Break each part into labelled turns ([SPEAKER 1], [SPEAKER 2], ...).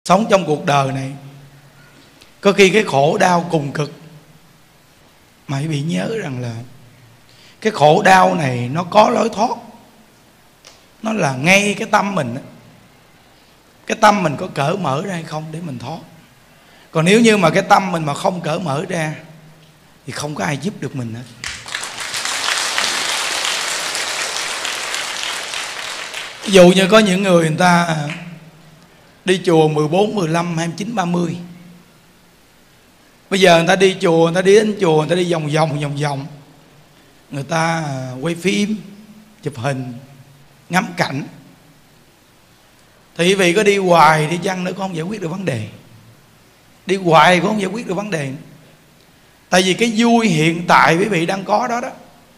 [SPEAKER 1] Sống trong cuộc đời này có khi cái khổ đau cùng cực, mà hãy bị nhớ rằng là cái khổ đau này nó có lối thoát. Nó là ngay cái tâm mình đó. Cái tâm mình có cởi mở ra hay không để mình thoát. Còn nếu như mà cái tâm mình mà không cởi mở ra thì không có ai giúp được mình hết. Ví dụ như có những người ta đi chùa 14, 15, 29, 30. Bây giờ người ta đi chùa, người ta đi đến chùa, người ta đi vòng vòng. Người ta quay phim, chụp hình, ngắm cảnh. Thì quý vị có đi hoài đi chăng nữa cũng không giải quyết được vấn đề. Đi hoài cũng không giải quyết được vấn đề. Tại vì cái vui hiện tại quý vị đang có đó đó.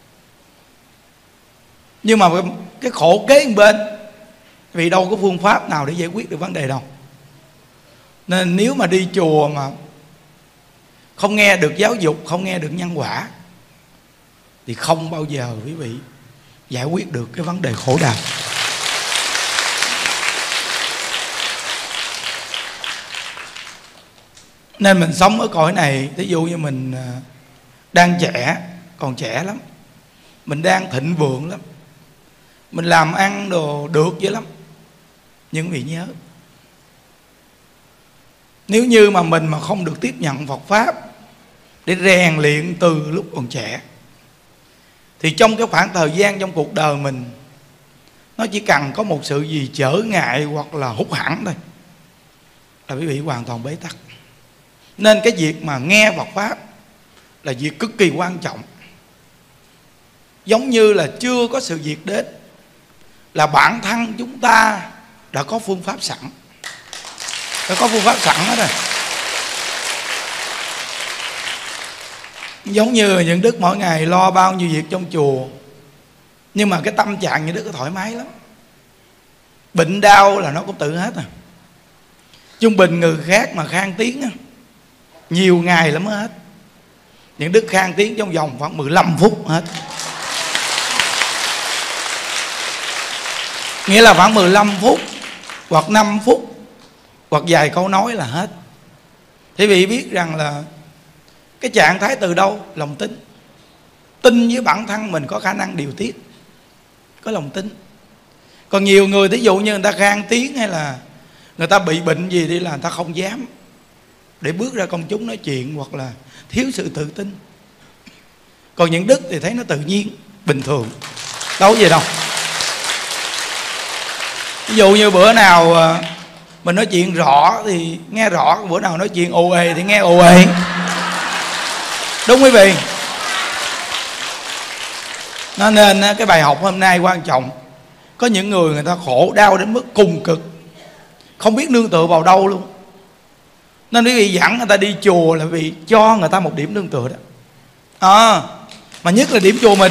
[SPEAKER 1] Nhưng mà cái khổ kế bên, vì đâu có phương pháp nào để giải quyết được vấn đề đâu. Nên nếu mà đi chùa mà không nghe được giáo dục, không nghe được nhân quả thì không bao giờ quý vị giải quyết được cái vấn đề khổ đau. Nên mình sống ở cõi này, ví dụ như mình đang trẻ, còn trẻ lắm, mình đang thịnh vượng lắm, mình làm ăn đồ được vậy lắm. Nhưng quý vị nhớ, nếu như mà mình mà không được tiếp nhận Phật Pháp để rèn luyện từ lúc còn trẻ, thì trong cái khoảng thời gian trong cuộc đời mình, nó chỉ cần có một sự gì trở ngại hoặc là hút hẳn thôi là quý vị hoàn toàn bế tắc. Nên cái việc mà nghe Phật Pháp là việc cực kỳ quan trọng. Giống như là chưa có sự việc đến là bản thân chúng ta đã có phương pháp sẵn. Đã có phương pháp sẵn hết rồi. Giống như những đức mỗi ngày lo bao nhiêu việc trong chùa, nhưng mà cái tâm trạng những đức thoải mái lắm. Bệnh đau là nó cũng tự hết à. Trung bình người khác mà khang tiếng nhiều ngày lắm mới hết. Những đức khang tiếng trong vòng khoảng 15 phút hết. Nghĩa là khoảng 15 phút hoặc 5 phút hoặc vài câu nói là hết. Thì vị biết rằng là cái trạng thái từ đâu? Lòng tin. Tin với bản thân mình có khả năng điều tiết, có lòng tin. Còn nhiều người thí dụ như người ta khang tiếng hay là người ta bị bệnh gì đi là người ta không dám để bước ra công chúng nói chuyện, hoặc là thiếu sự tự tin. Còn những đức thì thấy nó tự nhiên, bình thường, đâu có gì đâu. Ví dụ như bữa nào mình nói chuyện rõ thì nghe rõ, bữa nào nói chuyện ồ ề thì nghe ồ ề. Đúng quý vị. Nó nên cái bài học hôm nay quan trọng. Có những người ta khổ đau đến mức cùng cực, không biết nương tựa vào đâu luôn. Nên quý vị dẫn người ta đi chùa là vì cho người ta một điểm nương tựa đó. Mà nhất là điểm chùa mình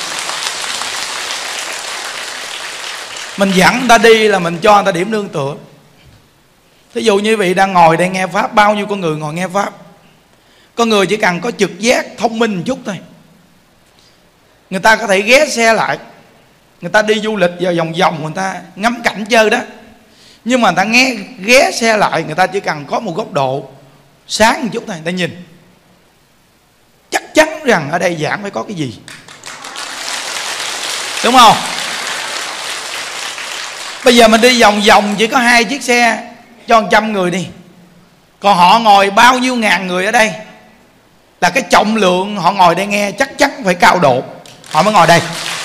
[SPEAKER 1] dẫn người ta đi là mình cho người ta điểm nương tựa. Thí dụ như quý vị đang ngồi đây nghe Pháp, bao nhiêu con người ngồi nghe Pháp. Con người chỉ cần có trực giác thông minh một chút thôi, người ta có thể ghé xe lại, người ta đi du lịch vào vòng vòng, người ta ngắm cảnh chơi đó. Nhưng mà người ta ghé xe lại, người ta chỉ cần có một góc độ sáng một chút thôi, người ta nhìn chắc chắn rằng ở đây giảng phải có cái gì. Đúng không? Bây giờ mình đi vòng vòng chỉ có 2 chiếc xe cho 100 người đi, còn họ ngồi bao nhiêu ngàn người ở đây, là cái trọng lượng họ ngồi đây nghe chắc chắn phải cao độ, họ mới ngồi đây.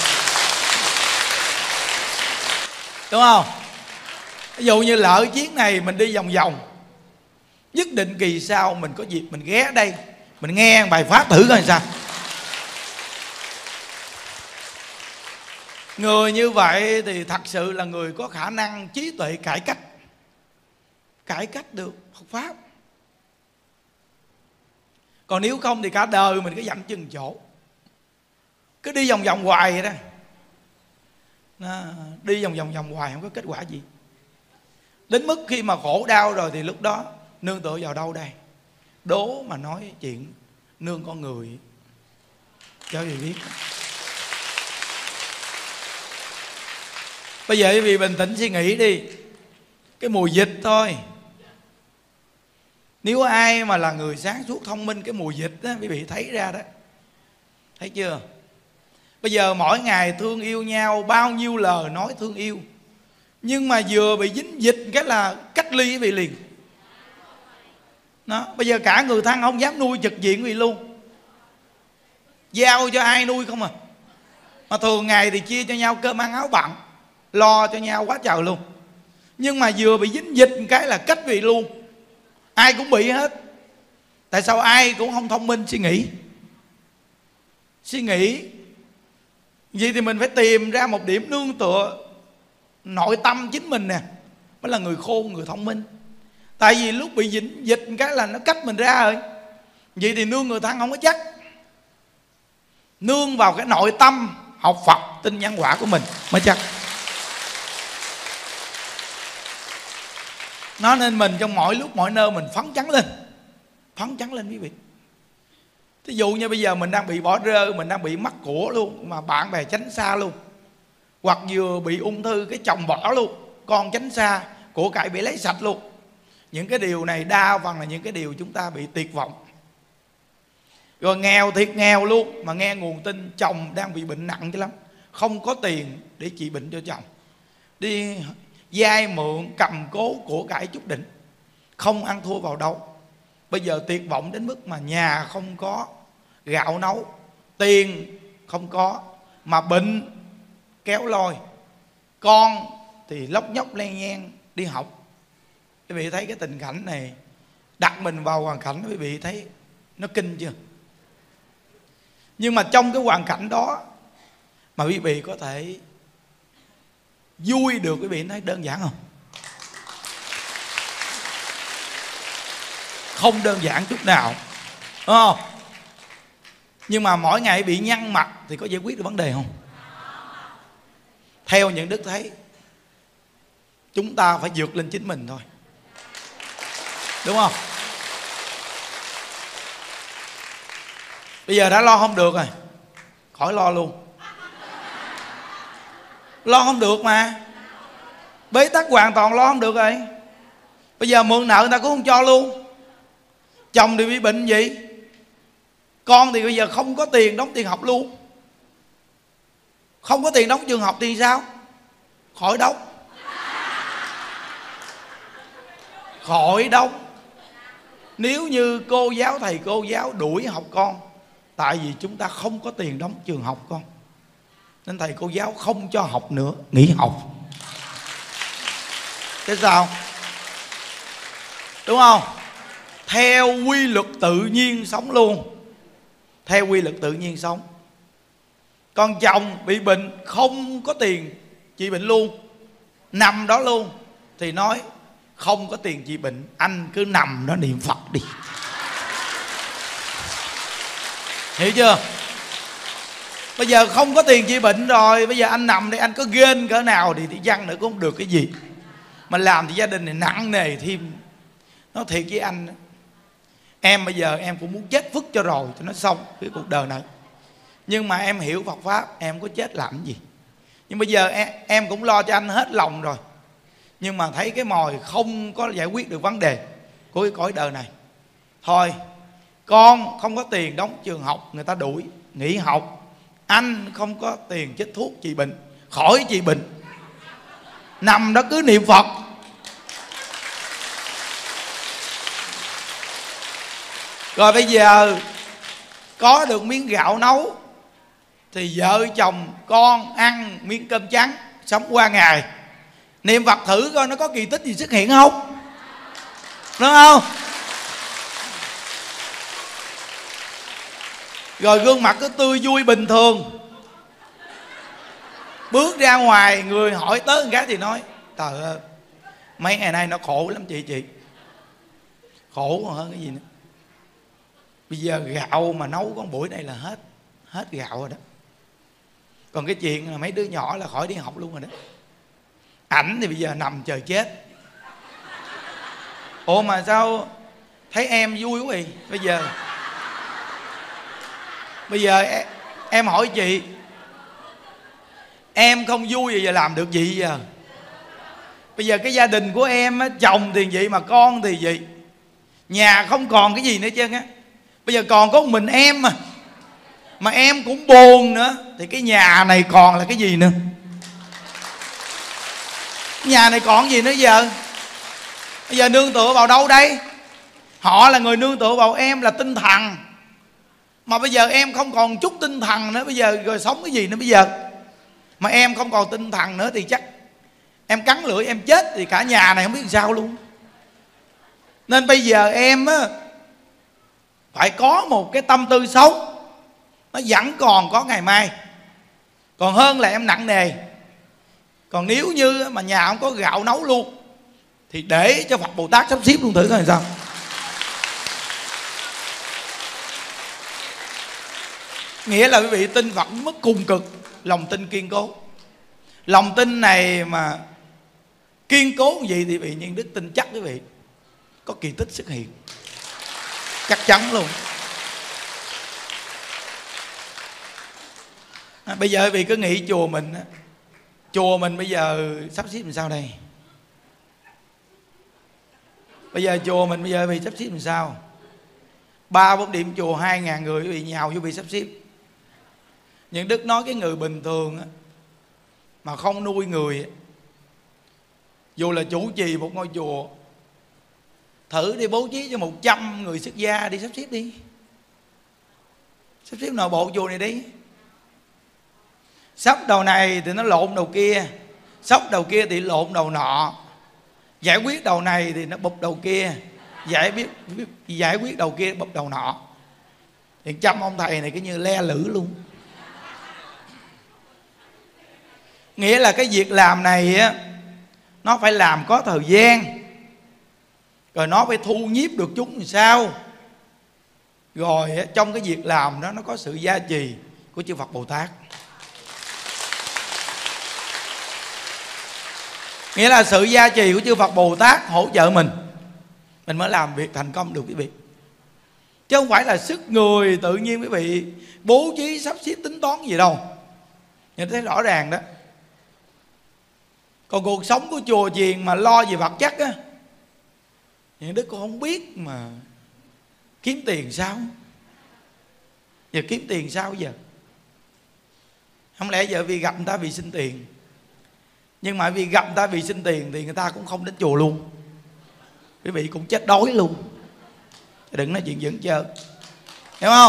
[SPEAKER 1] Đúng không? Ví dụ như lỡ chuyến này mình đi vòng vòng, nhất định kỳ sau mình có dịp mình ghé đây, mình nghe bài Pháp thử coi sao. Người như vậy thì thật sự là người có khả năng trí tuệ cải cách được Phật Pháp. Còn nếu không thì cả đời mình cứ dậm chân chỗ, cứ đi vòng vòng hoài vậy đó. Đi vòng vòng hoài không có kết quả gì. Đến mức khi mà khổ đau rồi thì lúc đó nương tựa vào đâu đây? Đố mà nói chuyện nương con người cho gì biết. Bây giờ quý vị bình tĩnh suy nghĩ đi. Cái mùa dịch thôi, Nếu ai mà là người sáng suốt thông minh, cái mùa dịch đó quý vị thấy ra đó, thấy chưa? Bây giờ mỗi ngày thương yêu nhau, bao nhiêu lời nói thương yêu, nhưng mà vừa bị dính dịch cái là cách ly quý vị liền. Đó, bây giờ cả người thân không dám nuôi trực diện quý vị luôn, giao cho ai nuôi không à. Mà thường ngày thì chia cho nhau cơm ăn áo bặn, lo cho nhau quá trời luôn. Nhưng mà vừa bị dính dịch cái là cách quý vị luôn. Ai cũng bị hết. Tại sao ai cũng không thông minh suy nghĩ? Suy nghĩ vậy thì mình phải tìm ra một điểm nương tựa nội tâm chính mình nè, mới là người khôn, người thông minh. Tại vì lúc bị dịch cái là nó cách mình ra rồi. Vậy thì nương người thân không có chắc. Nương vào cái nội tâm học Phật, tin nhân quả của mình mới chắc. Nó nên mình trong mọi lúc mọi nơi mình phấn chấn lên. Phấn chấn lên quý vị. Thí dụ như bây giờ mình đang bị bỏ rơi, mình đang bị mắc của luôn, mà bạn bè tránh xa luôn. Hoặc vừa bị ung thư, cái chồng bỏ luôn, con tránh xa, của cải bị lấy sạch luôn. Những cái điều này đa phần là những cái điều chúng ta bị tuyệt vọng. Rồi nghèo thiệt nghèo luôn, mà nghe nguồn tin chồng đang bị bệnh nặng chứ lắm, không có tiền để trị bệnh cho chồng, đi vay mượn cầm cố của cải chút đỉnh, không ăn thua vào đâu. Bây giờ tuyệt vọng đến mức mà nhà không có gạo nấu, tiền không có, mà bệnh kéo lôi, con thì lóc nhóc len nhen đi học. Quý vị thấy cái tình cảnh này, đặt mình vào hoàn cảnh quý vị thấy nó kinh chưa? Nhưng mà trong cái hoàn cảnh đó mà quý vị có thể vui được, quý vị thấy đơn giản không? Không đơn giản chút nào, đúng không? Nhưng mà mỗi ngày bị nhăn mặt thì có giải quyết được vấn đề không? Theo những đức thấy, chúng ta phải vượt lên chính mình thôi, đúng không? Bây giờ đã lo không được rồi, khỏi lo luôn. Lo không được mà, bế tắc hoàn toàn, lo không được rồi. Bây giờ mượn nợ người ta cũng không cho luôn. Chồng thì bị bệnh gì, con thì bây giờ không có tiền đóng tiền học luôn. Không có tiền đóng trường học thì sao? Khỏi đóng. Khỏi đóng. Nếu như cô giáo, thầy cô giáo đuổi học con, tại vì chúng ta không có tiền đóng trường học con, nên thầy cô giáo không cho học nữa, nghỉ học. Thế sao? Đúng không? Theo quy luật tự nhiên sống luôn. Theo quy luật tự nhiên sống. Con chồng bị bệnh không có tiền trị bệnh luôn, nằm đó luôn, thì nói không có tiền trị bệnh, anh cứ nằm đó niệm Phật đi. Hiểu chưa? Bây giờ không có tiền trị bệnh rồi, bây giờ anh nằm đây, anh có ghen cỡ nào thì chăng nữa cũng không được cái gì, mà làm thì gia đình này nặng nề thêm. Nói thiệt với anh, em bây giờ em cũng muốn chết vứt cho rồi cho nó xong cái cuộc đời này. Nhưng mà em hiểu Phật Pháp, em có chết làm cái gì. Nhưng bây giờ em cũng lo cho anh hết lòng rồi, nhưng mà thấy cái mồi không có giải quyết được vấn đề của cái cõi đời này. Thôi, con không có tiền đóng trường học, người ta đuổi nghỉ học. Anh không có tiền chích thuốc trị bệnh, khỏi trị bệnh, nằm đó cứ niệm Phật. Rồi bây giờ có được miếng gạo nấu thì vợ chồng con ăn miếng cơm trắng, sống qua ngày. Niệm Phật thử coi nó có kỳ tích gì xuất hiện không, đúng không? Rồi gương mặt cứ tươi vui bình thường. Bước ra ngoài người hỏi tới một cái thì nói: trời ơi, mấy ngày nay nó khổ lắm chị. Khổ hơn cái gì nữa. Bây giờ gạo mà nấu con buổi này là hết gạo rồi đó. Còn cái chuyện là mấy đứa nhỏ là khỏi đi học luôn rồi đó. Ảnh thì bây giờ nằm chờ chết. Ủa mà sao thấy em vui quá vậy? Bây giờ em hỏi chị, em không vui vậy giờ làm được gì giờ? Bây giờ cái gia đình của em á, chồng thì vậy mà con thì vậy. Nhà không còn cái gì nữa trơn á. Bây giờ còn có một mình em mà em cũng buồn nữa, thì cái nhà này còn là cái gì nữa? Nhà này còn gì nữa giờ? Bây giờ nương tựa vào đâu đây? Họ là người nương tựa vào em là tinh thần. Mà bây giờ em không còn chút tinh thần nữa, bây giờ rồi sống cái gì nữa bây giờ? Mà em không còn tinh thần nữa thì chắc em cắn lưỡi em chết thì cả nhà này không biết làm sao luôn. Nên bây giờ em á, phải có một cái tâm tư sống, nó vẫn còn có ngày mai, còn hơn là em nặng nề. Còn nếu như mà nhà không có gạo nấu luôn thì để cho Phật Bồ Tát sắp xếp luôn, thử coi làm sao. Nghĩa là quý vị tin Phật mất cùng cực, lòng tin kiên cố. Lòng tin này mà kiên cố như vậy thì vị Nhân Đức tin chắc quý vị có kỳ tích xuất hiện, chắc chắn luôn. Bây giờ quý vị cứ nghĩ chùa mình bây giờ sắp xếp làm sao đây? Bây giờ chùa mình bây giờ quý vị sắp xếp làm sao? 3-4 điểm chùa 2.000 người quý vị nhào vô bị sắp xếp. Nhân Đức nói cái người bình thường mà không nuôi người, dù là chủ trì một ngôi chùa, thử đi bố trí cho 100 người xuất gia đi sắp xếp đi, sắp xếp nội bộ chùa này đi. Sắp đầu này thì nó lộn đầu kia, sắp đầu kia thì lộn đầu nọ, giải quyết đầu này thì nó bụp đầu kia, giải quyết đầu kia bụp đầu nọ. Thì 100 ông thầy này cứ như le lử luôn. Nghĩa là cái việc làm này á, nó phải làm có thời gian, rồi nó phải thu nhiếp được chúng làm sao, rồi trong cái việc làm đó nó có sự gia trì của chư Phật Bồ Tát. Nghĩa là sự gia trì của chư Phật Bồ Tát hỗ trợ mình mới làm việc thành công được quý vị. Chứ không phải là sức người tự nhiên quý vị bố trí sắp xếp tính toán gì đâu. Nhìn thấy rõ ràng đó. Còn cuộc sống của chùa chiền mà lo về vật chất á, những Đức con không biết mà kiếm tiền sao. Giờ kiếm tiền sao giờ? Không lẽ giờ vì gặp người ta vì xin tiền, nhưng mà vì gặp người ta vì xin tiền thì người ta cũng không đến chùa luôn, quý vị cũng chết đói luôn. Đừng nói chuyện dẫn chơi, hiểu không?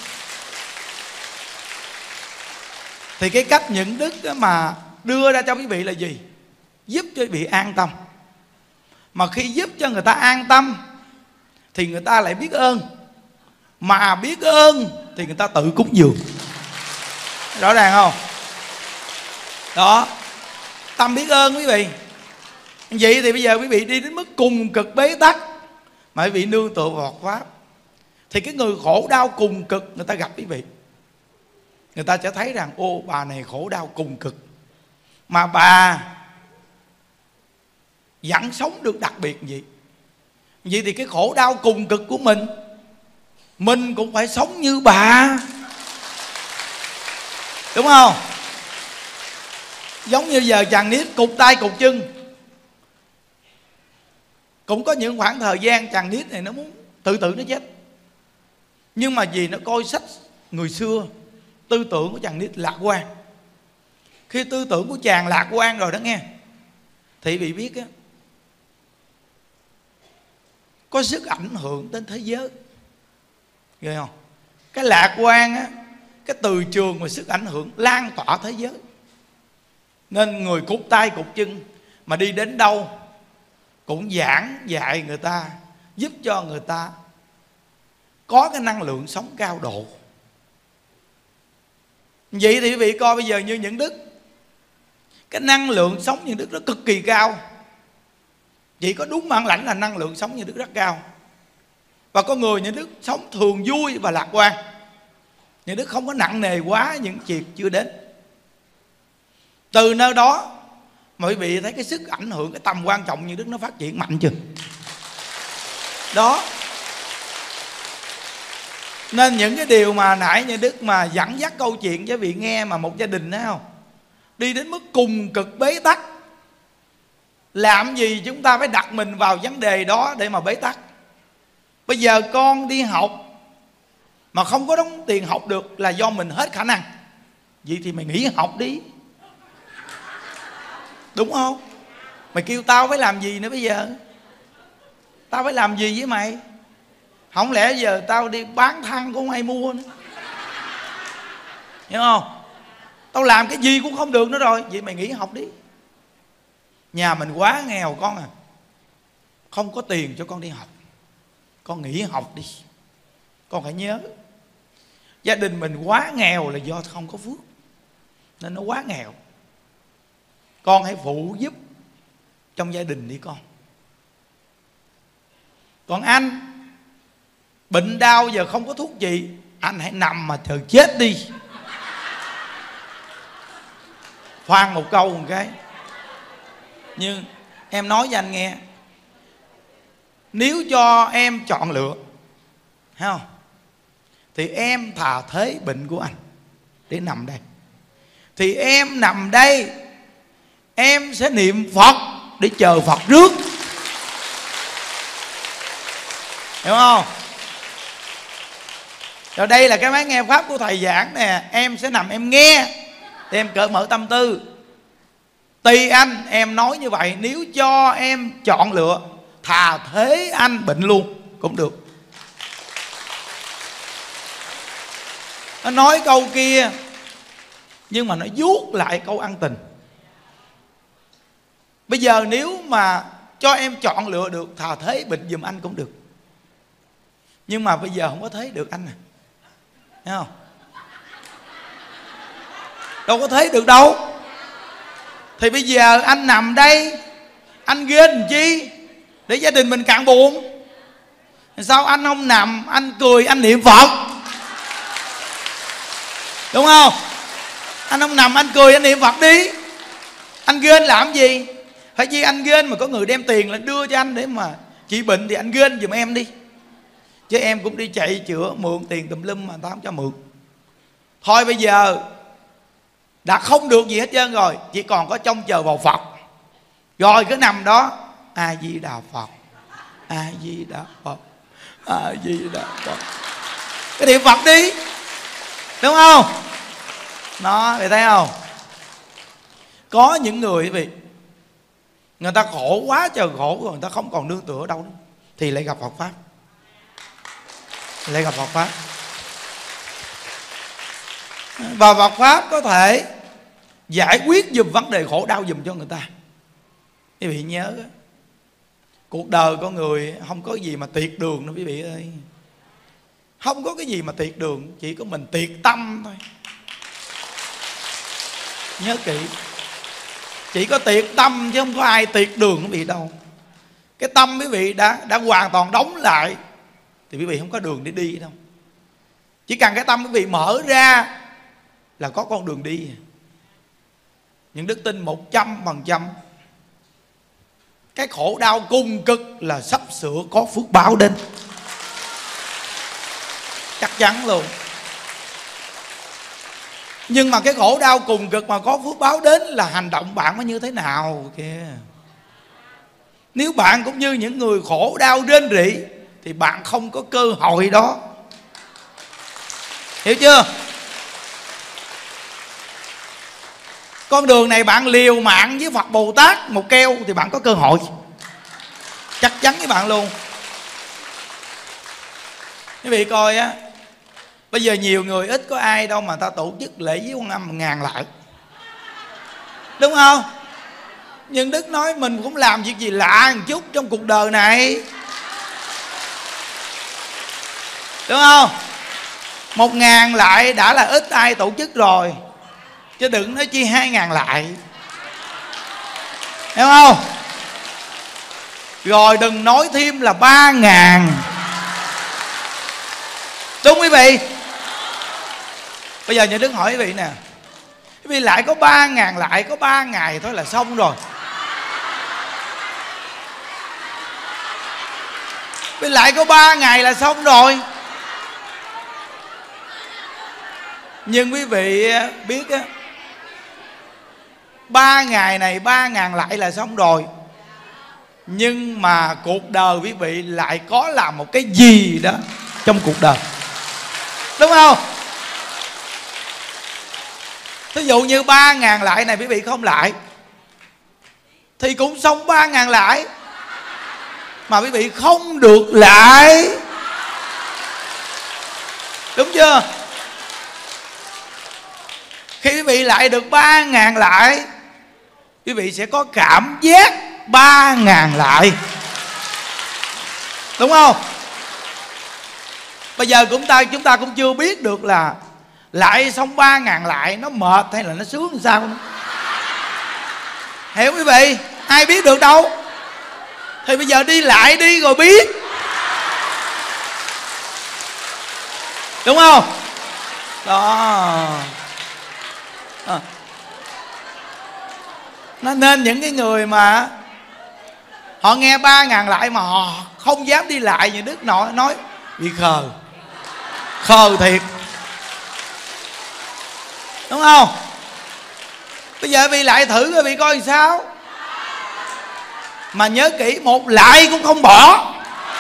[SPEAKER 1] Thì cái cách những Đức mà đưa ra cho quý vị là gì? Giúp cho quý vị an tâm. Mà khi giúp cho người ta an tâm thì người ta lại biết ơn. Mà biết ơn thì người ta tự cúng dường. Rõ ràng không? Đó, tâm biết ơn quý vị. Vậy thì bây giờ quý vị đi đến mức cùng cực bế tắc mà quý vị nương tựa vào Phật Pháp, thì cái người khổ đau cùng cực người ta gặp quý vị, người ta sẽ thấy rằng ô, bà này khổ đau cùng cực mà bà vẫn sống được đặc biệt vậy. Vậy thì cái khổ đau cùng cực của mình cũng phải sống như bà, đúng không? Giống như giờ chàng Niết cụt tay cụt chân, cũng có những khoảng thời gian chàng Niết này nó muốn tự tử nó chết. Nhưng mà vì nó coi sách người xưa, tư tưởng của chàng Niết lạc quan. Khi tư tưởng của chàng lạc quan rồi đó nghe, thì bị biết á, có sức ảnh hưởng đến thế giới, nghe không? Cái lạc quan á, cái từ trường và sức ảnh hưởng lan tỏa thế giới. Nên người cụt tay cụt chân mà đi đến đâu cũng giảng dạy người ta, giúp cho người ta có cái năng lượng sống cao độ. Vậy thì quý vị coi bây giờ như những Đức, cái năng lượng sống những Đức nó cực kỳ cao. Chỉ có đúng bản lãnh là năng lượng sống những Đức rất cao. Và con người những Đức sống thường vui và lạc quan. Những Đức không có nặng nề quá những chuyện chưa đến. Từ nơi đó mà quý vị thấy cái sức ảnh hưởng, cái tầm quan trọng như Đức nó phát triển mạnh chưa? Đó. Nên những cái điều mà nãy như Đức mà dẫn dắt câu chuyện cho quý vị nghe, mà một gia đình thấy không, đi đến mức cùng cực bế tắc, làm gì chúng ta phải đặt mình vào vấn đề đó để mà bế tắc. Bây giờ con đi học mà không có đóng tiền học được là do mình hết khả năng. Vậy thì mày nghỉ học đi, đúng không? Mày kêu tao phải làm gì nữa bây giờ? Tao phải làm gì với mày? Không lẽ giờ tao đi bán thăng cũng không ai mua nữa, hiểu không? Tao làm cái gì cũng không được nữa rồi. Vậy mày nghỉ học đi. Nhà mình quá nghèo con à, không có tiền cho con đi học, con nghỉ học đi. Con phải nhớ, gia đình mình quá nghèo là do không có phước, nên nó quá nghèo. Con hãy phụ giúp trong gia đình đi con. Còn anh bệnh đau giờ không có thuốc trị, anh hãy nằm mà chờ chết đi. Khoan một câu một cái. Nhưng em nói cho anh nghe, nếu cho em chọn lựa, thấy không, thì em thà thế bệnh của anh để nằm đây. Thì em nằm đây, em sẽ niệm Phật để chờ Phật rước, hiểu không? Rồi đây là cái máy nghe pháp của thầy giảng nè. Em sẽ nằm em nghe để em cởi mở tâm tư. Tùy anh, em nói như vậy. Nếu cho em chọn lựa, thà thế anh bệnh luôn cũng được. Nó nói câu kia nhưng mà nó vuốt lại câu ăn tình. Bây giờ nếu mà cho em chọn lựa được, thà thế bệnh giùm anh cũng được. Nhưng mà bây giờ không có thế được anh à, thấy không? Đâu có thế được đâu. Thì bây giờ anh nằm đây, anh ghen làm chi? Để gia đình mình cạn buồn. Sao anh không nằm, anh cười, anh niệm Phật, đúng không? Anh không nằm, anh cười, anh niệm Phật đi. Anh ghen làm gì? Phải chi anh ghen mà có người đem tiền lên đưa cho anh để mà trị bệnh thì anh ghen giùm em đi. Chứ em cũng đi chạy chữa mượn tiền tùm lum mà tao không cho mượn. Thôi bây giờ đã không được gì hết trơn rồi, chỉ còn có trông chờ vào Phật. Rồi cứ nằm đó, A Di Đà Phật, A Di Đà Phật, A Di Đà Phật, cái niệm Phật đi, đúng không? Nó, mày thấy không? Có những người vì người ta khổ quá trời khổ rồi, người ta không còn nương tựa đâu nữa, thì lại gặp Phật Pháp. Lại gặp Phật Pháp. Và Phật Pháp có thể giải quyết giùm vấn đề khổ đau giùm cho người ta. Quý vị nhớ, cuộc đời con người không có gì mà tuyệt đường đâu quý vị ơi. Không có cái gì mà tuyệt đường, chỉ có mình tuyệt tâm thôi. Nhớ kỹ, chỉ có tuyệt tâm chứ không có ai tuyệt đường quý vị đâu. Cái tâm quý vị đã hoàn toàn đóng lại thì quý vị không có đường để đi đâu. Chỉ cần cái tâm quý vị mở ra là có con đường đi. Những đức tin 100%. Cái khổ đau cùng cực là sắp sửa có phước báo đến, chắc chắn luôn. Nhưng mà cái khổ đau cùng cực mà có phước báo đến là hành động bạn mới như thế nào kìa. Nếu bạn cũng như những người khổ đau rên rỉ thì bạn không có cơ hội đó. Hiểu chưa? Con đường này bạn liều mạng với Phật Bồ Tát một keo thì bạn có cơ hội, chắc chắn với bạn luôn. Quý vị coi á, bây giờ nhiều người ít có ai đâu mà ta tổ chức lễ với Quan Âm 1000 lại, đúng không? Nhưng Đức nói mình cũng làm việc gì lạ một chút trong cuộc đời này, đúng không? 1000 lại đã là ít ai tổ chức rồi, chứ đừng nói chi 2000 lại, hiểu không? Rồi đừng nói thêm là 3000, đúng quý vị? Bây giờ nhà Đức hỏi quý vị nè, quý vị lại có 3000 lại, có 3 ngày thôi là xong rồi. Quý vị lại có 3 ngày là xong rồi. Nhưng quý vị biết á, 3 ngày này 3000 lại là xong rồi. Nhưng mà cuộc đời quý vị lại có làm một cái gì đó trong cuộc đời, đúng không? Ví dụ như 3.000 lại này quý vị không lại thì cũng sống 3.000 lại, mà quý vị không được lại, đúng chưa? Khi quý vị lại được 3.000 lại, quý vị sẽ có cảm giác 3.000 lại, đúng không? Bây giờ chúng ta cũng chưa biết được là lại xong 3.000 lại nó mệt hay là nó sướng làm sao nữa. Hiểu quý vị? Ai biết được đâu. Thì bây giờ đi lại đi rồi biết, đúng không? Đó. Nó nên những cái người mà họ nghe 3.000 lại mà họ không dám đi lại, như Đức nói bị khờ. Khờ thiệt, đúng không? Bây giờ vì lại thử rồi bị coi làm sao. Mà nhớ kỹ, một lại cũng không bỏ,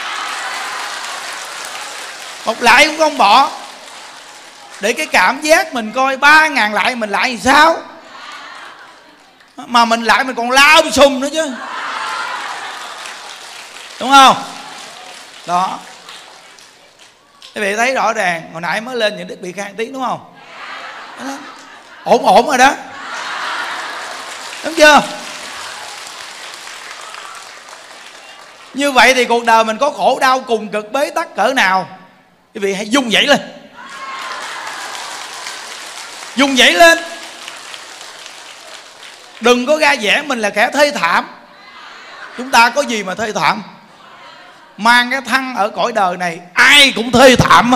[SPEAKER 1] một lại cũng không bỏ, để cái cảm giác mình coi 3.000 lại mình lại làm sao. Mà mình lại mình còn lao sùm nữa chứ, đúng không? Đó. Quý vị thấy rõ ràng. Hồi nãy mới lên những Đức bị khan tiếng, đúng không? Đó. Ổn rồi đó, đúng chưa? Như vậy thì cuộc đời mình có khổ đau cùng cực bế tắc cỡ nào, quý vị hãy dung dậy lên. Dung dậy lên. Đừng có ra vẻ mình là kẻ thê thảm. Chúng ta có gì mà thê thảm? Mang cái thân ở cõi đời này ai cũng thê thảm,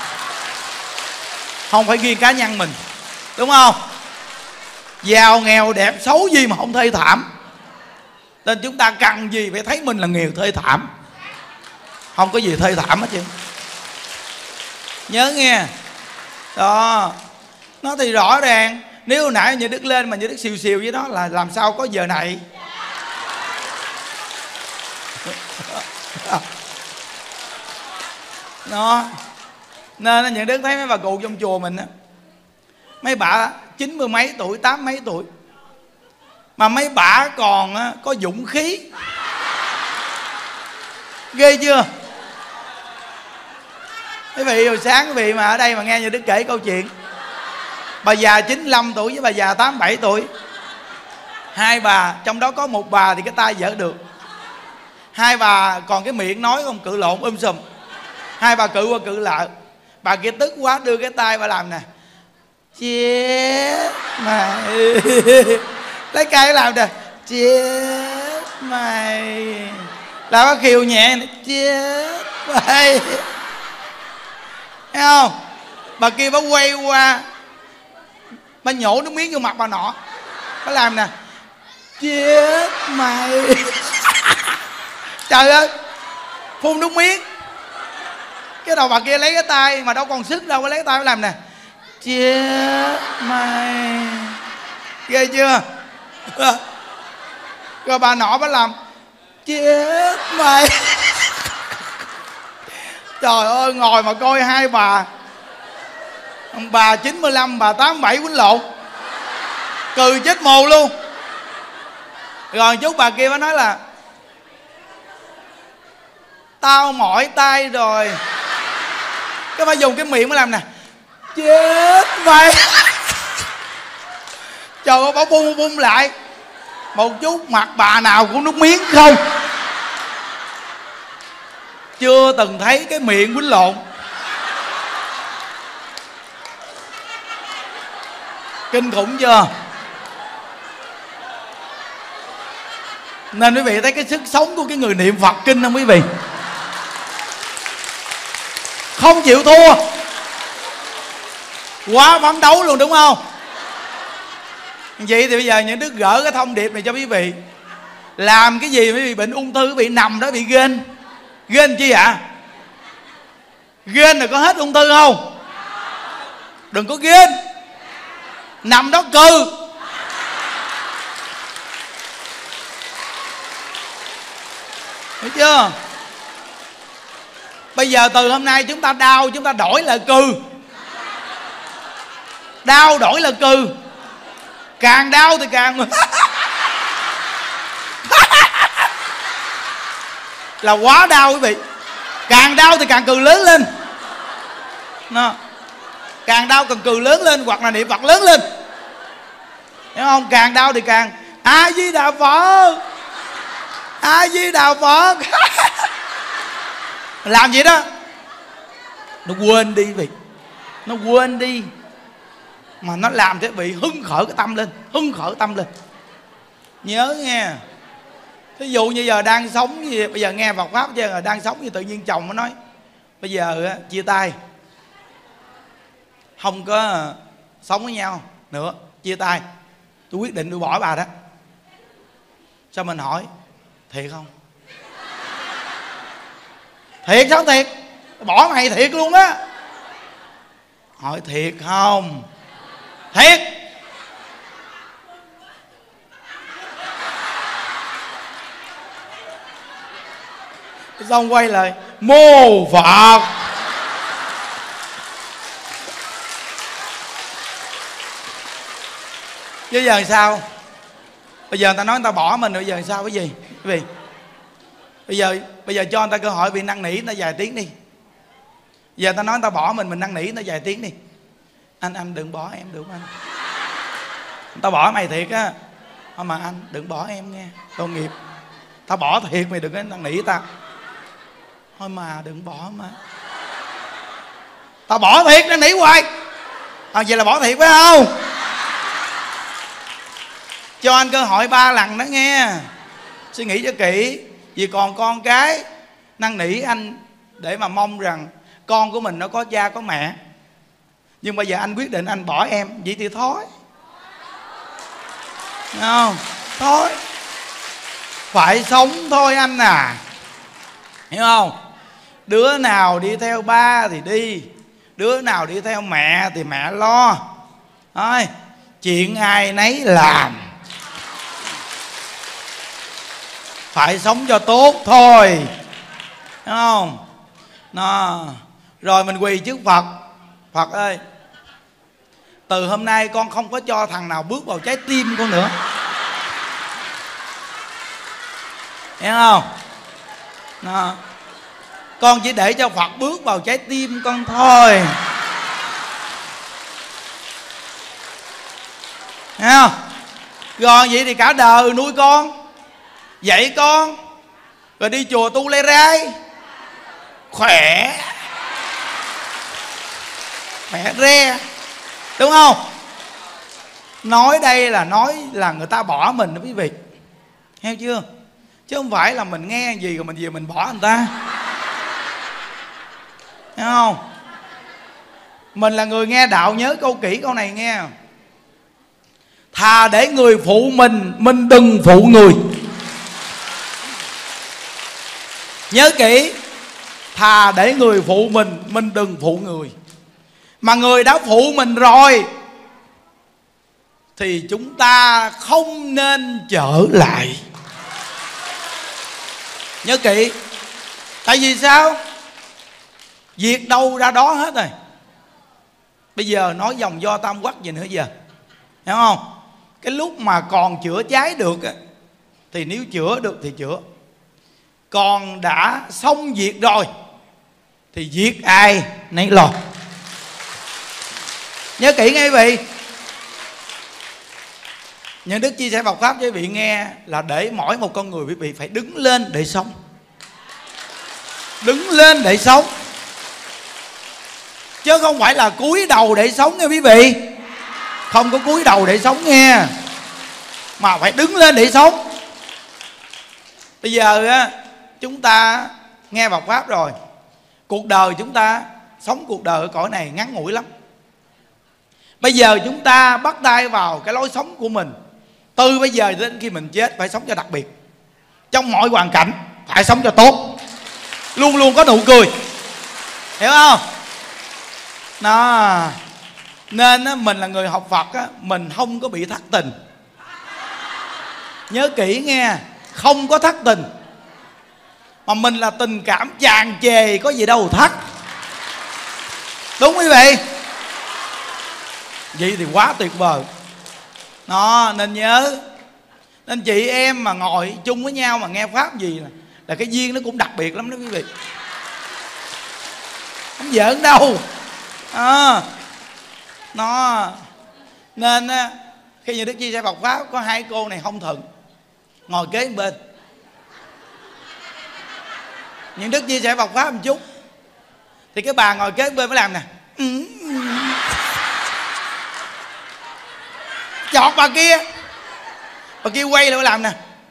[SPEAKER 1] không phải riêng cá nhân mình, đúng không? Giàu nghèo đẹp xấu gì mà không thê thảm. Nên chúng ta cần gì phải thấy mình là người thê thảm. Không có gì thê thảm hết chứ. Nhớ nghe. Đó. Nó thì rõ ràng. Nếu hồi nãy như Đức lên mà như Đức xìu xìu với đó là làm sao có giờ này. Đó. Nên những Đức thấy mấy bà cụ trong chùa mình á, mấy bà 90 mấy tuổi, 80 mấy tuổi, mà mấy bà còn có dũng khí. Ghê chưa? Quý vị hồi sáng quý vị mà ở đây mà nghe như Đức kể câu chuyện bà già 95 tuổi với bà già 87 tuổi. Hai bà, trong đó có một bà thì cái tay dở được, hai bà còn cái miệng nói không cự lộn sùm. Hai bà cự qua cự lại. Bà kia tức quá đưa cái tay bà làm nè, chết mày. Lấy cây làm nè, chết mày. Là bà khiều nhẹ nè, chết mày. Thấy không? Bà kia bà quay qua, bà nhổ nước miếng vô mặt bà nọ. Bà làm nè, chết mày. Trời ơi, phun nước miếng. Cái đầu bà kia lấy cái tay mà đâu còn sức đâu, bà lấy cái tay bà làm nè, chết mày. Ghê chưa? Rồi bà nọ bà làm, chết mày. Trời ơi, ngồi mà coi hai bà 95, bà 87 quýnh lộn, cười chết mồ luôn. Rồi chút bà kia bà nói là tao mỏi tay rồi. Cái bà dùng cái miệng mới làm nè, chết mày. Trời ơi, bà bung lại. Một chút mặt bà nào cũng nước miếng không. Chưa từng thấy cái miệng quýnh lộn. Kinh khủng chưa? Nên quý vị thấy cái sức sống của cái người niệm Phật kinh không quý vị? Không chịu thua, quá phấn đấu luôn, đúng không? Vậy thì bây giờ những Đức gỡ cái thông điệp này cho quý vị. Làm cái gì quý vị bệnh ung thư, quý vị nằm đó bị ghen. Ghen chi ạ? Ghen là có hết ung thư không? Đừng có ghen. Nằm đó cừ. Hiểu chưa? Bây giờ từ hôm nay chúng ta đau, chúng ta đổi là cừ. Đau đổi là cừ. Càng đau thì càng là quá đau quý vị. Càng đau thì càng cừ lớn lên. Nó. Càng đau càng cừ lớn lên, hoặc là niệm Phật lớn lên. Hiểu không? Càng đau thì càng A Di Đà Phật, A Di Đà Phật. Làm gì đó nó quên đi vị, nó quên đi, mà nó làm cho bị hưng khởi cái tâm lên, hưng khởi tâm lên. Nhớ nghe. Ví dụ như giờ đang sống gì, bây giờ nghe Phật pháp chứ là đang sống thì tự nhiên chồng nó nói bây giờ chia tay, không có sống với nhau nữa, chia tay, tôi quyết định tôi bỏ bà đó. Sao mình hỏi thiệt không? Thiệt sao thiệt? Bỏ mày thiệt luôn á. Hỏi thiệt không? Thiệt. Xong quay lại mô Phật. Chứ giờ sao? Bây giờ người ta nói người ta bỏ mình, bây giờ sao cái gì? Cái gì? Bây giờ cho người ta cơ hội bị năn nỉ người ta vài tiếng đi. Giờ ta nói người ta bỏ mình năn nỉ người ta vài tiếng đi. Anh đừng bỏ em được không anh? Người ta bỏ mày thiệt á. Không mà anh đừng bỏ em nghe, tội nghiệp. Tao bỏ thiệt, mày đừng có năn nỉ tao. Thôi mà đừng bỏ mà. Tao bỏ thiệt, năn nỉ hoài. Vậy là bỏ thiệt phải không? Cho anh cơ hội 3 lần đó nghe. Suy nghĩ cho kỹ. Vì còn con cái năn nỉ anh để mà mong rằng con của mình nó có cha có mẹ. Nhưng bây giờ anh quyết định anh bỏ em, vậy thì thôi. Thấy không? Thôi. Phải sống thôi anh à. Hiểu không? Đứa nào đi theo ba thì đi, đứa nào đi theo mẹ thì mẹ lo. Thôi, chuyện ai nấy làm. Phải sống cho tốt thôi. Thấy không? Nó. Rồi mình quỳ trước Phật. Phật ơi, từ hôm nay con không có cho thằng nào bước vào trái tim con nữa. Hiểu không? Nó. Con chỉ để cho Phật bước vào trái tim con thôi. Thấy không? Rồi vậy thì cả đời nuôi con, dạy con, rồi đi chùa tu lê rai, khỏe, khỏe re, đúng không? Nói đây là nói là người ta bỏ mình đó quý vị. Hiểu chưa? Chứ không phải là mình nghe gì rồi mình về mình bỏ người ta. Thấy không? Mình là người nghe đạo nhớ câu kỹ câu này nghe. Thà để người phụ mình đừng phụ người. Nhớ kỹ. Thà để người phụ mình đừng phụ người. Mà người đã phụ mình rồi thì chúng ta không nên trở lại. Nhớ kỹ. Tại vì sao? Việc đâu ra đó hết rồi. Bây giờ nói dòng do tam quắc gì nữa giờ. Hiểu không? Cái lúc mà còn chữa cháy được thì nếu chữa được thì chữa. Còn đã xong việc rồi thì việc ai nấy lo. Nhớ kỹ nghe quý vị. Những Đức chia sẻ Phật pháp cho quý vị nghe là để mỗi một con người quý vị phải đứng lên để sống. Đứng lên để sống, chứ không phải là cúi đầu để sống nha quý vị. Không có cúi đầu để sống nghe, mà phải đứng lên để sống. Bây giờ á, chúng ta nghe Phật pháp rồi. Cuộc đời chúng ta sống cuộc đời ở cõi này ngắn ngủi lắm. Bây giờ chúng ta bắt tay vào cái lối sống của mình. Từ bây giờ đến khi mình chết phải sống cho đặc biệt. Trong mọi hoàn cảnh phải sống cho tốt, luôn luôn có nụ cười. Hiểu không? Đó. Nên á, mình là người học Phật á, mình không có bị thất tình. Nhớ kỹ nghe, không có thất tình. mà mình là tình cảm tràn trề, có gì đâu thắt. Đúng quý vị? Vậy thì quá tuyệt vời. Đó, nên nhớ, nên chị em mà ngồi chung với nhau mà nghe pháp gì là cái duyên nó cũng đặc biệt lắm đó quý vị. Không giỡn đâu. Nó nên khi như Đức chia sẻ Phật pháp, có hai cô này không thuận, ngồi kế bên. Những Đức chia sẻ Phật pháp một chút thì cái bà ngồi kế bên mới làm nè, chọt bà kia quay lại mới làm nè.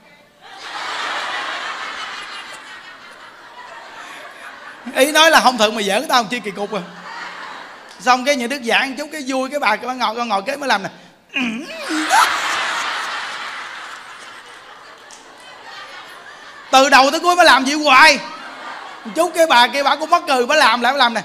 [SPEAKER 1] Ý nói là không thuận mà giỡn tao, chi kỳ cục à. Xong cái những Đức giảng chút cái vui, cái bà ngồi kế mới làm nè. Từ đầu tới cuối mới làm gì hoài. Chút cái bà kia bà cũng mắc cười, mới làm nè.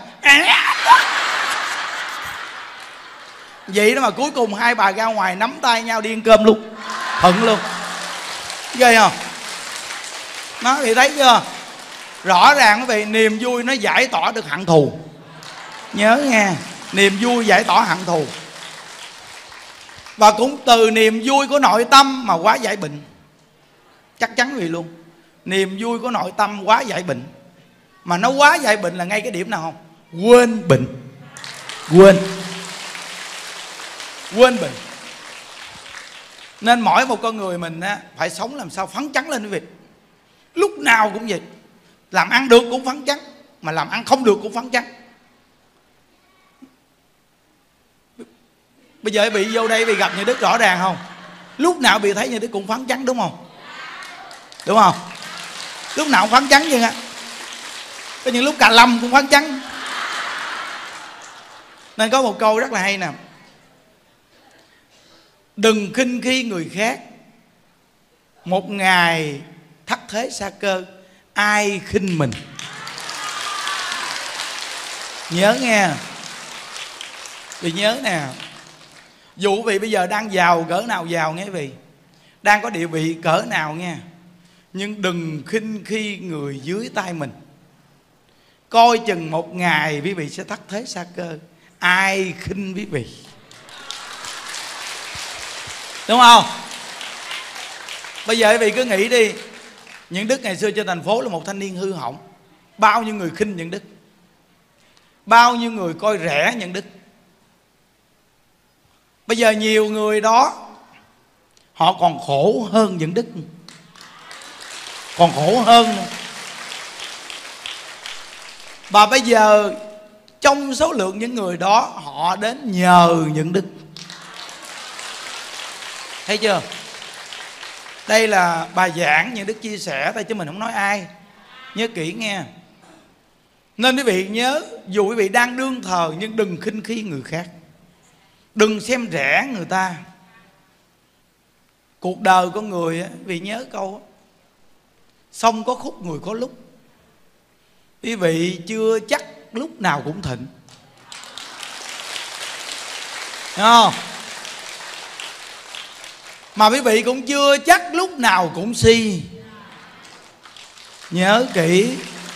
[SPEAKER 1] Vậy đó mà cuối cùng hai bà ra ngoài nắm tay nhau đi ăn cơm luôn, thuận luôn. Ghê không? Nó thì thấy chưa? Rõ ràng quý vị, niềm vui nó giải tỏa được hận thù. Nhớ nghe, niềm vui giải tỏa hận thù. Và cũng từ niềm vui của nội tâm mà hóa giải bệnh. Chắc chắn vì luôn, niềm vui của nội tâm hóa giải bệnh. Mà nó hóa giải bệnh là ngay cái điểm nào không? Quên bệnh. Quên bệnh. Nên mỗi một con người mình phải sống làm sao phấn chấn lên quý vị. Lúc nào cũng vậy. Làm ăn được cũng phấn chấn, mà làm ăn không được cũng phấn chấn. Bây giờ bị vô đây bị gặp Như Đức rõ ràng không? Lúc nào bị thấy Như Đức cũng phấn chấn, đúng không? Đúng không? Lúc nào cũng phấn chấn chứ á. Có những lúc cà lâm cũng phấn chấn. Nên có một câu rất là hay nè: đừng khinh khi người khác, một ngày thất thế sa cơ, ai khinh mình. Nhớ nghe. Vì nhớ nè, dù quý vị bây giờ đang giàu cỡ nào giàu nghe quý vị, đang có địa vị cỡ nào nghe, nhưng đừng khinh khi người dưới tay mình. Coi chừng một ngày quý vị sẽ thất thế sa cơ, ai khinh quý vị. Đúng không? Bây giờ quý vị cứ nghĩ đi, Những Đức ngày xưa trên thành phố là một thanh niên hư hỏng. Bao nhiêu người khinh Những Đức, bao nhiêu người coi rẻ Những Đức. Bây giờ nhiều người đó họ còn khổ hơn Những Đức, còn khổ hơn nữa. Và bây giờ trong số lượng những người đó, họ đến nhờ Những Đức. Thấy chưa? Đây là bài giảng Những Đức chia sẻ thôi chứ mình không nói ai. Nhớ kỹ nghe. Nên quý vị nhớ, dù quý vị đang đương thờ, nhưng đừng khinh khi người khác, đừng xem rẻ người ta. Cuộc đời con người, quý vị nhớ câu sông có khúc người có lúc. Quý vị chưa chắc lúc nào cũng thịnh, đúng không? Mà quý vị cũng chưa chắc lúc nào cũng si. Nhớ kỹ.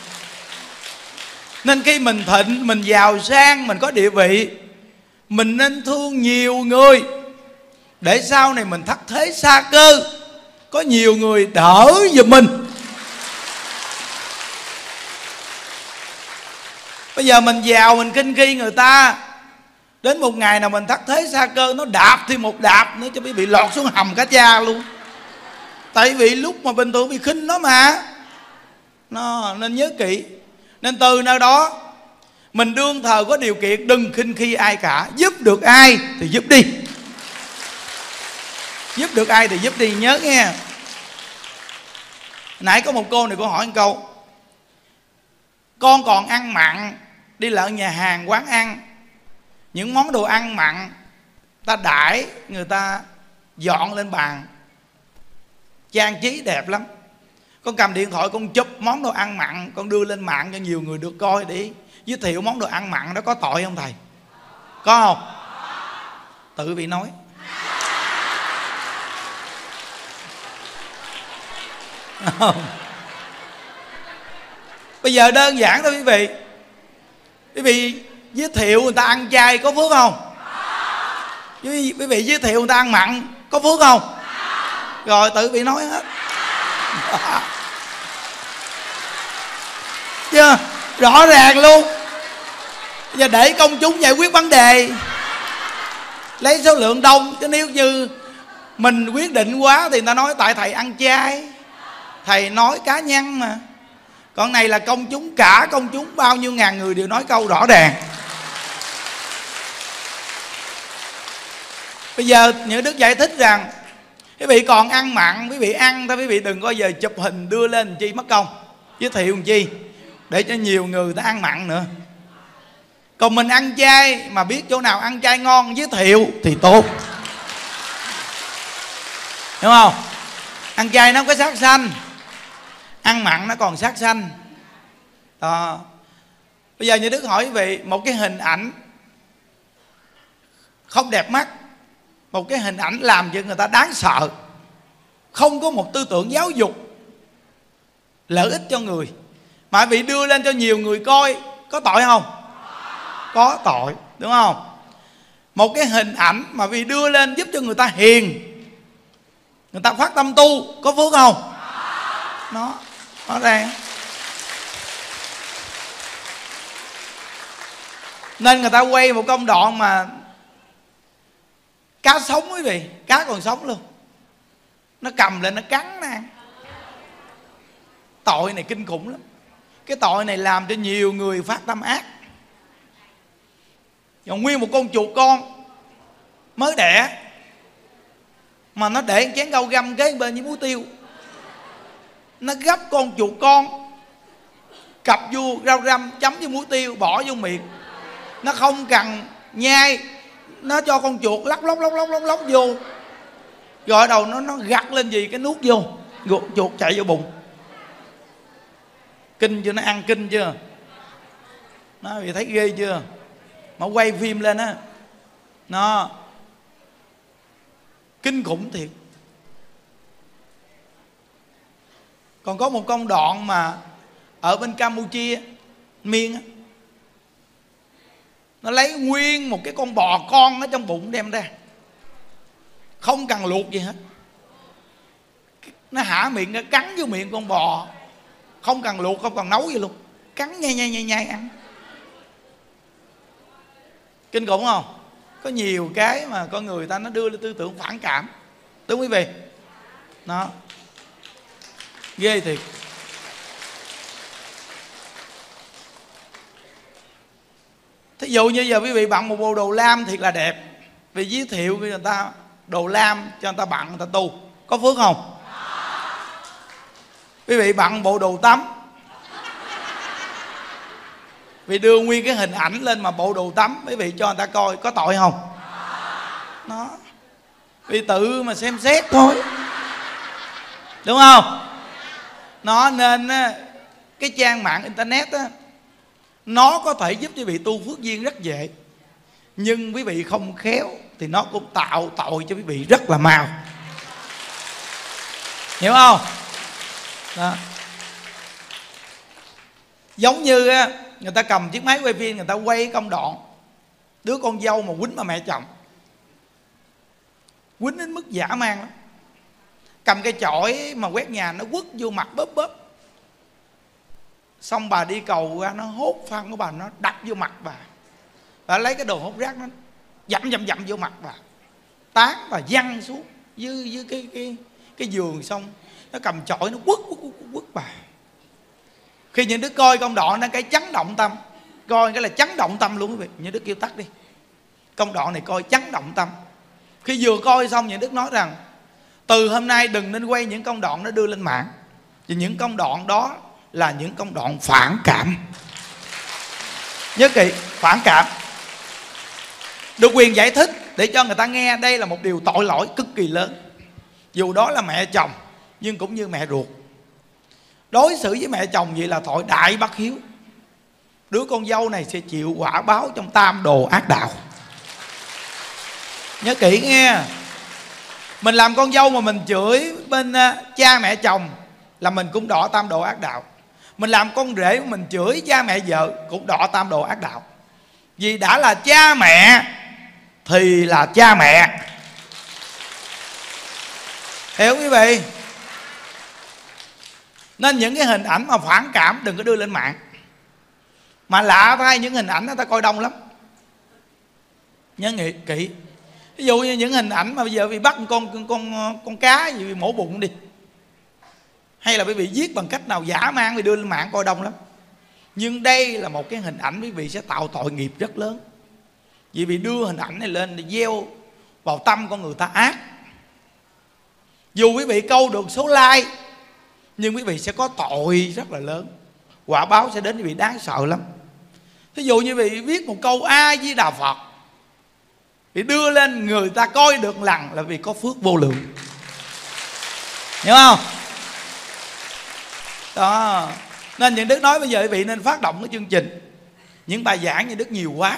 [SPEAKER 1] Nên khi mình thịnh, mình giàu sang, mình có địa vị, mình nên thương nhiều người, để sau này mình thất thế sa cơ, có nhiều người đỡ giùm mình. Bây giờ mình giàu, mình khinh khi người ta, đến một ngày nào mình thất thế sa cơ, nó đạp thì một đạp nữa cho bị lọt xuống hầm cá cha luôn. Tại vì lúc mà bình thường bị khinh nó mà. Nó nên nhớ kỹ. Nên từ nơi đó mình đương thờ có điều kiện, đừng khinh khi ai cả. Giúp được ai thì giúp đi, giúp được ai thì giúp đi. Nhớ nghe. Nãy có một cô này cô hỏi một câu: con còn ăn mặn, đi lại nhà hàng quán ăn, những món đồ ăn mặn ta đãi, người ta dọn lên bàn trang trí đẹp lắm, con cầm điện thoại con chụp món đồ ăn mặn, con đưa lên mạng cho nhiều người được coi để giới thiệu món đồ ăn mặn đó, có tội không thầy? Có không? Tự bị nói. Bây giờ đơn giản thôi quý vị. Quý vị giới thiệu người ta ăn chay có phước không? Quý vị giới thiệu người ta ăn mặn có phước không? Rồi tự bị nói hết. Chưa? Rõ ràng luôn. Bây giờ để công chúng giải quyết vấn đề, lấy số lượng đông. Chứ nếu như mình quyết định quá thì người ta nói tại thầy ăn chay, thầy nói cá nhân mà. Còn này là công chúng, cả công chúng bao nhiêu ngàn người đều nói câu rõ ràng. Bây giờ những Đức giải thích rằng quý vị còn ăn mặn, quý vị ăn thôi, quý vị đừng có giờ chụp hình đưa lên làm chi mất công, giới thiệu làm chi để cho nhiều người ta ăn mặn nữa. Còn mình ăn chay mà biết chỗ nào ăn chay ngon giới thiệu thì tốt, hiểu không? Ăn chay nó không có sát sanh, ăn mặn nó còn sát sanh đó. Bây giờ như Đức hỏi quý vị, một cái hình ảnh không đẹp mắt, một cái hình ảnh làm cho người ta đáng sợ, không có một tư tưởng giáo dục lợi ích cho người, mà bị đưa lên cho nhiều người coi, có tội không? Có tội, đúng không? Một cái hình ảnh mà vì đưa lên giúp cho người ta hiền, người ta phát tâm tu, có phước không? Nó ràng. Nên người ta quay một công đoạn mà cá sống quý vị, cá còn sống luôn, nó cầm lên nó cắn nó ăn. Tội này kinh khủng lắm. Cái tội này làm cho nhiều người phát tâm ác. Còn nguyên một con chuột con mới đẻ mà nó để chén rau găm kế bên với muối tiêu, nó gấp con chuột con, cặp vô rau răm chấm với muối tiêu, bỏ vô miệng. Nó không cần nhai, nó cho con chuột lóc vô. Rồi ở đầu nó gặt lên gì cái nuốt vô, chuột chạy vô bụng. Kinh chưa? Nó ăn kinh chưa? Nó bị thấy ghê chưa? Mà quay phim lên á, nó kinh khủng thiệt. Còn có một công đoạn mà ở bên Campuchia, Miên á, nó lấy nguyên một cái con bò con ở trong bụng đem ra, không cần luộc gì hết. Nó hả miệng, nó cắn vô miệng con bò, không cần luộc, không cần nấu gì luôn, cắn nhai ăn. Kinh khủng không? Có nhiều cái mà con người ta nó đưa lên tư tưởng phản cảm, đúng quý vị? Nó ghê thiệt. Thí dụ như giờ quý vị bận một bộ đồ lam thiệt là đẹp, vì giới thiệu với người ta đồ lam cho người ta bận, người ta tu, có phước không? Quý vị bận bộ đồ tắm, vì đưa nguyên cái hình ảnh lên mà bộ đồ tắm, quý vị cho người ta coi, có tội không? Nó vì tự mà xem xét thôi, đúng không? Nó nên cái trang mạng internet á, nó có thể giúp quý vị tu phước duyên rất dễ, nhưng quý vị không khéo thì nó cũng tạo tội cho quý vị rất là mau, hiểu không? Đó. Giống như người ta cầm chiếc máy quay phim, người ta quay công đoạn đứa con dâu mà quýnh bà mẹ chồng, quýnh đến mức dã man lắm. Cầm cái chổi mà quét nhà nó quất vô mặt bóp. Xong bà đi cầu ra, nó hốt phân của bà, nó đập vô mặt bà. Bà lấy cái đồ hốt rác nó dậm vô mặt bà, tán bà văng xuống dưới cái giường. Xong nó cầm chổi nó quất bà. Khi những đứa coi công đoạn nó cái chấn động tâm, coi cái là chấn động tâm luôn quý vị. Những đứa kêu tắt đi, công đoạn này coi chấn động tâm. Khi vừa coi xong, những đứa nói rằng từ hôm nay đừng nên quay những công đoạn nó đưa lên mạng, vì những công đoạn đó là những công đoạn phản cảm. Nhớ kỹ, phản cảm. Được quyền giải thích để cho người ta nghe đây là một điều tội lỗi cực kỳ lớn. Dù đó là mẹ chồng nhưng cũng như mẹ ruột. Đối xử với mẹ chồng vậy là tội đại bất hiếu. Đứa con dâu này sẽ chịu quả báo trong tam đồ ác đạo. Nhớ kỹ nghe. Mình làm con dâu mà mình chửi bên cha mẹ chồng là mình cũng đọa tam đồ ác đạo. Mình làm con rể mình chửi cha mẹ vợ cũng đọa tam đồ ác đạo. Vì đã là cha mẹ thì là cha mẹ. Hiểu quý vị? Nên những cái hình ảnh mà phản cảm đừng có đưa lên mạng. Mà lạ thay, những hình ảnh đó ta coi đông lắm. Nhớ nghĩ kỹ. Ví dụ như những hình ảnh mà bây giờ bị bắt con cá gì bị mổ bụng đi, hay là bị giết bằng cách nào dã man, bị đưa lên mạng coi đông lắm. Nhưng đây là một cái hình ảnh quý vị sẽ tạo tội nghiệp rất lớn. Vì bị đưa hình ảnh này lên để gieo vào tâm con người ta ác. Dù quý vị câu được số like, nhưng quý vị sẽ có tội rất là lớn. Quả báo sẽ đến quý vị đáng sợ lắm. Thí dụ như quý vị viết một câu A Di Đà Phật, bị đưa lên người ta coi được lần là vì có phước vô lượng. Hiểu không? Đó. Nên những Đức nói bây giờ quý vị nên phát động cái chương trình. Những bài giảng như Đức nhiều quá.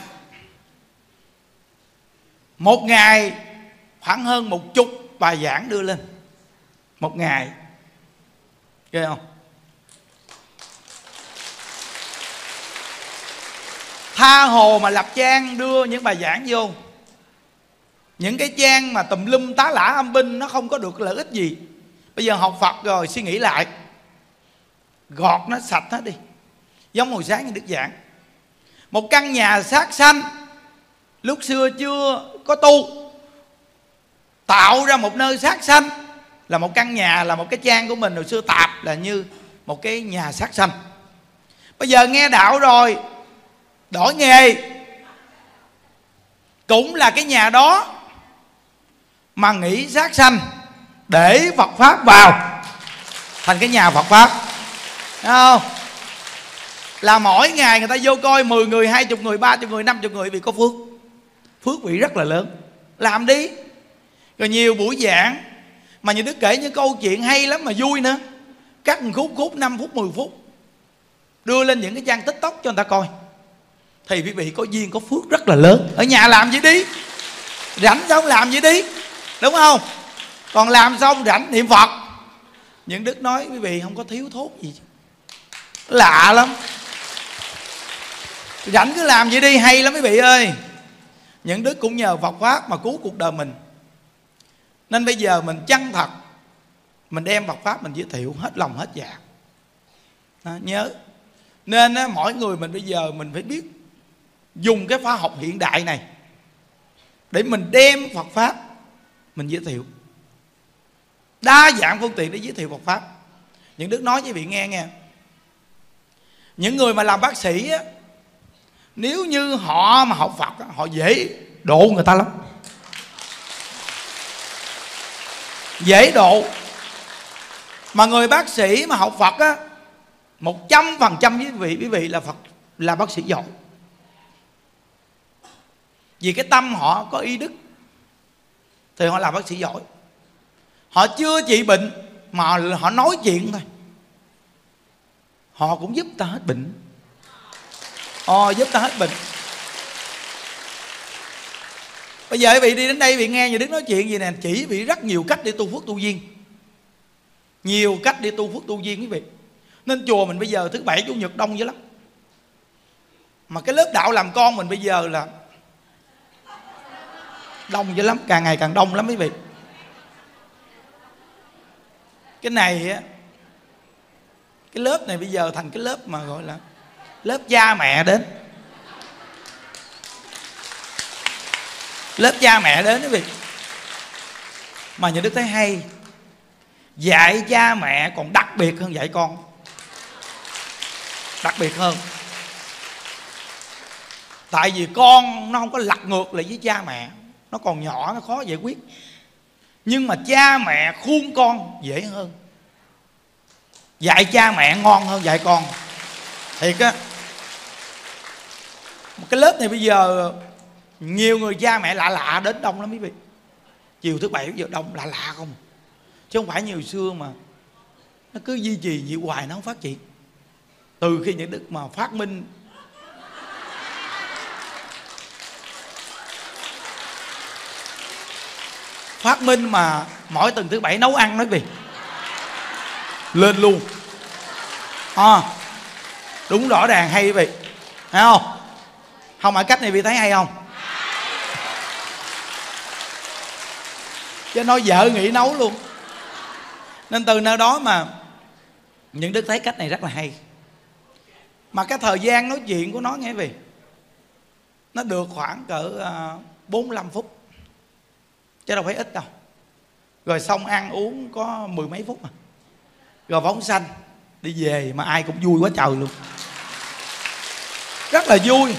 [SPEAKER 1] Một ngày khoảng hơn 10 bài giảng đưa lên. Một ngày. Ghê không? Tha hồ mà lập trang đưa những bài giảng vô. Những cái trang mà tùm lum tá lả âm binh, nó không có được lợi ích gì. Bây giờ học Phật rồi suy nghĩ lại, gọt nó sạch hết đi. Giống hồi sáng như Đức giảng, một căn nhà sát sanh lúc xưa chưa có tu, tạo ra một nơi sát sanh là một căn nhà, là một cái trang của mình hồi xưa tạp là như một cái nhà sát sanh. Bây giờ nghe đạo rồi, đổi nghề, cũng là cái nhà đó mà nghĩ sát sanh để Phật Pháp vào, thành cái nhà Phật Pháp. Thấy không? Là mỗi ngày người ta vô coi 10 người, 20 người, 30 người, 50 người vì có phước. Phước vị rất là lớn. Làm đi. Rồi nhiều buổi giảng mà như Đức kể những câu chuyện hay lắm mà vui nữa, cắt một khúc 5 phút 10 phút đưa lên những cái trang TikTok cho người ta coi, thì quý vị có duyên có phước rất là lớn. Ở nhà làm gì đi, rảnh xong làm gì đi, đúng không? Còn làm xong rảnh niệm Phật. Những Đức nói quý vị không có thiếu thốn gì, lạ lắm. Rảnh cứ làm gì đi, hay lắm quý vị ơi. Những Đức cũng nhờ Phật Pháp mà cứu cuộc đời mình. Nên bây giờ mình chân thật, mình đem Phật Pháp mình giới thiệu hết lòng hết dạ. Đó, nhớ. Nên mỗi người mình bây giờ mình phải biết dùng cái khoa học hiện đại này để mình đem Phật Pháp mình giới thiệu. Đa dạng phương tiện để giới thiệu Phật Pháp. Những Đức nói với vị nghe. Những người mà làm bác sĩ á, nếu như họ mà học Phật á, họ dễ độ người ta lắm. Dễ độ. Mà người bác sĩ mà học Phật á, 100% quý vị là Phật, là bác sĩ giỏi. Vì cái tâm họ có ý đức thì họ là bác sĩ giỏi. Họ chưa trị bệnh mà họ nói chuyện thôi, họ cũng giúp ta hết bệnh. Giúp ta hết bệnh. Bây giờ quý vị đi đến đây, quý vị nghe nhà Đức nói chuyện gì nè, chỉ quý vị rất nhiều cách để tu phước tu duyên. Nhiều cách để tu phước tu duyên quý vị. Nên chùa mình bây giờ thứ Bảy Chủ Nhật đông dữ lắm. Mà cái lớp đạo làm con mình bây giờ là đông dữ lắm, càng ngày càng đông lắm quý vị. Cái này á, cái lớp này bây giờ thành cái lớp mà gọi là lớp cha mẹ đến. Lớp cha mẹ đến quý vị. Mà nhà Đức thấy hay, dạy cha mẹ còn đặc biệt hơn dạy con. Đặc biệt hơn. Tại vì con nó không có lật ngược lại với cha mẹ, nó còn nhỏ, nó khó giải quyết. Nhưng mà cha mẹ khuôn con dễ hơn. Dạy cha mẹ ngon hơn dạy con. Thiệt á. Cái lớp này bây giờ nhiều người cha mẹ lạ lạ đến đông lắm quý vị. Chiều thứ Bảy giờ đông lạ lạ không. Chứ không phải như hồi xưa mà nó cứ duy trì vậy hoài nó không phát triển. Từ khi những Đức mà phát minh mà mỗi tuần thứ Bảy nấu ăn nói gì lên luôn. Đúng, rõ ràng, hay quý vị, thấy không? Không phải cách này vị thấy hay không? Chứ nói vợ nghỉ nấu luôn. Nên từ nơi đó mà những đức thấy cách này rất là hay. Mà cái thời gian nói chuyện của nó nghe quý vị, nó được khoảng cỡ 45 phút, chứ đâu phải ít đâu. Rồi xong ăn uống có mười mấy phút mà, rồi phóng sanh đi về, mà ai cũng vui quá trời luôn, rất là vui.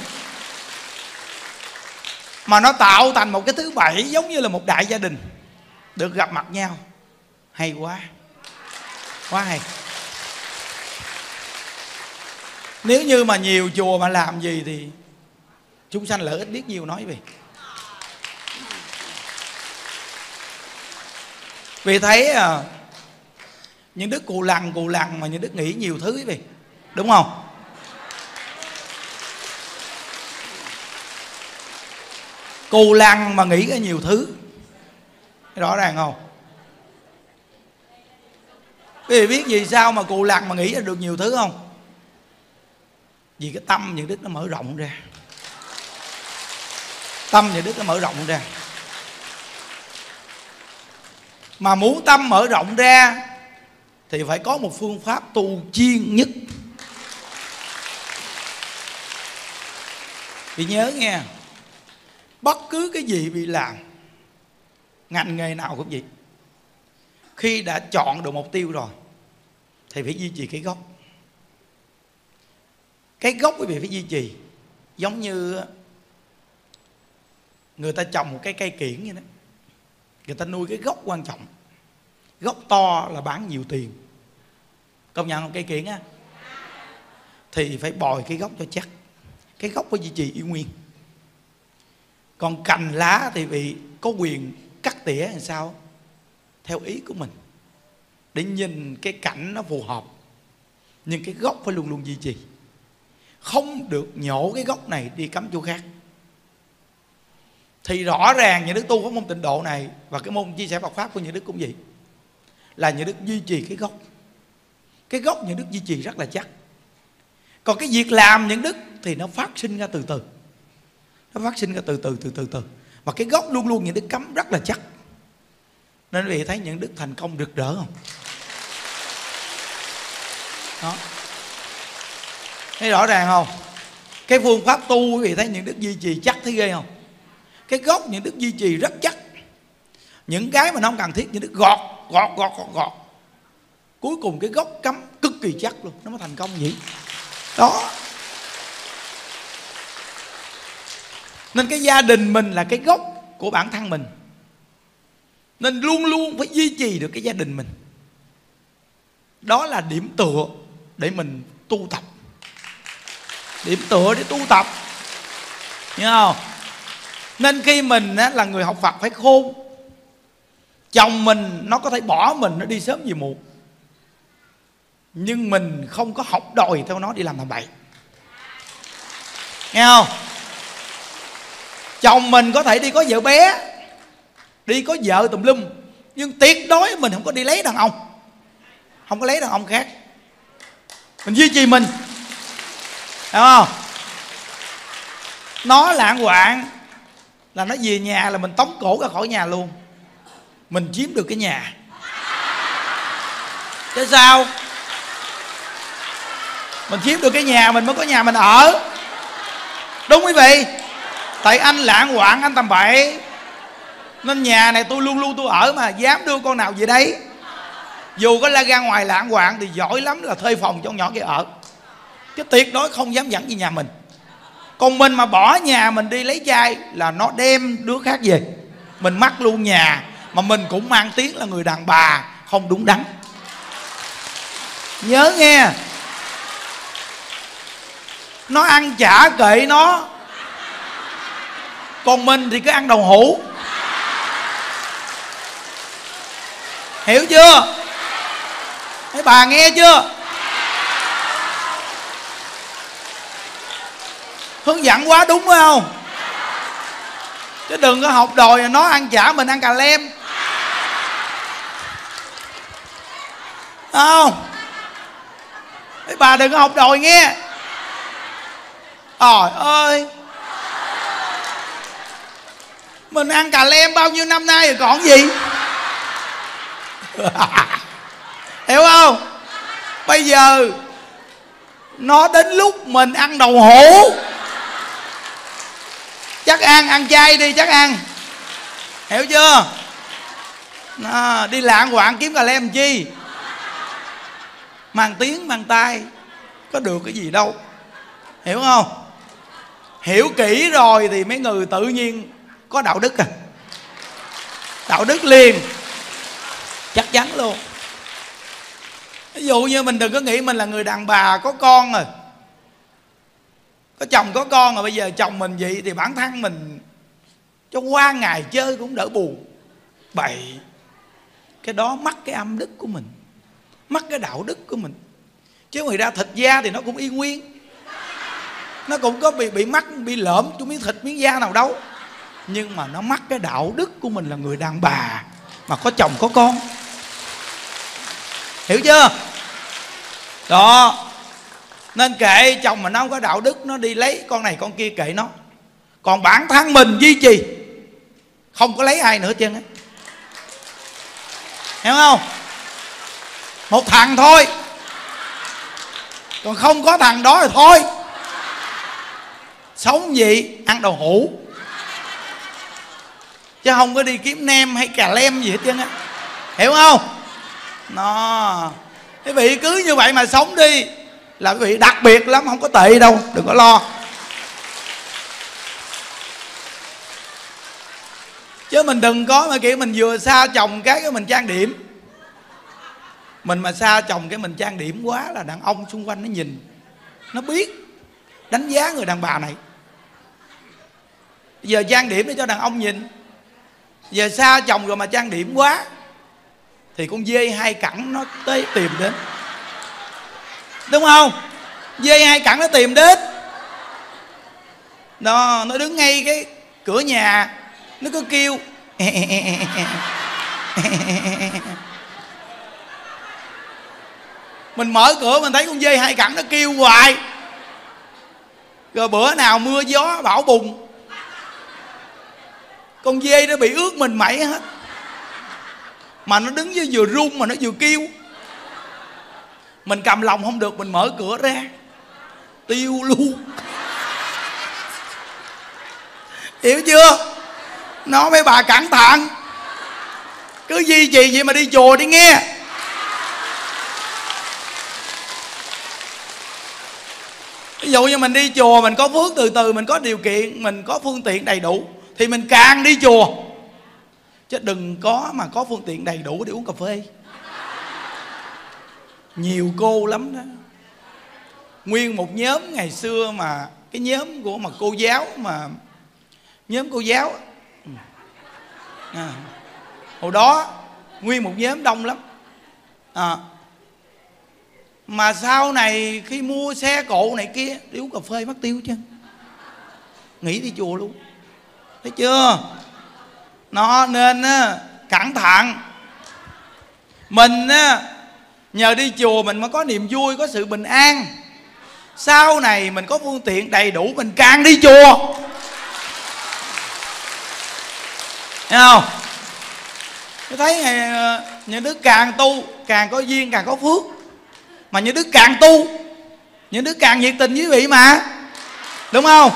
[SPEAKER 1] Mà nó tạo thành một cái thứ bảy giống như là một đại gia đình được gặp mặt nhau. Hay quá, quá hay. Nếu như mà nhiều chùa mà làm gì thì chúng sanh lợi ích biết nhiều, nói về. Vì thấy những đức cù lằn mà những đức nghĩ nhiều thứ vì, đúng không? Cù lằn mà nghĩ ra nhiều thứ, rõ ràng không? Quý vị biết vì sao mà cù lằn mà nghĩ ra được nhiều thứ không? Vì cái tâm những đức nó mở rộng ra. Tâm những đức nó mở rộng ra. Mà muốn tâm mở rộng ra thì phải có một phương pháp tu chuyên nhất. Vì nhớ nghe, bất cứ cái gì bị làm, ngành nghề nào cũng vậy, khi đã chọn được mục tiêu rồi thì phải duy trì cái gốc. Cái gốc quý vị phải duy trì. Giống như người ta trồng một cái cây kiển vậy đó, người ta nuôi cái gốc quan trọng. Gốc to là bán nhiều tiền, công nhận không? Cây kiển á thì phải bồi cái gốc cho chắc, cái gốc phải duy trì yêu nguyên. Còn cành lá thì bị có quyền cắt tỉa làm sao theo ý của mình, để nhìn cái cảnh nó phù hợp. Nhưng cái gốc phải luôn luôn duy trì, không được nhổ cái gốc này đi cắm chỗ khác. Thì rõ ràng những đức tu có môn tịnh độ này và cái môn chia sẻ Phật pháp của những đức cũng vậy, là những đức duy trì cái gốc. Cái gốc những đức duy trì rất là chắc. Còn cái việc làm những đức thì nó phát sinh ra từ từ, nó phát sinh ra từ từ. Và cái gốc luôn luôn những đức cắm rất là chắc. Nên quý vị thấy những đức thành công rực rỡ không? Đó, thấy rõ ràng không? Cái phương pháp tu quý vị thấy những đức duy trì chắc thấy ghê không? Cái gốc những đức duy trì rất chắc. Những cái mà nó không cần thiết những đức gọt. Cuối cùng cái gốc cắm cực kỳ chắc luôn, nó mới thành công vậy. Đó. Nên cái gia đình mình là cái gốc của bản thân mình, nên luôn luôn phải duy trì được cái gia đình mình. Đó là điểm tựa để mình tu tập. Điểm tựa để tu tập, hiểu không? Nên khi mình là người học Phật phải khôn. Chồng mình nó có thể bỏ mình, nó đi sớm về muộn, nhưng mình không có học đòi theo nó đi làm tầm bậy, nghe không? Chồng mình có thể đi có vợ bé, đi có vợ tùm lum, nhưng tuyệt đối mình không có đi lấy đàn ông, không có lấy đàn ông khác. Mình duy trì mình, hiểu không? Nó lạng quạng là nó về nhà là mình tống cổ ra khỏi nhà luôn. Mình chiếm được cái nhà chứ sao? Mình chiếm được cái nhà mình mới có nhà mình ở, đúng quý vị? Tại anh lạng quạng, anh tầm bậy, nên nhà này tôi luôn luôn tôi ở, mà dám đưa con nào về đấy. Dù có la ra ngoài lạng quạng thì giỏi lắm là thuê phòng cho con nhỏ kia ở, chứ tuyệt đối không dám dẫn về nhà mình. Còn mình mà bỏ nhà mình đi lấy trai là nó đem đứa khác về, mình mắc luôn nhà. Mà mình cũng mang tiếng là người đàn bà không đúng đắn, nhớ nghe. Nó ăn chả kệ nó, còn mình thì cứ ăn đậu hũ, hiểu chưa? Mấy bà nghe chưa? Hướng dẫn quá đúng phải không? Chứ đừng có học đòi nó ăn chả mình ăn cà lem, không? Mấy bà đừng có học đòi nghe. Trời ơi, mình ăn cà lem bao nhiêu năm nay rồi còn gì. Hiểu không? Bây giờ nó đến lúc mình ăn đậu hũ. Chắc ăn chay đi, chắc ăn. Hiểu chưa? Đi lạng quạng kiếm cà lem chi, mang tiếng mang tai có được cái gì đâu. Hiểu không? Hiểu kỹ rồi thì mấy người tự nhiên có đạo đức à. Đạo đức liền, chắc chắn luôn. Ví dụ như mình đừng có nghĩ mình là người đàn bà có con rồi, có chồng có con rồi, bây giờ chồng mình vậy thì bản thân mình cho qua ngày chơi cũng đỡ buồn. Bậy. Cái đó mắc cái âm đức của mình, mắc cái đạo đức của mình. Chứ người ra thịt da thì nó cũng y nguyên, nó cũng có bị mắc, bị lợm chút miếng thịt miếng da nào đâu. Nhưng mà nó mắc cái đạo đức của mình là người đàn bà mà có chồng có con. Hiểu chưa? Đó. Nên kệ chồng mà nó không có đạo đức, nó đi lấy con này con kia kệ nó. Còn bản thân mình duy trì, không có lấy ai nữa trơn á. Hiểu không? Một thằng thôi, còn không có thằng đó thì thôi. Sống gì ăn đậu hũ, chứ không có đi kiếm nem hay cà lem gì hết trơn á. Hiểu không? Nó quý vị cứ như vậy mà sống đi là quý vị đặc biệt lắm, không có tệ đâu, đừng có lo. Chứ mình đừng có mà kiểu mình vừa xa chồng cái mình trang điểm. Mình mà xa chồng cái mình trang điểm quá là đàn ông xung quanh nó nhìn, nó biết đánh giá người đàn bà này. Giờ trang điểm để cho đàn ông nhìn. Giờ xa chồng rồi mà trang điểm quá thì con dê hai cẳng nó tới tìm đến, đúng không? Dê hai cẳng nó tìm đến đó, nó đứng ngay cái cửa nhà, nó cứ kêu. Mình mở cửa mình thấy con dê hai cẳng nó kêu hoài. Rồi bữa nào mưa gió bão bùng, con dê nó bị ướt mình mẩy hết. Mà nó đứng với vừa run mà nó vừa kêu. Mình cầm lòng không được, mình mở cửa ra, tiêu luôn. Hiểu chưa? Nó mấy bà cẩn thận, cứ duy trì vậy mà đi chùa đi nghe. Ví dụ như mình đi chùa, mình có phước từ từ, mình có điều kiện, mình có phương tiện đầy đủ thì mình càng đi chùa. Chứ đừng có mà có phương tiện đầy đủ để uống cà phê. Nhiều cô lắm đó. Nguyên một nhóm ngày xưa mà cái nhóm của mà cô giáo, mà nhóm cô giáo hồi đó nguyên một nhóm đông lắm. Mà sau này khi mua xe cộ này kia đi uống cà phê mất tiêu chứ, nghỉ đi chùa luôn. Thấy chưa? Nó nên cẩn thận. Mình nhờ đi chùa mình mới có niềm vui, có sự bình an. Sau này mình có phương tiện đầy đủ, mình càng đi chùa. Thấy không? Tôi thấy những đứa càng tu càng có duyên, càng có phước. Mà những đứa càng tu, những đứa càng nhiệt tình với quý vị mà, đúng không?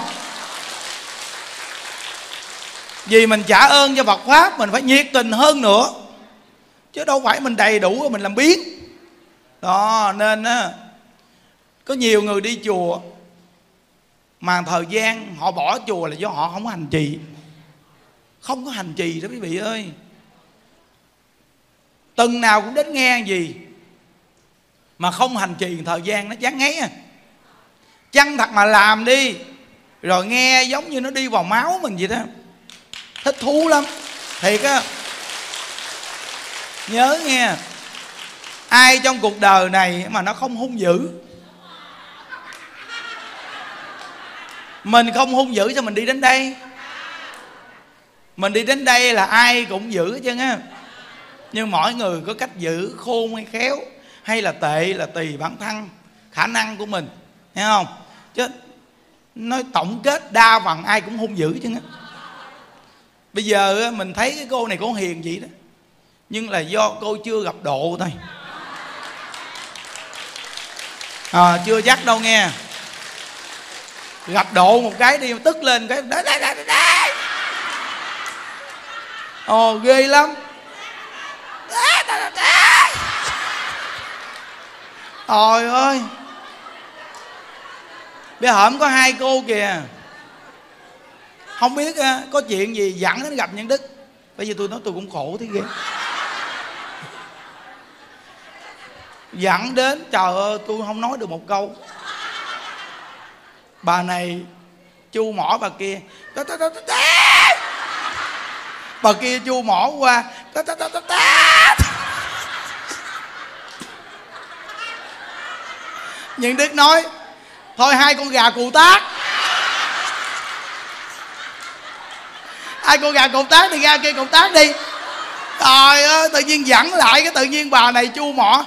[SPEAKER 1] Vì mình trả ơn cho Phật Pháp, mình phải nhiệt tình hơn nữa, chứ đâu phải mình đầy đủ rồi mình làm biến. Đó, nên có nhiều người đi chùa mà thời gian họ bỏ chùa là do họ không có hành trì. Không có hành trì đó quý vị ơi. Tuần nào cũng đến nghe gì mà không hành trì, thời gian nó chán ngấy à. Chăng thật mà làm đi, rồi nghe giống như nó đi vào máu mình vậy đó, thích thú lắm. Thiệt á. Nhớ nghe, ai trong cuộc đời này mà nó không hung dữ. Mình không hung dữ sao mình đi đến đây? Mình đi đến đây là ai cũng dữ hết trơn á. Nhưng mỗi người có cách giữ, khôn hay khéo hay là tệ là tùy bản thân, khả năng của mình. Thấy không? Chứ nói tổng kết đa phần ai cũng hung dữ chứ. Bây giờ mình thấy cái cô này cô hiền vậy đó, nhưng là do cô chưa gặp độ thôi. Chưa chắc đâu nghe. Gặp độ một cái đi tức lên cái đấy. Ồ ghê lắm. Trời ơi, bây hổm có hai cô kìa, không biết có chuyện gì dẫn đến gặp Nhân Đức. Bây giờ tôi nói tôi cũng khổ thế ghê. Dẫn đến trời ơi tôi không nói được một câu. Bà này chu mỏ bà kia, bà kia chu mỏ qua, Nhân Đức nói thôi hai con gà cù tác, hai con gà cù tác thì ra kia cù tác đi. Trời ơi, tự nhiên dẫn lại cái tự nhiên bà này chu mỏ,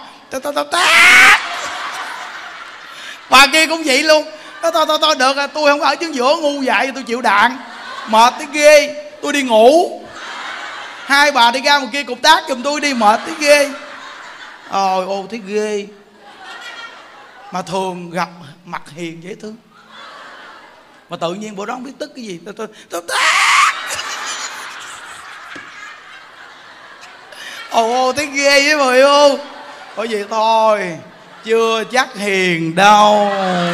[SPEAKER 1] bà kia cũng vậy luôn. Thôi được rồi, tôi không ở trước giữa ngu dại, tôi chịu đạn, mệt tới ghê, tôi đi ngủ. Hai bà đi ra một kia cục tác giùm tôi đi, mệt tới ghê. Ôi thấy ghê. Mà thường gặp mặt hiền dễ thương, mà tự nhiên bữa đó không biết tức cái gì, tôi ồ thấy ghê với người luôn. Bởi vậy thôi, chưa chắc hiền đâu,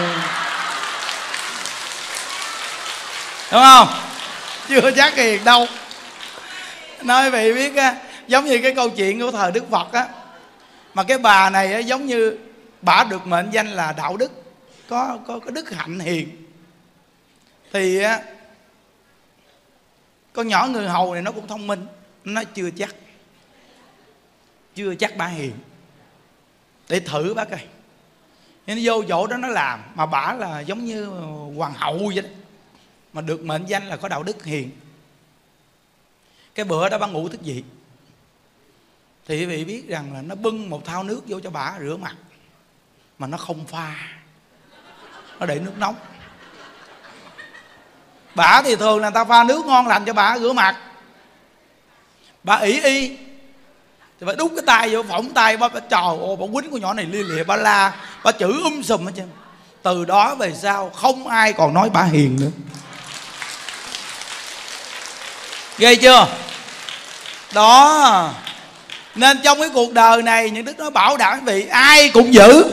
[SPEAKER 1] đúng không? Chưa chắc hiền đâu. Nói vậy biết á, giống như cái câu chuyện của thời Đức Phật á, mà cái bà này á, giống như bà được mệnh danh là đạo đức, có đức hạnh hiền. Thì á, con nhỏ người hầu này nó cũng thông minh, nó chưa chắc bà hiền, để thử bác coi. Nên nó vô chỗ đó nó làm, mà bà là giống như hoàng hậu vậy đó, mà được mệnh danh là có đạo đức hiền. Cái bữa đó bà ngủ thức dậy, thì quý vị biết rằng là nó bưng một thau nước vô cho bà rửa mặt, mà nó không pha, nó để nước nóng. Bà thì thường là người ta pha nước ngon lành cho bà rửa mặt, bà ỷ y thì bà đút cái tay vô phỏng tay bà trời ơi, bà quýnh con nhỏ này lia lịa, bà la, bà chửi sùm hết trơn. Từ đó về sau không ai còn nói bà hiền nữa. Ghê chưa? Đó. Nên trong cái cuộc đời này, những Đức nói bảo đảm quý vị ai cũng giữ,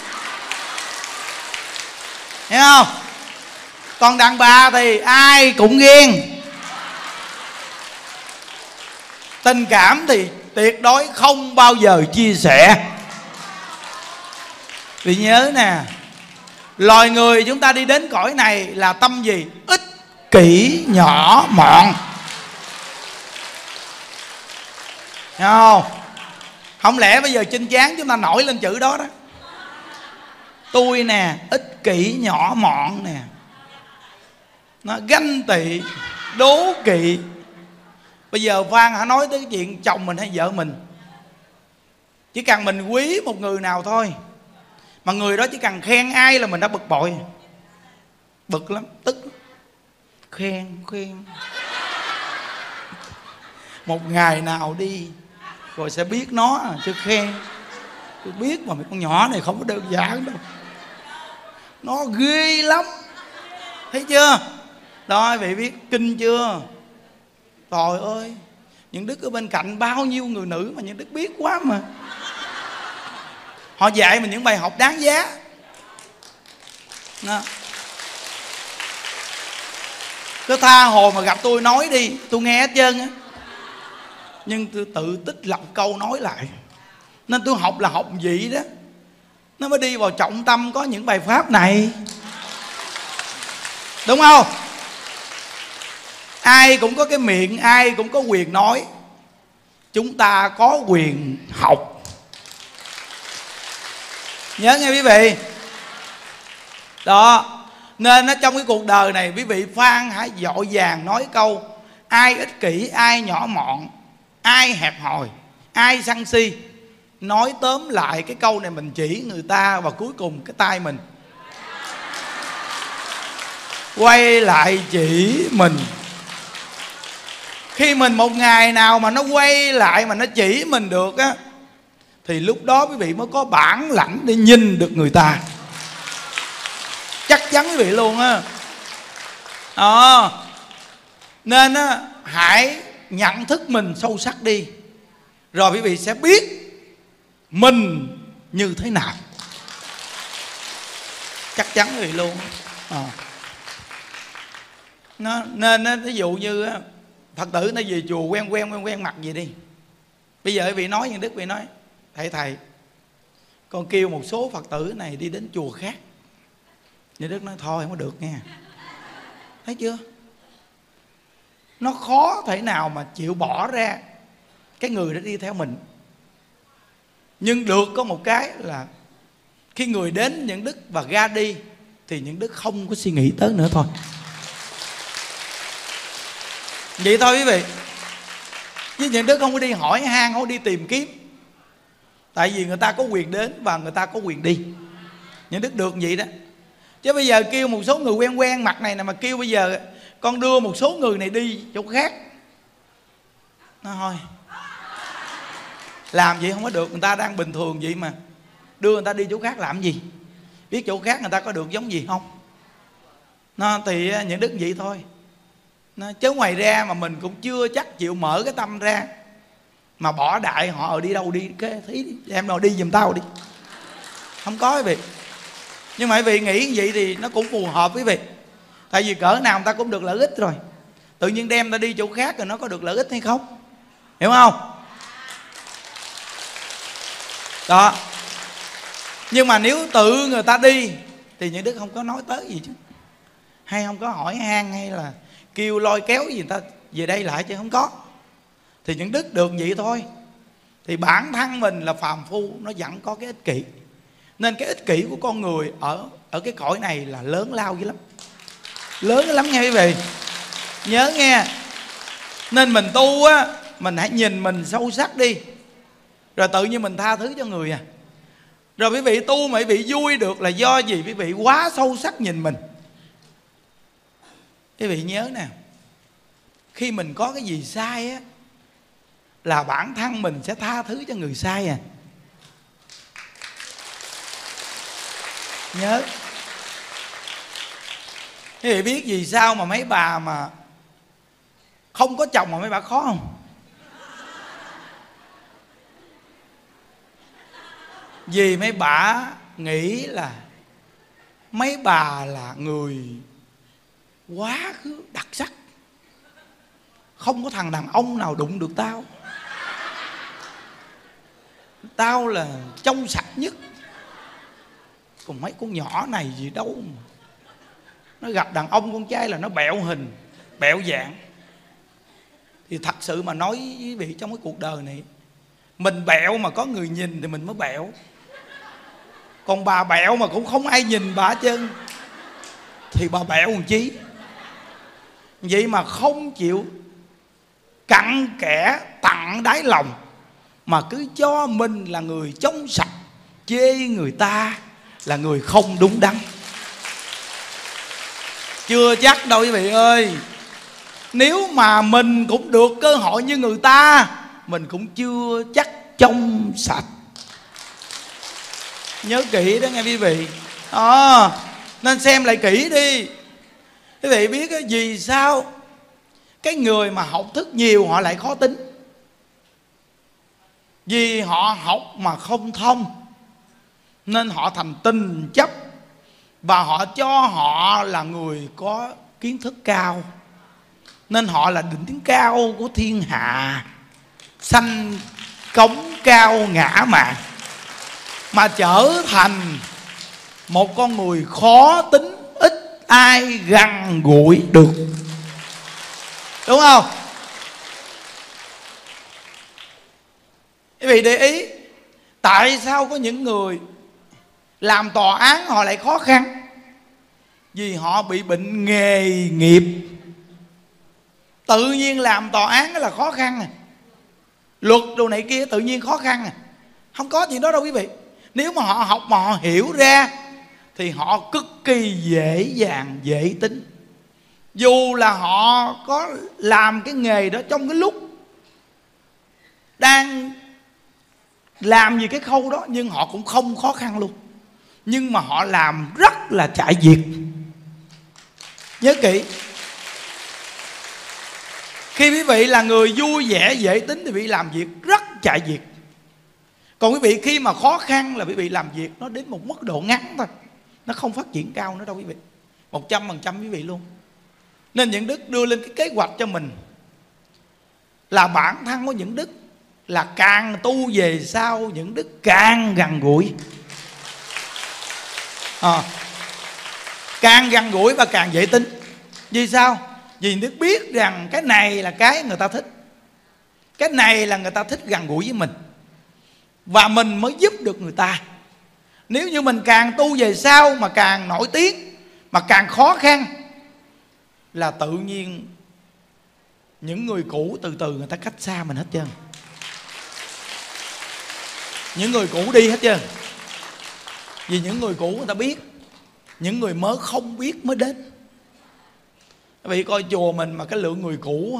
[SPEAKER 1] hiểu không? Còn đàn bà thì ai cũng ghen. Tình cảm thì tuyệt đối không bao giờ chia sẻ. Vì nhớ nè, loài người chúng ta đi đến cõi này là tâm gì? Ích kỷ nhỏ mọn, hiểu không? Không lẽ bây giờ trên trán chúng ta nổi lên chữ đó đó? Tôi nè, ích kỷ nhỏ mọn nè, nó ganh tị, đố kỵ. Bây giờ Phan hả nói tới cái chuyện chồng mình hay vợ mình, chỉ cần mình quý một người nào thôi, mà người đó chỉ cần khen ai là mình đã bực bội, bực lắm, tức. Khen một ngày nào đi rồi sẽ biết nó chứ khen. Tôi biết mà mấy con nhỏ này không có đơn giản đâu, nó ghê lắm, thấy chưa? Đó, vị biết kinh chưa? Trời ơi, những Đức ở bên cạnh bao nhiêu người nữ mà những Đức biết quá mà. Họ dạy mình những bài học đáng giá đó. Cứ tha hồ mà gặp tôi nói đi, tôi nghe hết trơn á. Nhưng tôi tự tích lọc câu nói lại. Nên tôi học là học vậy đó, nó mới đi vào trọng tâm có những bài pháp này, đúng không? Ai cũng có cái miệng, ai cũng có quyền nói. Chúng ta có quyền học. Nhớ nghe quý vị. Đó. Nên trong cái cuộc đời này, quý vị Phan hãy dội vàng nói câu: ai ích kỷ, ai nhỏ mọn, ai hẹp hòi, ai sân si. Nói tóm lại cái câu này mình chỉ người ta, và cuối cùng cái tay mình. quay lại chỉ mình. Khi mình một ngày nào mà nó quay lại mà nó chỉ mình được á, thì lúc đó quý vị mới có bản lãnh để nhìn được người ta. Chắc chắn quý vị luôn á. Nên á, hãy nhận thức mình sâu sắc đi, rồi quý vị sẽ biết mình như thế nào. Chắc chắn quý vị luôn. Nên ví dụ như Phật tử nó về chùa quen mặt gì đi. Bây giờ quý vị nói như Đức vị nói: Thầy con kêu một số Phật tử này đi đến chùa khác. Như Đức nói thôi không có được nghe. Thấy chưa? Nó khó thể nào mà chịu bỏ ra cái người đã đi theo mình. Nhưng được có một cái là khi người đến những Đức và ra đi thì những Đức không có suy nghĩ tới nữa thôi. Vậy thôi quý vị. Chứ những Đức không có đi hỏi han, không có đi tìm kiếm. Tại vì người ta có quyền đến và người ta có quyền đi. Những Đức được vậy đó. Chứ bây giờ kêu một số người quen mặt này nè, mà kêu bây giờ con đưa một số người này đi chỗ khác, nó thôi, làm vậy không có được. Người ta đang bình thường vậy mà đưa người ta đi chỗ khác làm gì? Biết chỗ khác người ta có được giống gì không? Thì những Đức vậy thôi. Chứ ngoài ra mà mình cũng chưa chắc chịu mở cái tâm ra mà bỏ đại họ đi đâu đi cái thí đi, em nào đi giùm tao đi. Không có quý vị. Nhưng mà quý vị nghĩ như vậy thì nó cũng phù hợp quý vị. Tại vì cỡ nào người ta cũng được lợi ích rồi. Tự nhiên đem ta đi chỗ khác rồi nó có được lợi ích hay không? Hiểu không? Đó. Nhưng mà nếu tự người ta đi thì những Đức không có nói tới gì chứ. Hay không có hỏi han hay là kêu lôi kéo gì người ta về đây lại chứ không có. Thì những Đức được vậy thôi. Thì bản thân mình là phàm phu, nó vẫn có cái ích kỷ. Nên cái ích kỷ của con người ở cái cõi này là lớn lao dữ lắm. Lớn lắm nghe quý vị. Nhớ nghe. Nên mình tu á, mình hãy nhìn mình sâu sắc đi, rồi tự nhiên mình tha thứ cho người à. Rồi quý vị tu mà quý vị vui được là do gì? Quý vị quá sâu sắc nhìn mình. Quý vị nhớ nè, khi mình có cái gì sai á, là bản thân mình sẽ tha thứ cho người sai à. Nhớ. Quý vị biết vì sao mà mấy bà mà không có chồng mà mấy bà khó không? Vì mấy bà nghĩ là mấy bà là người quá khứ đặc sắc, không có thằng đàn ông nào đụng được tao. Tao là trong sạch nhất. Còn mấy con nhỏ này gì đâu mà nó gặp đàn ông con trai là nó bẹo hình, bẹo dạng. Thì thật sự mà nói với quý vị, trong cái cuộc đời này mình bẹo mà có người nhìn thì mình mới bẹo. Còn bà bẹo mà cũng không ai nhìn bà hết trơn thì bà bẹo làm chi? Vậy mà không chịu cặn kẽ tặng đáy lòng, mà cứ cho mình là người trong sạch, chê người ta là người không đúng đắn. Chưa chắc đâu quý vị ơi. Nếu mà mình cũng được cơ hội như người ta, mình cũng chưa chắc trong sạch. Nhớ kỹ đó nghe quý vị. Nên xem lại kỹ đi. Quý vị biết vì sao cái người mà học thức nhiều họ lại khó tính? Vì họ học mà không thông, nên họ thành tình chấp, và họ cho họ là người có kiến thức cao, nên họ là đỉnh cao của thiên hạ, sanh cống cao ngã mạn, mà trở thành một con người khó tính, ít ai gần gũi được. Đúng không? Quý vị để ý, tại sao có những người làm tòa án họ lại khó khăn? Vì họ bị bệnh nghề nghiệp. Tự nhiên làm tòa án là khó khăn à. Luật đồ này kia tự nhiên khó khăn à. Không có chuyện đó đâu quý vị. Nếu mà họ học mà họ hiểu ra thì họ cực kỳ dễ dàng, dễ tính. Dù là họ có làm cái nghề đó trong cái lúc đang làm gì cái khâu đó, nhưng họ cũng không khó khăn luôn. Nhưng mà họ làm rất là chạy việc. Nhớ kỹ, khi quý vị là người vui vẻ dễ tính thì quý vị làm việc rất chạy việc. Còn quý vị khi mà khó khăn là quý vị làm việc nó đến một mức độ ngắn thôi, nó không phát triển cao nữa đâu quý vị. 100% quý vị luôn. Nên những Đức đưa lên cái kế hoạch cho mình là bản thân của những Đức là càng tu về sau, những Đức càng gần gũi, càng gần gũi và càng dễ tính. Vì sao? Vì những Đức biết rằng cái này là cái người ta thích, cái này là người ta thích gần gũi với mình, và mình mới giúp được người ta. Nếu như mình càng tu về sau mà càng nổi tiếng, mà càng khó khăn, là tự nhiên những người cũ từ từ người ta cách xa mình hết trơn. Những người cũ đi hết trơn. Vì những người cũ người ta biết, những người mới không biết mới đến. Các vị coi chùa mình mà cái lượng người cũ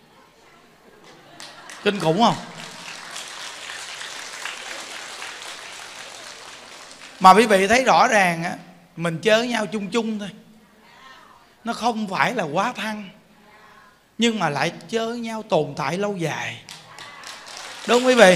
[SPEAKER 1] kinh khủng không? Mà quý vị thấy rõ ràng á, mình chơi với nhau chung chung thôi, nó không phải là quá thân, nhưng mà lại chơi với nhau tồn tại lâu dài. Đúng không quý vị?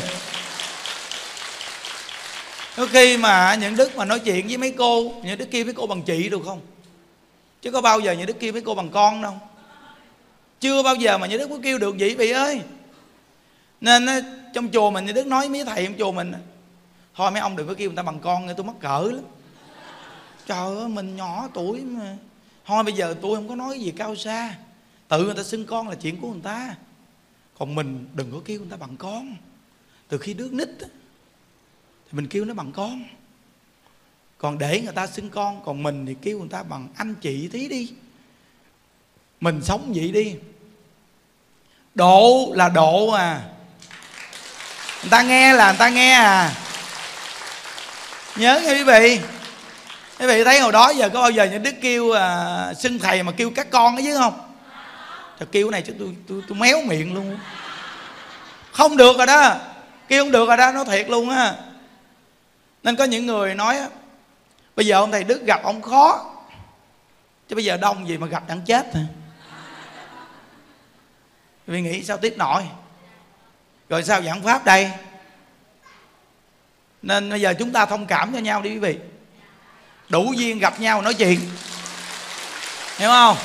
[SPEAKER 1] Có khi mà những Đức mà nói chuyện với mấy cô, những Đức kêu mấy cô bằng chị được không? Chứ có bao giờ những Đức kêu mấy cô bằng con đâu. Chưa bao giờ mà những Đức có kêu được vậy vị ơi. Nên trong chùa mình, những Đức nói với mấy thầy trong chùa mình, thôi mấy ông đừng có kêu người ta bằng con, tôi mắc cỡ lắm. Trời ơi, mình nhỏ tuổi mà. Thôi bây giờ tôi không có nói gì cao xa, tự người ta xưng con là chuyện của người ta. Còn mình đừng có kêu người ta bằng con. Từ khi đứa nít thì mình kêu nó bằng con, còn để người ta xưng con. Còn mình thì kêu người ta bằng anh chị tí đi. Mình sống vậy đi. Độ là độ à, người ta nghe là người ta nghe à. Nhớ nghe quý vị. Quý vị thấy hồi đó giờ có bao giờ những Đức kêu xưng thầy mà kêu các con đó chứ không? Trời, kêu này chứ tôi méo miệng luôn. Không được rồi đó, kêu không được rồi đó, nói thiệt luôn á. Nên có những người nói bây giờ ông thầy Đức gặp ông khó, chứ bây giờ đông gì mà gặp đang chết hả? Vì nghĩ sao tiếp nổi, rồi sao giảng pháp đây? Nên bây giờ chúng ta thông cảm cho nhau đi quý vị. Đủ duyên gặp nhau nói chuyện, hiểu không?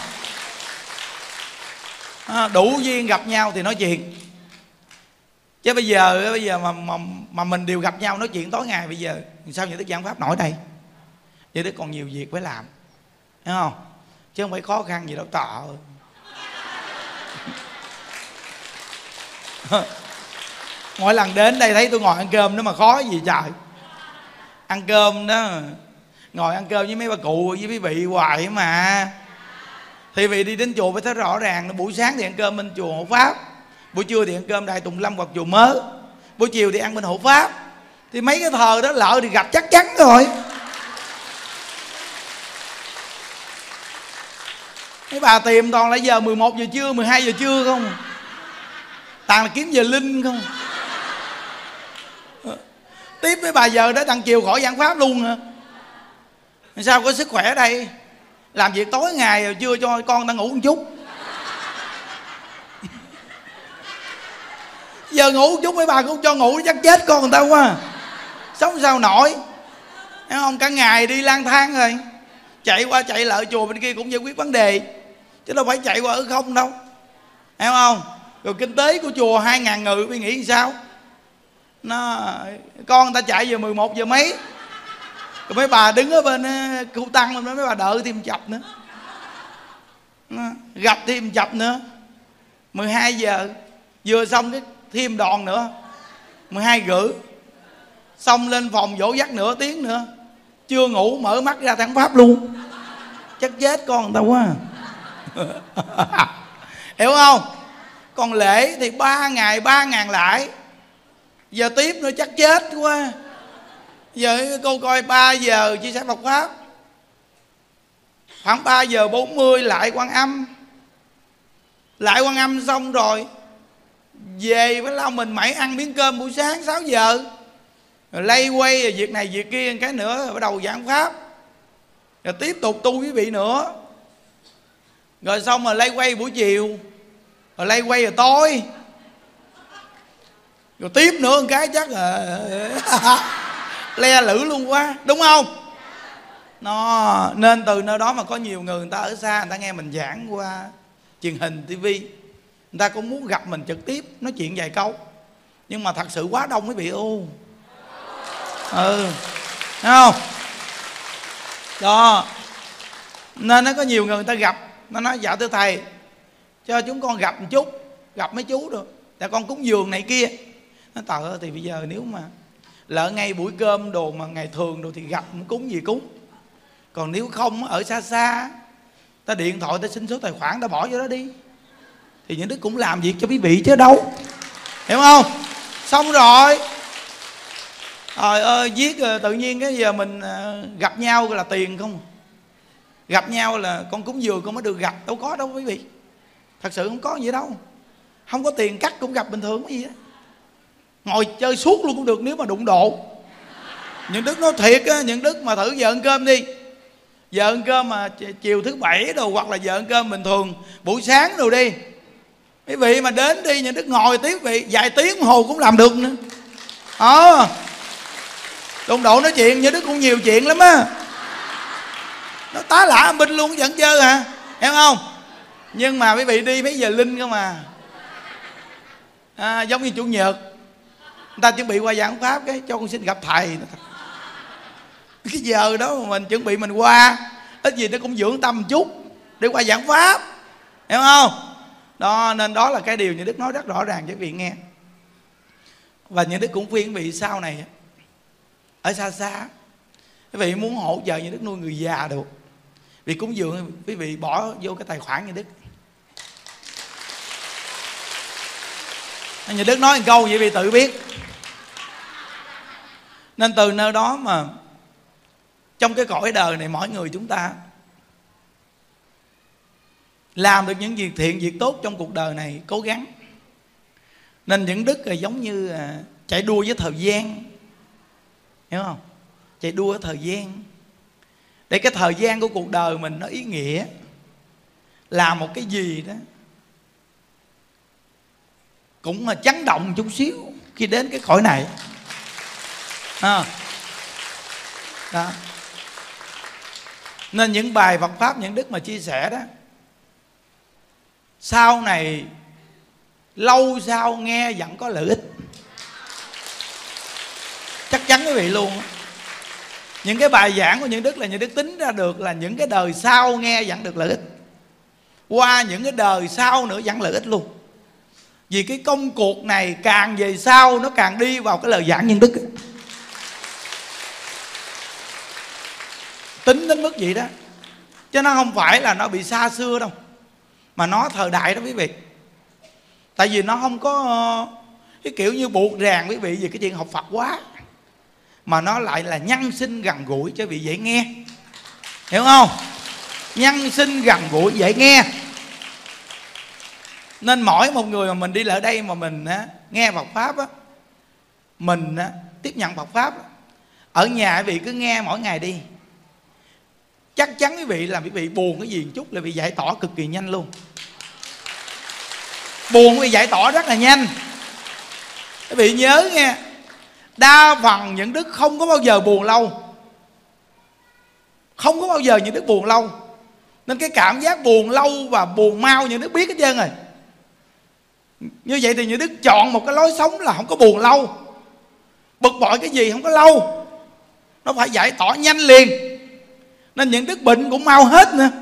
[SPEAKER 1] Đủ duyên gặp nhau thì nói chuyện. Chứ bây giờ mà mình đều gặp nhau nói chuyện tối ngày, bây giờ sao những Đức giảng pháp nổi đây? Vậy Đức còn nhiều việc phải làm, hiểu không? Chứ không phải khó khăn gì đâu. Trời ơi. Mỗi lần đến đây thấy tôi ngồi ăn cơm nó mà khó gì trời. Ăn cơm đó, ngồi ăn cơm với mấy bà cụ với quý vị hoài mà. Thì vị đi đến chùa phải thấy rõ ràng. Buổi sáng thì ăn cơm bên chùa Hộ Pháp, buổi trưa thì ăn cơm Đại Tùng Lâm hoặc chùa Mớ, buổi chiều thì ăn bên Hộ Pháp. Thì mấy cái thờ đó lỡ thì gặp chắc chắn rồi. Mấy bà tìm toàn là giờ 11 giờ trưa, 12 giờ trưa không, toàn là kiếm giờ linh không. Tiếp mấy bà giờ đó thằng chiều khỏi giảng pháp luôn hả? Sao có sức khỏe đây? Làm việc tối ngày rồi chưa cho con ta ngủ một chút. Giờ ngủ một chút mấy bà cũng cho ngủ chắc chết con người ta quá. Sống sao nổi, thấy không? Cả ngày đi lang thang rồi, chạy qua chạy lại chùa bên kia cũng giải quyết vấn đề, chứ đâu phải chạy qua ở không đâu, hiểu không? Rồi kinh tế của chùa 2.000 người, bị nghĩ sao? Con người ta chạy giờ 11 giờ mấy, rồi mấy bà đứng ở bên khu tăng, mấy bà đợi thêm chập nữa, gặp thêm chập nữa. 12 giờ vừa xong cái thêm đòn nữa, 12 rưỡi xong lên phòng dỗ dắt nửa tiếng nữa, chưa ngủ mở mắt ra thắng pháp luôn, chắc chết con người ta quá. Hiểu không? Còn lễ thì 3 ngày 3.000 lại, giờ tiếp nữa chắc chết quá. Giờ cô coi 3 giờ chia sẻ Phật pháp, khoảng 3 giờ 40 lại Quan Âm, lại Quan Âm xong rồi về phải lau mình mẩy, ăn miếng cơm buổi sáng 6 giờ, rồi lay quay rồi việc này việc kia, cái nữa bắt đầu giảng pháp, rồi tiếp tục tu quý vị nữa, rồi xong rồi lay quay buổi chiều, rồi lay quay rồi tối, rồi tiếp nữa một cái chắc là le lử luôn quá, đúng không? Nó nên từ nơi đó mà có nhiều người ta ở xa, người ta nghe mình giảng qua truyền hình tivi, người ta cũng muốn gặp mình trực tiếp nói chuyện vài câu, nhưng mà thật sự quá đông quý vị thấy không? Đó nên nó có nhiều người ta gặp, nó nói dạ thưa thầy cho chúng con gặp một chút, gặp mấy chú được, tại con cúng dường này kia. Nó trời ơi, thì bây giờ nếu mà lỡ ngay buổi cơm đồ mà ngày thường đồ thì gặp cúng gì cúng, còn nếu không ở xa xa ta điện thoại ta xin số tài khoản ta bỏ vô đó đi, thì những đức cũng làm việc cho quý vị chứ đâu, hiểu không? Xong rồi trời ơi viết tự nhiên cái giờ mình gặp nhau là tiền không, gặp nhau là con cúng dường con mới được gặp, đâu có đâu quý vị, thật sự không có gì đâu, không có tiền cắt cũng gặp bình thường cái gì đó, ngồi chơi suốt luôn cũng được nếu mà đụng độ. Những đức nói thiệt á, những đức mà thử giờ ăn cơm đi, giờ ăn cơm mà chiều thứ bảy đồ, hoặc là giờ ăn cơm bình thường buổi sáng rồi đi, quý vị mà đến đi, những đức ngồi tiếp vị vài tiếng đồng hồ cũng làm được nữa. Đụng độ nói chuyện, những đức cũng nhiều chuyện lắm á, nó tá lả âm binh luôn vẫn chơi hả, hiểu không? Nhưng mà quý vị đi mấy giờ linh không giống như chủ nhật người ta chuẩn bị qua giảng pháp, cái cho con xin gặp thầy, cái giờ đó mà mình chuẩn bị mình qua, ít gì nó cũng dưỡng tâm một chút để qua giảng pháp, hiểu không? Đó nên đó là cái điều như đức nói rất rõ ràng cho quý vị nghe. Và như đức cũng khuyên quý vị sau này ở xa xa, quý vị muốn hỗ trợ như đức nuôi người già được, vì cúng dường quý vị bỏ vô cái tài khoản như đức. Như đức nói một câu vậy quý vị tự biết. Nên từ nơi đó mà trong cái cõi đời này, mỗi người chúng ta làm được những việc thiện, việc tốt trong cuộc đời này, cố gắng. Nên những đức là giống như chạy đua với thời gian, hiểu không? Chạy đua với thời gian để cái thời gian của cuộc đời mình nó ý nghĩa, làm một cái gì đó cũng mà chấn động một chút xíu khi đến cái cõi này. Đó. Nên những bài Phật Pháp những đức mà chia sẻ đó, sau này lâu sau nghe vẫn có lợi ích, chắc chắn quý vị luôn. Những cái bài giảng của những đức là những đức tính ra được là những cái đời sau nghe vẫn được lợi ích, qua những cái đời sau nữa vẫn lợi ích luôn. Vì cái công cuộc này càng về sau nó càng đi vào cái lời giảng nhân đức, tính đến mức vậy đó, chứ nó không phải là nó bị xa xưa đâu, mà nó thời đại đó quý vị. Tại vì nó không có cái kiểu như buộc ràng quý vị về cái chuyện học Phật quá, mà nó lại là nhân sinh gần gũi cho quý vị dễ nghe, hiểu không? Nhân sinh gần gũi dễ nghe. Nên mỗi một người mà mình đi lại đây mà mình nghe Phật Pháp á, mình tiếp nhận Phật Pháp á, ở nhà quý vị cứ nghe mỗi ngày đi, chắc chắn quý vị là quý vị buồn cái gì một chút là bị giải tỏa cực kỳ nhanh luôn. Buồn quý vị giải tỏa rất là nhanh. Quý vị nhớ nghe, đa phần những đức không có bao giờ buồn lâu, không có bao giờ những đức buồn lâu. Nên cái cảm giác buồn lâu và buồn mau những đức biết hết trơn rồi. Như vậy thì những đức chọn một cái lối sống là không có buồn lâu. Bực bội cái gì không có lâu, nó phải giải tỏa nhanh liền. Nên những đức bệnh cũng mau hết nữa.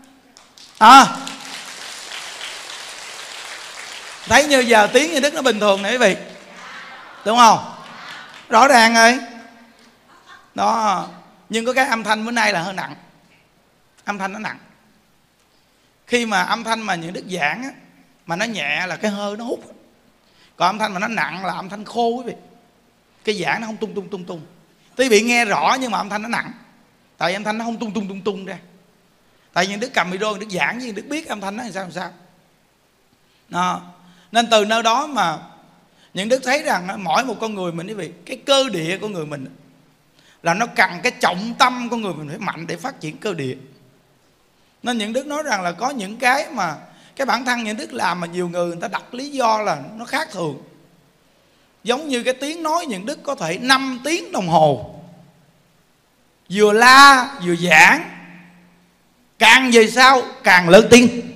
[SPEAKER 1] Thấy như giờ tiếng như đức nó bình thường này quý vị, đúng không? Rõ ràng rồi đó. Nhưng có cái âm thanh bữa nay là hơi nặng, âm thanh nó nặng. Khi mà âm thanh mà những đức giảng á, mà nó nhẹ là cái hơi nó hút, còn âm thanh mà nó nặng là âm thanh khô quý vị. Cái giảng nó không tung tung. Quý vị nghe rõ nhưng mà âm thanh nó nặng, tại âm thanh nó không tung ra. Tại những đức cầm micro, đức giảng với đức biết âm thanh nó làm sao. Đó. Nên từ nơi đó mà những đức thấy rằng mỗi một con người mình, quý vị, cái cơ địa của người mình là nó cần cái trọng tâm của người mình phải mạnh để phát triển cơ địa. Nên những đức nói rằng là có những cái mà cái bản thân những đức làm mà nhiều người ta đặt lý do là nó khác thường. Giống như cái tiếng nói những đức có thể 5 tiếng đồng hồ, vừa la vừa giảng, càng về sau càng lớn tiếng.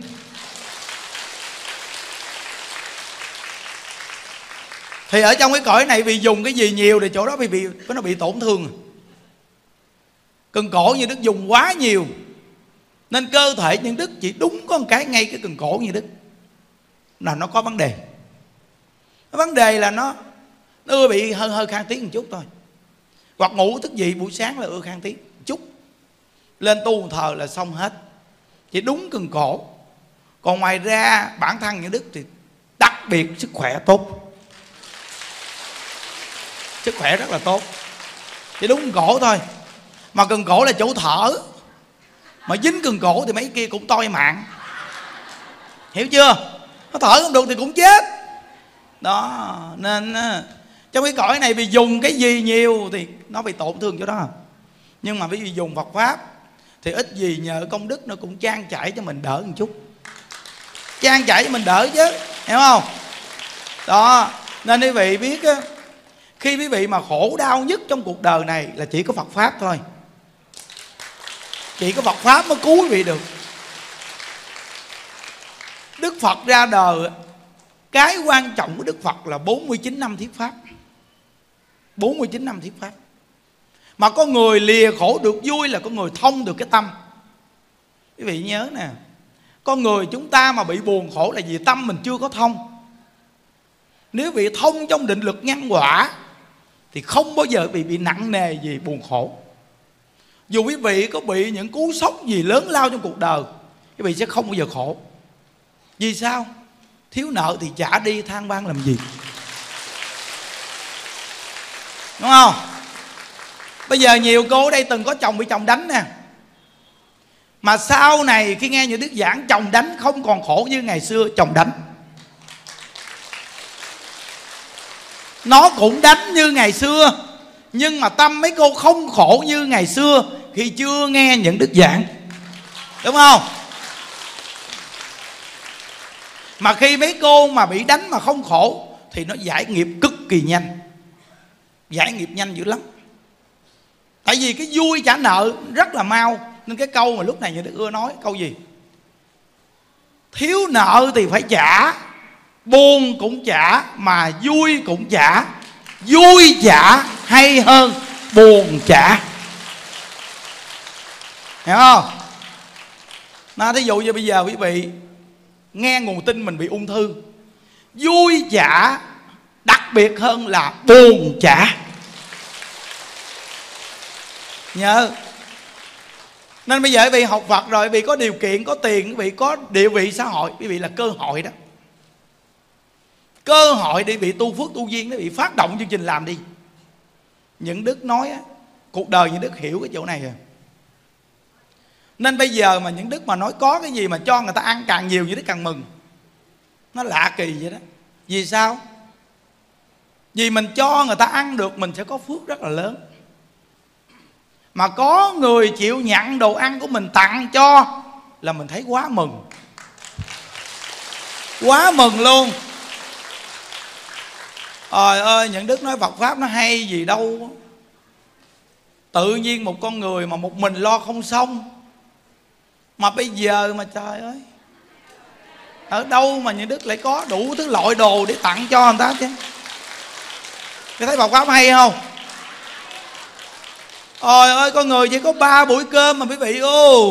[SPEAKER 1] Thì ở trong cái cõi này vì dùng cái gì nhiều thì chỗ đó nó bị tổn thương. Cần cổ như đức dùng quá nhiều nên cơ thể những đức chỉ đúng có một cái ngay cái cần cổ như đức là nó có vấn đề. Cái vấn đề là nó ưa bị hơi khan tiếng một chút thôi. Hoặc ngủ thức dậy buổi sáng là ưa khan tiếng một chút, lên tu thờ là xong hết. Chỉ đúng cần cổ. Còn ngoài ra bản thân những đức thì đặc biệt sức khỏe tốt, sức khỏe rất là tốt. Chỉ đúng cần cổ thôi. Mà cần cổ là chỗ thở, mà dính cần cổ thì mấy kia cũng toi mạng. Hiểu chưa? Nó thở không được thì cũng chết. Đó. Nên trong cái cõi này vì dùng cái gì nhiều thì nó bị tổn thương chỗ đó. Nhưng mà vì dùng Phật Pháp thì ít gì nhờ công đức nó cũng trang trải cho mình đỡ một chút. Trang trải cho mình đỡ chứ, hiểu không? Đó. Nên quý vị biết á, khi quý vị mà khổ đau nhất trong cuộc đời này là chỉ có Phật Pháp thôi. Chỉ có Phật Pháp mới cứu quý vị được. Đức Phật ra đời, cái quan trọng của Đức Phật là 49 năm thuyết Pháp. 49 năm thuyết Pháp. Mà có người lìa khổ được vui là có người thông được cái tâm. Quý vị nhớ nè, con người chúng ta mà bị buồn khổ là vì tâm mình chưa có thông. Nếu bị thông trong định lực nhân quả thì không bao giờ bị nặng nề gì buồn khổ. Dù quý vị có bị những cú sốc gì lớn lao trong cuộc đời, quý vị sẽ không bao giờ khổ. Vì sao? Thiếu nợ thì trả đi, than van làm gì? Đúng không? Bây giờ nhiều cô ở đây từng có chồng bị chồng đánh nè, mà sau này khi nghe những đức giảng chồng đánh không còn khổ như ngày xưa chồng đánh. Nó cũng đánh như ngày xưa, nhưng mà tâm mấy cô không khổ như ngày xưa khi chưa nghe những đức giảng. Đúng không? Mà khi mấy cô mà bị đánh mà không khổ thì nó giải nghiệp cực kỳ nhanh. Giải nghiệp nhanh dữ lắm. Tại vì cái vui trả nợ rất là mau. Nên cái câu mà lúc này như đức ưa nói, câu gì? Thiếu nợ thì phải trả, buồn cũng trả, mà vui cũng trả. Vui trả hay hơn buồn trả. Hiểu không? Mà thí dụ như bây giờ quý vị nghe nguồn tin mình bị ung thư, vui trả đặc biệt hơn là buồn trả. Nhớ. Nên bây giờ quý vị học Phật rồi, quý vị có điều kiện, có tiền, quý vị có địa vị xã hội, quý vị là cơ hội đó. Cơ hội để bị tu phước tu duyên, để bị phát động chương trình làm đi. Những đức nói á, cuộc đời những đức hiểu cái chỗ này rồi. Nên bây giờ mà những đức mà nói có cái gì mà cho người ta ăn càng nhiều, những đức càng mừng. Nó lạ kỳ vậy đó. Vì sao? Vì mình cho người ta ăn được, mình sẽ có phước rất là lớn. Mà có người chịu nhận đồ ăn của mình tặng cho là mình thấy quá mừng. Quá mừng luôn. Trời ơi, những đức nói Phật Pháp nó hay gì đâu. Tự nhiên một con người mà một mình lo không xong. Mà bây giờ mà trời ơi, ở đâu mà những đức lại có đủ thứ loại đồ để tặng cho người ta chứ. Cái thấy Phật Pháp hay không? Trời ơi, con người chỉ có 3 buổi cơm mà quý vị ô.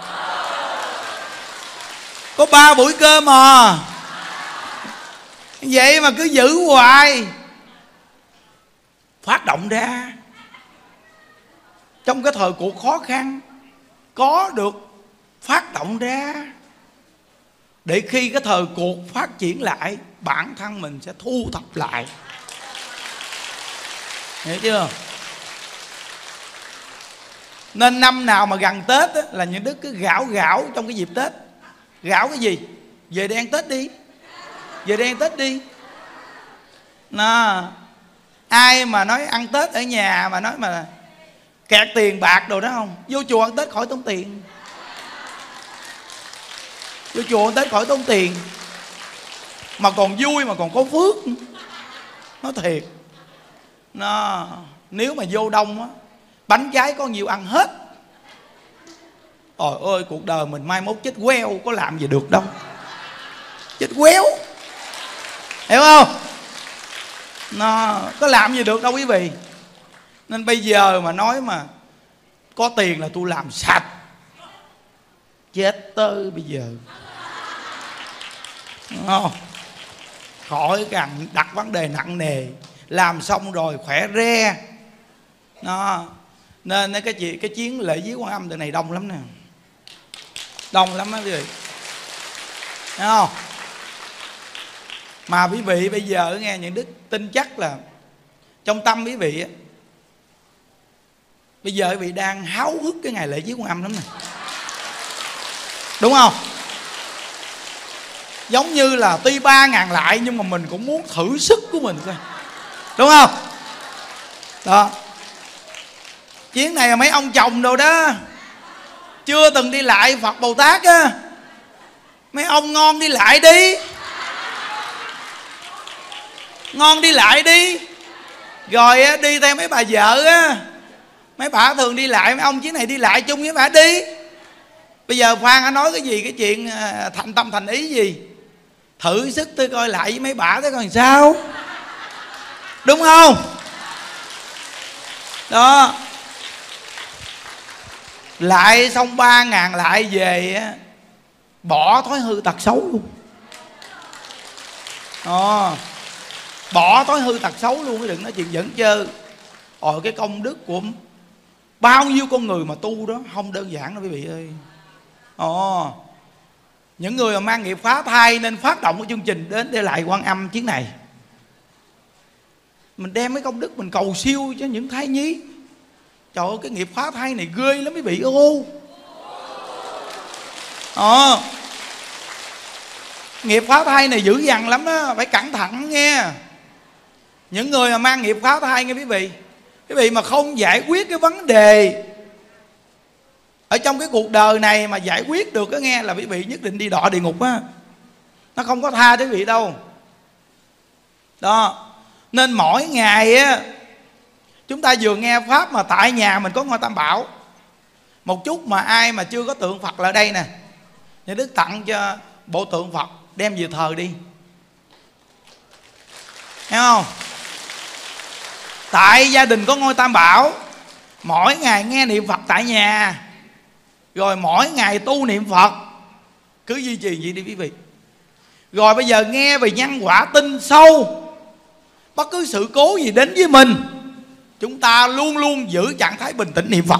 [SPEAKER 1] Có 3 buổi cơm mà. Vậy mà cứ giữ hoài. Phát động ra. Trong cái thời cuộc khó khăn, có được phát động ra. Để khi cái thời cuộc phát triển lại, bản thân mình sẽ thu thập lại. Hiểu chưa? Nên năm nào mà gần Tết á, là những đức cứ gạo trong cái dịp Tết. Gạo cái gì? Về đi ăn Tết đi. Về đây ăn Tết đi. Nó ai mà nói ăn Tết ở nhà mà nói mà kẹt tiền bạc đồ đó không, vô chùa ăn Tết khỏi tốn tiền. Vô chùa ăn Tết khỏi tốn tiền, mà còn vui mà còn có phước. Nói thiệt. Nó nếu mà vô đông á, bánh trái có nhiều ăn hết. Trời ơi, cuộc đời mình mai mốt chết queo, có làm gì được đâu. Chết quéo, hiểu không? Nó có làm gì được đâu quý vị. Nên bây giờ mà nói mà có tiền là tôi làm sạch, chết tới bây giờ, đúng không? Khỏi cần đặt vấn đề nặng nề. Làm xong rồi khỏe re. Nó nên cái chuyến lễ viếng Quan Âm từ này đông lắm nè, đông lắm á quý vị, thấy không? Mà quý vị bây giờ nghe những đức tin chắc là trong tâm quý vị á, bây giờ quý vị đang háo hức cái ngày lễ viếng Quan Âm lắm nè, đúng không? Giống như là tuy 3.000 lại nhưng mà mình cũng muốn thử sức của mình coi, đúng không? Đó, chuyến này là mấy ông chồng đồ đó chưa từng đi lại Phật Bồ Tát á, mấy ông ngon đi lại đi, ngon đi lại đi. Rồi đi theo mấy bà vợ á, mấy bà thường đi lại, mấy ông chuyến này đi lại chung với bà đi. Bây giờ Phan đã nói cái gì, cái chuyện thành tâm thành ý gì, thử sức tôi coi lại với mấy bà thấy coi sao, đúng không? Đó, lại xong 3.000 lại về á, bỏ thói hư tật xấu luôn. Bỏ thói hư tật xấu luôn, đừng nói chuyện dẫn chơ. Cái công đức của bao nhiêu con người mà tu đó không đơn giản đâu quý vị ơi. Những người mà mang nghiệp phá thai nên phát động cái chương trình đến để lại Quan Âm chuyến này. Mình đem cái công đức mình cầu siêu cho những thai nhi. Trời ơi, cái nghiệp phá thai này ghê lắm quý vị ơi. Nghiệp phá thai này dữ dằn lắm đó, phải cẩn thận nghe. Những người mà mang nghiệp phá thai nghe quý vị mà không giải quyết cái vấn đề ở trong cái cuộc đời này mà giải quyết được, có nghe là quý vị nhất định đi đọa địa ngục á. Nó không có tha quý vị đâu. Đó, nên mỗi ngày á, chúng ta vừa nghe pháp mà tại nhà mình có ngôi Tam Bảo. Một chút mà ai mà chưa có tượng Phật lại đây nè, Nhà Đức tặng cho bộ tượng Phật, đem về thờ đi, thấy không? Tại gia đình có ngôi Tam Bảo, mỗi ngày nghe niệm Phật tại nhà, rồi mỗi ngày tu niệm Phật, cứ duy trì vậy đi quý vị. Rồi bây giờ nghe về nhân quả tin sâu, bất cứ sự cố gì đến với mình, chúng ta luôn luôn giữ trạng thái bình tĩnh niệm Phật,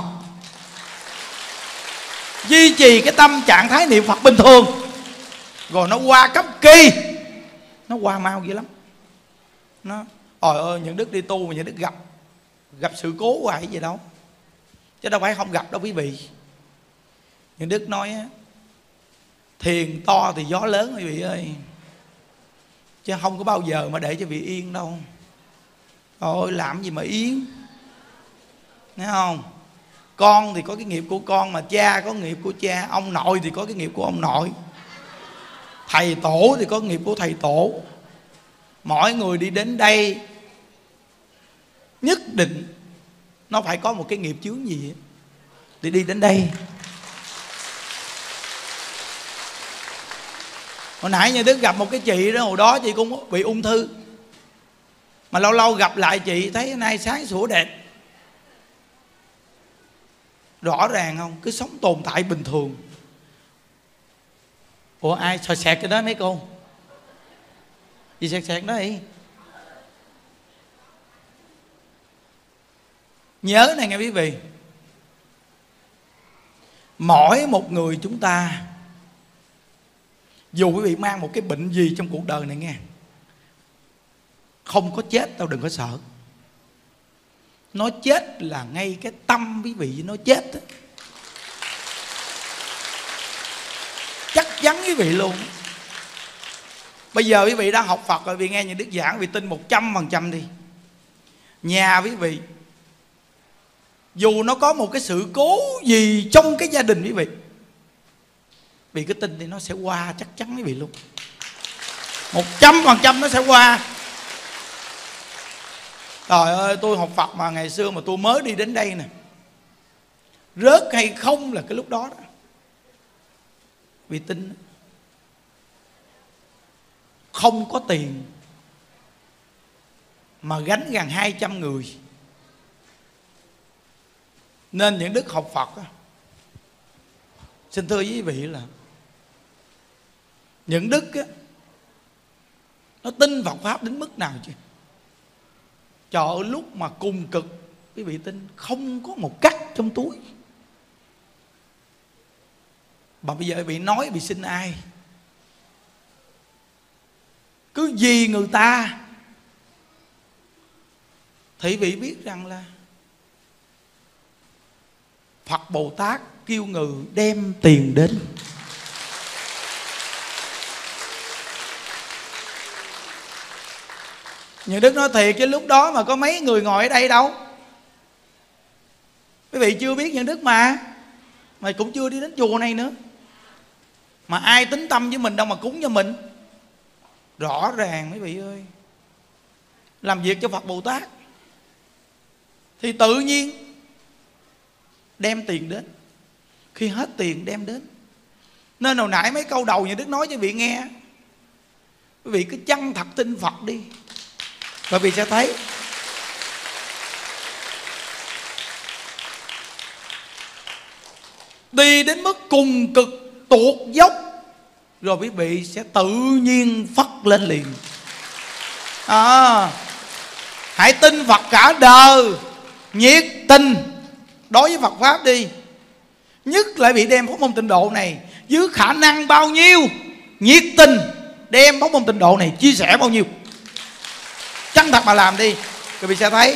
[SPEAKER 1] duy trì cái tâm trạng thái niệm Phật bình thường, rồi nó qua cấp kỳ, nó qua mau dữ lắm. Nó ơi, những đức đi tu mà những đức gặp sự cố hoài gì đâu, chứ đâu phải không gặp đâu quý vị. Những đức nói á, thiền to thì gió lớn quý vị ơi, chứ không có bao giờ mà để cho vị yên đâu. Ôi, làm gì mà yên, thấy không? Con thì có cái nghiệp của con, mà cha có nghiệp của cha, ông nội thì có cái nghiệp của ông nội, thầy tổ thì có nghiệp của thầy tổ. Mỗi người đi đến đây nhất định nó phải có một cái nghiệp chướng gì để đi đến đây. Hồi nãy Nhà Đức gặp một cái chị đó, hồi đó chị cũng bị ung thư, mà lâu lâu gặp lại chị thấy nay sáng sủa đẹp. Rõ ràng không? Cứ sống tồn tại bình thường. Ủa ai sờ sẹt cái đó mấy cô? Gì sẹt sẹt đó đi. Nhớ này nghe quý vị, mỗi một người chúng ta, dù quý vị mang một cái bệnh gì trong cuộc đời này nghe, không có chết đâu, đừng có sợ. Nó chết là ngay cái tâm quý vị nó chết đó. Chắc chắn quý vị luôn. Bây giờ quý vị đang học Phật rồi, quý vị nghe những đức giảng, quý vị tin 100% đi. Nhà quý vị dù nó có một cái sự cố gì trong cái gia đình quý vị, vì cái tin thì nó sẽ qua chắc chắn quý vị luôn. 100% nó sẽ qua. Trời ơi, tôi học Phật mà ngày xưa mà tôi mới đi đến đây nè, rớt hay không là cái lúc đó đó. Vì tin. Không có tiền mà gánh gần 200 người. Nên những đức học Phật á, xin thưa quý vị là những đức á, nó tin Phật Pháp đến mức nào chứ. Trời ơi, lúc mà cùng cực quý vị tin không có một cắt trong túi. Mà bây giờ bị nói bị xin ai? Cứ vì người ta. Thì vị biết rằng là Phật Bồ Tát kêu người đem tiền đến. Những đức nói thiệt chứ lúc đó mà có mấy người ngồi ở đây đâu. Quý vị chưa biết những đức mà cũng chưa đi đến chùa này nữa. Mà ai tính tâm với mình đâu mà cúng cho mình. Rõ ràng quý vị ơi, làm việc cho Phật Bồ Tát thì tự nhiên đem tiền đến. Khi hết tiền đem đến. Nên hồi nãy mấy câu đầu nhà đức nói cho quý vị nghe, quý vị cứ chân thật tin Phật đi, và quý vị sẽ thấy đi đến mức cùng cực tuột dốc rồi quý vị sẽ tự nhiên phất lên liền. Hãy tin Phật cả đời, nhiệt tình đối với Phật Pháp đi. Nhất là bị đem pháp môn tịnh độ này dưới khả năng bao nhiêu, nhiệt tình đem pháp môn tịnh độ này chia sẻ bao nhiêu, chân thật mà làm đi, quý vị sẽ thấy.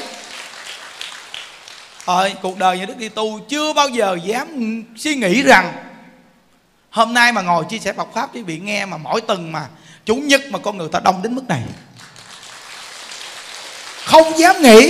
[SPEAKER 1] Cuộc đời nhà đức đi tu chưa bao giờ dám suy nghĩ rằng hôm nay mà ngồi chia sẻ Phật Pháp quý vị nghe mà mỗi tuần mà Chủ nhật mà con người ta đông đến mức này. Không dám nghĩ.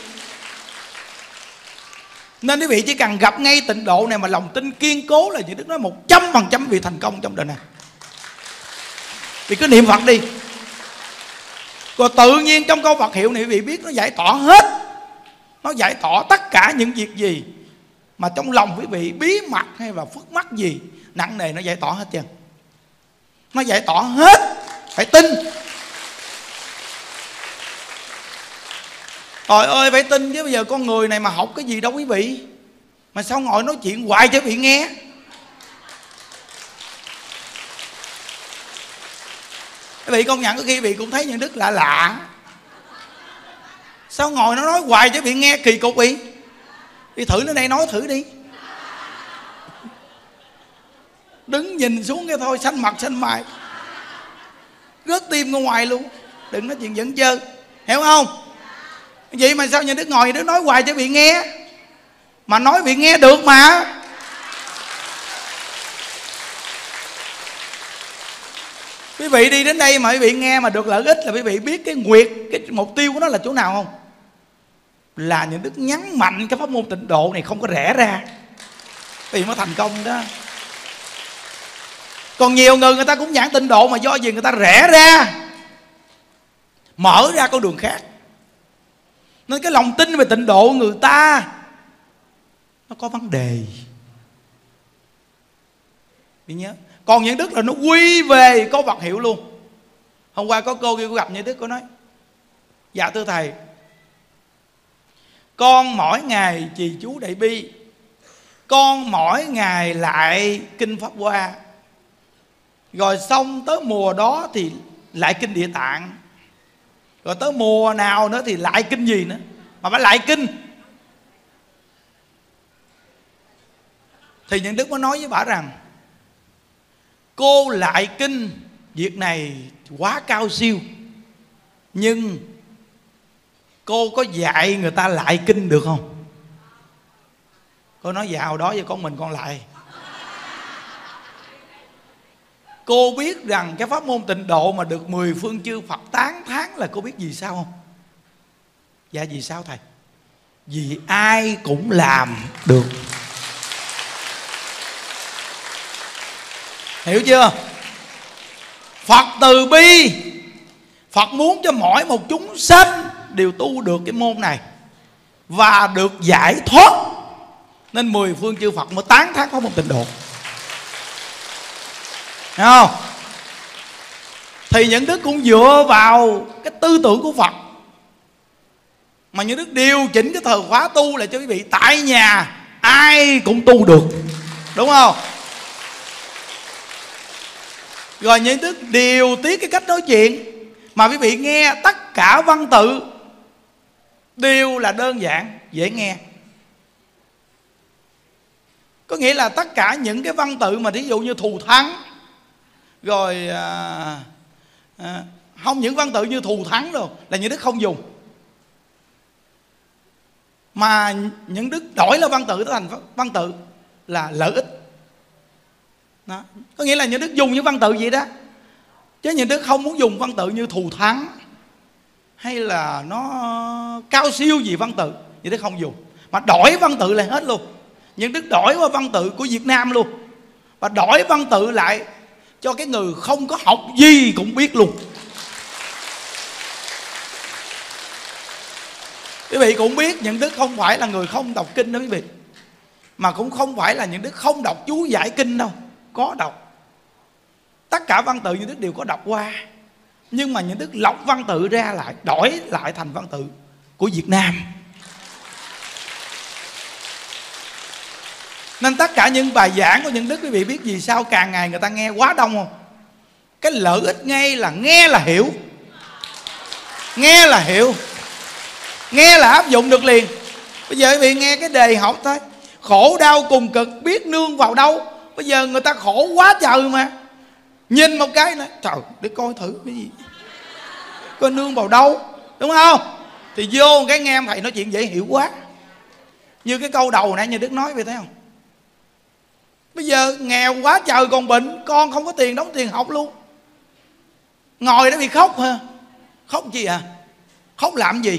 [SPEAKER 1] Nên quý vị chỉ cần gặp ngay tịnh độ này mà lòng tin kiên cố là chị Đức nói 100% vị thành công trong đời này. Vì cứ niệm Phật đi. Rồi tự nhiên trong câu Phật hiệu này quý vị biết nó giải tỏa hết. Nó giải tỏa tất cả những việc gì mà trong lòng quý vị bí mật hay là phức mắc gì nặng nề, nó giải tỏa hết trơn. Nó giải tỏa hết. Phải tin. Trời ơi, phải tin chứ. Bây giờ con người này mà học cái gì đâu quý vị, mà sao ngồi nói chuyện hoài cho quý vị nghe. Quý vị công nhận có khi quý vị cũng thấy những đức lạ lạ. Sao ngồi nó nói hoài cho quý vị nghe kỳ cục vậy. Đi thử nó đây nói thử đi. Đứng nhìn xuống cái thôi xanh mặt xanh mày, rớt tim ra ngoài luôn. Đừng nói chuyện dẫn chơi, hiểu không? Vậy mà sao nhà đức ngồi đức nói hoài cho bị nghe, mà nói bị nghe được mà. Quý vị đi đến đây mà quý vị nghe mà được lợi ích là quý vị biết cái nguyệt, cái mục tiêu của nó là chỗ nào không? Là nhà đức nhấn mạnh cái pháp môn tịnh độ này không có rẽ ra, vì mới thành công đó. Còn nhiều người ta cũng giảng tịnh độ mà do gì người ta rẽ ra, mở ra con đường khác. Nên cái lòng tin về tịnh độ người ta nó có vấn đề. Vì nhớ. Còn những đức là nó quy về câu Phật hiệu luôn. Hôm qua có cô kia cô gặp những đức, cô nói: dạ thưa thầy, con mỗi ngày trì chú Đại Bi, con mỗi ngày lại kinh Pháp Hoa, rồi xong tới mùa đó thì lại kinh Địa Tạng, rồi tới mùa nào nữa thì lại kinh gì nữa, mà phải lại kinh. Thì những đức mới nói với bà rằng cô lại kinh, việc này quá cao siêu, nhưng cô có dạy người ta lại kinh được không? Cô nói dạ hồi đó với con mình con lại. Cô biết rằng cái pháp môn tịnh độ mà được 10 phương chư Phật tán thán là cô biết vì sao không? Dạ vì sao thầy? Vì ai cũng làm được. Hiểu chưa? Phật từ bi, Phật muốn cho mỗi một chúng sanh đều tu được cái môn này và được giải thoát, nên 10 phương chư Phật mới tán thán pháp môn tịnh độ. Thấy không? Thì những đức cũng dựa vào cái tư tưởng của Phật mà những đức điều chỉnh cái thời khóa tu là cho quý vị tại nhà ai cũng tu được, đúng không? Rồi những đức điều tiết cái cách nói chuyện mà quý vị nghe tất cả văn tự đều là đơn giản, dễ nghe. Có nghĩa là tất cả những cái văn tự mà thí dụ như thù thắng, rồi không, những văn tự như thù thắng rồi là những đức không dùng, mà những đức đổi là văn tự thành văn tự là lợi ích đó. Có nghĩa là những đức dùng những văn tự gì đó, chứ những đức không muốn dùng văn tự như thù thắng hay là nó cao siêu gì văn tự, những đức không dùng, mà đổi văn tự lại hết luôn. Những đức đổi qua văn tự của Việt Nam luôn, và đổi văn tự lại cho cái người không có học gì cũng biết luôn. Quý vị cũng biết những đức không phải là người không đọc kinh đó quý vị, mà cũng không phải là những đức không đọc chú giải kinh đâu, có đọc. Tất cả văn tự những đức đều có đọc qua, nhưng mà những đức lọc văn tự ra lại, đổi lại thành văn tự của Việt Nam. Nên tất cả những bài giảng của những đức, quý vị biết vì sao càng ngày người ta nghe quá đông không? Cái lợi ích ngay là nghe là hiểu, nghe là hiểu, nghe là áp dụng được liền. Bây giờ quý vị nghe cái đề học thôi, khổ đau cùng cực biết nương vào đâu. Bây giờ người ta khổ quá trời mà, nhìn một cái nói trời, để coi thử cái gì, coi nương vào đâu, đúng không? Thì vô cái nghe thầy nói chuyện dễ hiểu quá. Như cái câu đầu nãy như Đức nói vậy, thấy không? Bây giờ nghèo quá trời còn bệnh, con không có tiền đóng tiền học luôn, ngồi đó bị khóc hả? Khóc gì à? Khóc làm gì?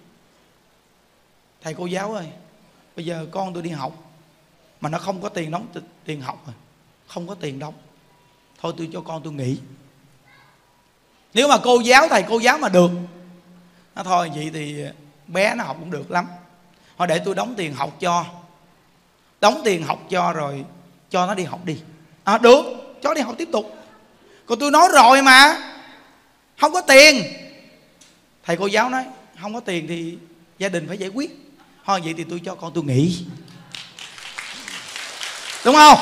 [SPEAKER 1] Thầy cô giáo ơi, bây giờ con tôi đi học mà nó không có tiền đóng tiền học rồi, không có tiền đóng, thôi tôi cho con tôi nghỉ. Nếu mà cô giáo, thầy cô giáo mà được, nó thôi vậy thì bé nó học cũng được lắm, thôi để tôi đóng tiền học cho, đóng tiền học cho rồi cho nó đi học đi. Được, cho đi học tiếp tục. Còn tôi nói rồi mà không có tiền. Thầy cô giáo nói không có tiền thì gia đình phải giải quyết, thôi vậy thì tôi cho con tôi nghỉ, đúng không?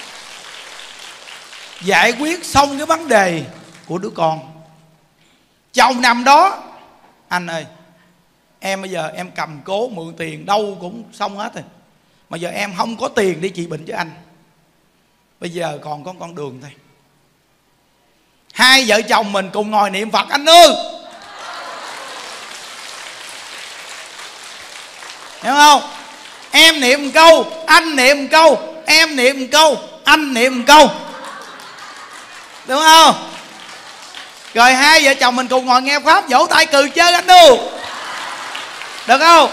[SPEAKER 1] Giải quyết xong cái vấn đề của đứa con. Chồng nằm đó, anh ơi em bây giờ em cầm cố mượn tiền đâu cũng xong hết rồi, mà giờ em không có tiền để trị bệnh cho anh, bây giờ còn có con đường thôi. Hai vợ chồng mình cùng ngồi niệm Phật anh ơi, hiểu không? Em niệm câu, anh niệm câu, em niệm câu, anh niệm câu, đúng không? Rồi hai vợ chồng mình cùng ngồi nghe pháp, vỗ tay cười chơi anh ơi, được không?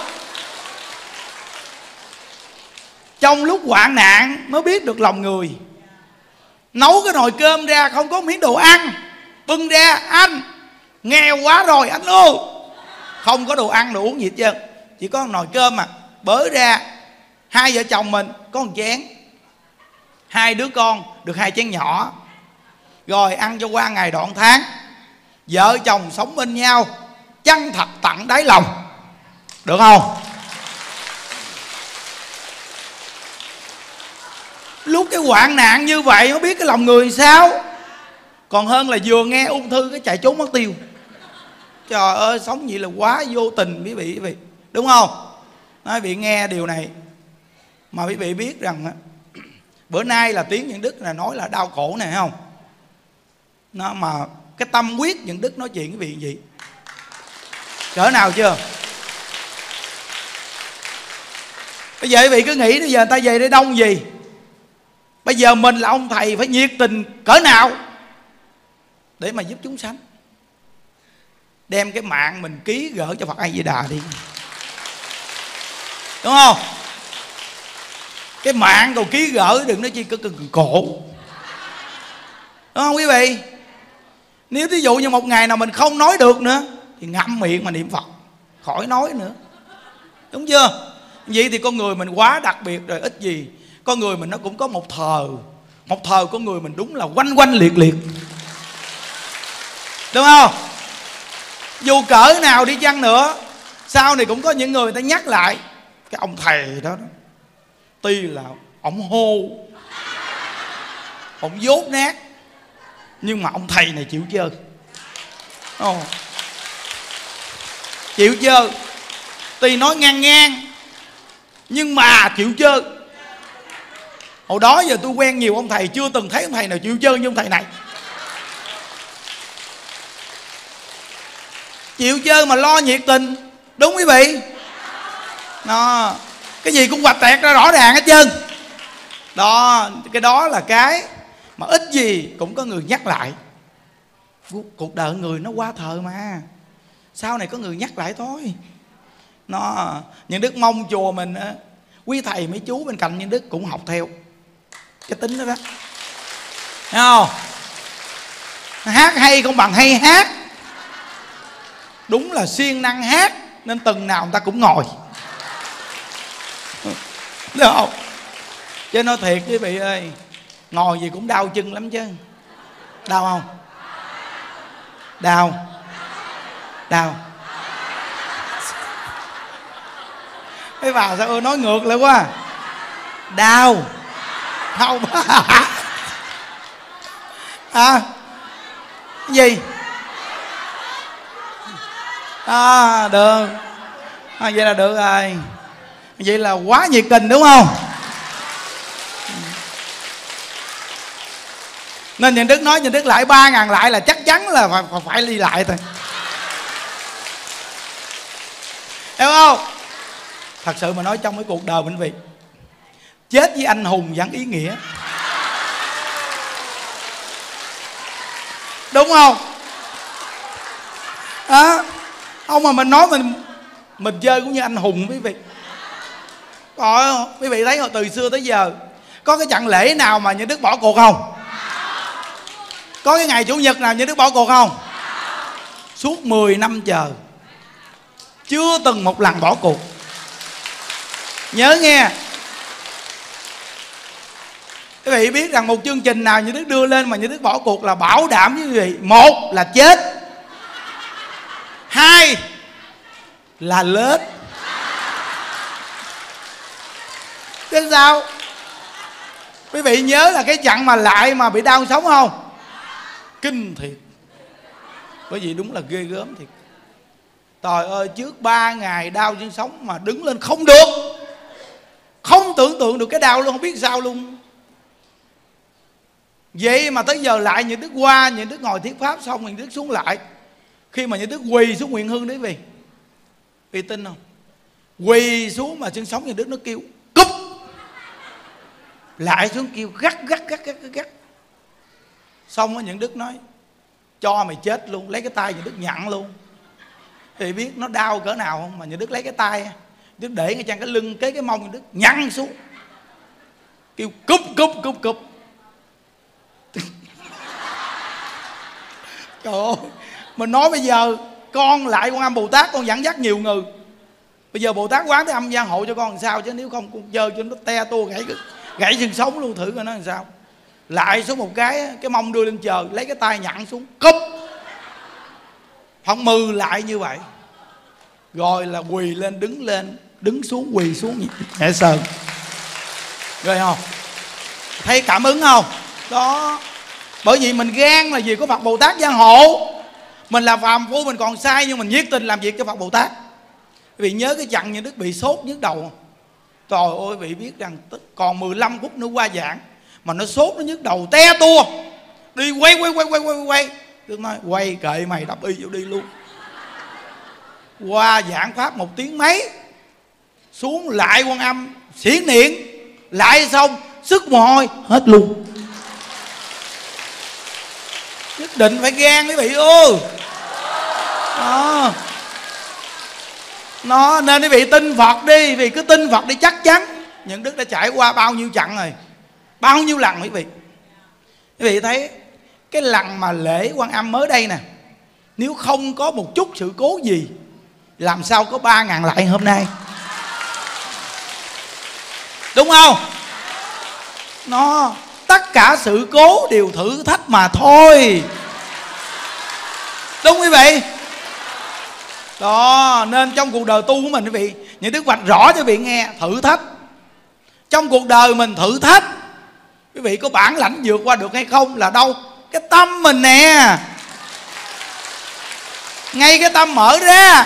[SPEAKER 1] Trong lúc hoạn nạn mới biết được lòng người. Nấu cái nồi cơm ra không có miếng đồ ăn, bưng ra anh nghèo quá rồi anh ơi, không có đồ ăn đồ uống gì hết trơn, chỉ có nồi cơm mà bới ra. Hai vợ chồng mình có một chén, hai đứa con được hai chén nhỏ, rồi ăn cho qua ngày đoạn tháng. Vợ chồng sống bên nhau chân thật tận đáy lòng, được không? Lúc cái hoạn nạn như vậy mới biết cái lòng người sao. Còn hơn là vừa nghe ung thư cái chạy trốn mất tiêu. Trời ơi, sống vậy là quá vô tình quý vị, đúng không? Nói quý vị nghe điều này mà quý vị biết rằng bữa nay là tiếng những đức là nói là đau khổ này, thấy không? Nó mà cái tâm quyết những đức nói chuyện quý vị gì cỡ nào chưa? Bây giờ quý vị cứ nghĩ bây giờ người ta về đây đông gì, bây giờ mình là ông thầy phải nhiệt tình cỡ nào để mà giúp chúng sanh. Đem cái mạng mình ký gỡ cho Phật A Di Đà đi, đúng không? Cái mạng còn ký gỡ, đừng nói chi cứ cần cổ, đúng không quý vị? Nếu thí dụ như một ngày nào mình không nói được nữa thì ngậm miệng mà niệm Phật, khỏi nói nữa, đúng chưa? Vậy thì con người mình quá đặc biệt rồi, ít gì con người mình nó cũng có một thời con người mình đúng là quanh quanh liệt liệt, đúng không? Dù cỡ nào đi chăng nữa, sau này cũng có những người ta nhắc lại cái ông thầy đó, tuy là ông hô, ông dốt nát, nhưng mà ông thầy này chịu chơi. Chịu chơi. Tuy nói ngang ngang nhưng mà chịu chơi. Hồi đó giờ tôi quen nhiều ông thầy, chưa từng thấy ông thầy nào chịu chơi như ông thầy này. Chịu chơi mà lo nhiệt tình, đúng quý vị? Đó, cái gì cũng hoạch tẹt ra rõ ràng hết trơn. Đó, cái đó là cái mà ít gì cũng có người nhắc lại. Cuộc đời người nó qua thời mà, sau này có người nhắc lại thôi. Nó những đức mong chùa mình, quý thầy mấy chú bên cạnh những đức cũng học theo cái tính đó đó, thấy không? Hát hay không bằng hay hát, đúng là siêng năng hát nên từng nào người ta cũng ngồi, đúng không? Chứ nói thiệt quý vị ơi, ngồi gì cũng đau chân lắm chứ. Đau không? Đau. Mấy bà sao nói ngược lại quá. Đau không? À, cái gì? Được. Vậy là được rồi. Vậy là quá nhiệt tình, đúng không? Nên nhà Đức nói nhà Đức lại 3.000 lại là chắc chắn là phải đi lại thôi, hiểu không? Thật sự mà nói, trong cái cuộc đời mình vị, chết với anh hùng vẫn ý nghĩa, đúng không? Không mà mình nói mình chơi cũng như anh hùng quý vị. Rồi quý vị thấy từ xưa tới giờ có cái chặng lễ nào mà nhà Đức bỏ cuộc không? Có cái ngày Chủ nhật nào nhà Đức bỏ cuộc không? Suốt 10 năm chờ, chưa từng một lần bỏ cuộc. Nhớ nghe, quý vị biết rằng một chương trình nào nhà Đức đưa lên mà nhà Đức bỏ cuộc là bảo đảm với quý vị, một là chết, hai là lết. Thế sao? Quý vị nhớ là cái chặng mà lại mà bị đau sống không? Kinh thiệt. Bởi vì đúng là ghê gớm thiệt. Trời ơi, trước 3 ngày đau trên sống mà đứng lên không được, không tưởng tượng được cái đau luôn, không biết sao luôn. Vậy mà tới giờ lại nhà Đức qua, nhà Đức ngồi thuyết pháp xong, nhà Đức xuống lại. Khi mà nhà Đức quỳ xuống nguyện hương đấy vì tin không? Quỳ xuống mà chân sống nhà Đức nó kêu cúp, lại xuống kêu gắt. Xong á, nhà Đức nói cho mày chết luôn, lấy cái tay nhà Đức nhận luôn. Thì biết nó đau cỡ nào không? Mà nhà Đức lấy cái tay Đức để ngay chân cái lưng kế cái mông nhà Đức nhăn xuống, kêu cúp. Trời ơi, mình nói bây giờ con lại con Âm Bồ Tát, con dẫn dắt nhiều người. Bây giờ Bồ Tát Quán Thế Âm gia hộ cho con làm sao, chứ nếu không con chơi cho nó te tua gãy xương sống luôn, thử coi nó làm sao. Lại xuống một cái mông đưa lên trời, lấy cái tay nhặn xuống cúp, không mừ lại như vậy. Rồi là quỳ lên, đứng xuống, quỳ xuống nhẹ sờn. Rồi không? Thấy cảm ứng không? Đó. Bởi vì mình gan là gì? Có Phật Bồ Tát gia hộ. Mình là phàm phu, mình còn sai nhưng mình nhiệt tình làm việc cho Phật Bồ Tát. Vì nhớ cái chặng như Đức bị sốt nhức đầu không? Trời ơi, vị biết rằng còn 15 phút nữa qua giảng mà nó sốt, nó nhức đầu te tua, đi quay. Đức nói quay kệ mày, đắp y vô đi luôn. Qua giảng pháp 1 tiếng mấy, xuống lại Quan Âm xiển niệm lại xong sức mồ hôi hết luôn. Nhất định phải gan quý vị ơi. Nó nên quý vị tin Phật đi, vì cứ tin Phật đi chắc chắn. Những Đức đã trải qua bao nhiêu trận rồi, bao nhiêu lần quý vị. Quý vị thấy cái lần mà lễ Quan Âm mới đây nè, nếu không có một chút sự cố gì, làm sao có 3.000 lại hôm nay, đúng không? Tất cả sự cố đều thử thách mà thôi, đúng quý vị. Đó, nên trong cuộc đời tu của mình quý vị, những Đức vạch rõ cho quý vị nghe, thử thách trong cuộc đời mình, thử thách quý vị có bản lãnh vượt qua được hay không là đâu? Cái tâm mình nè. Ngay cái tâm mở ra,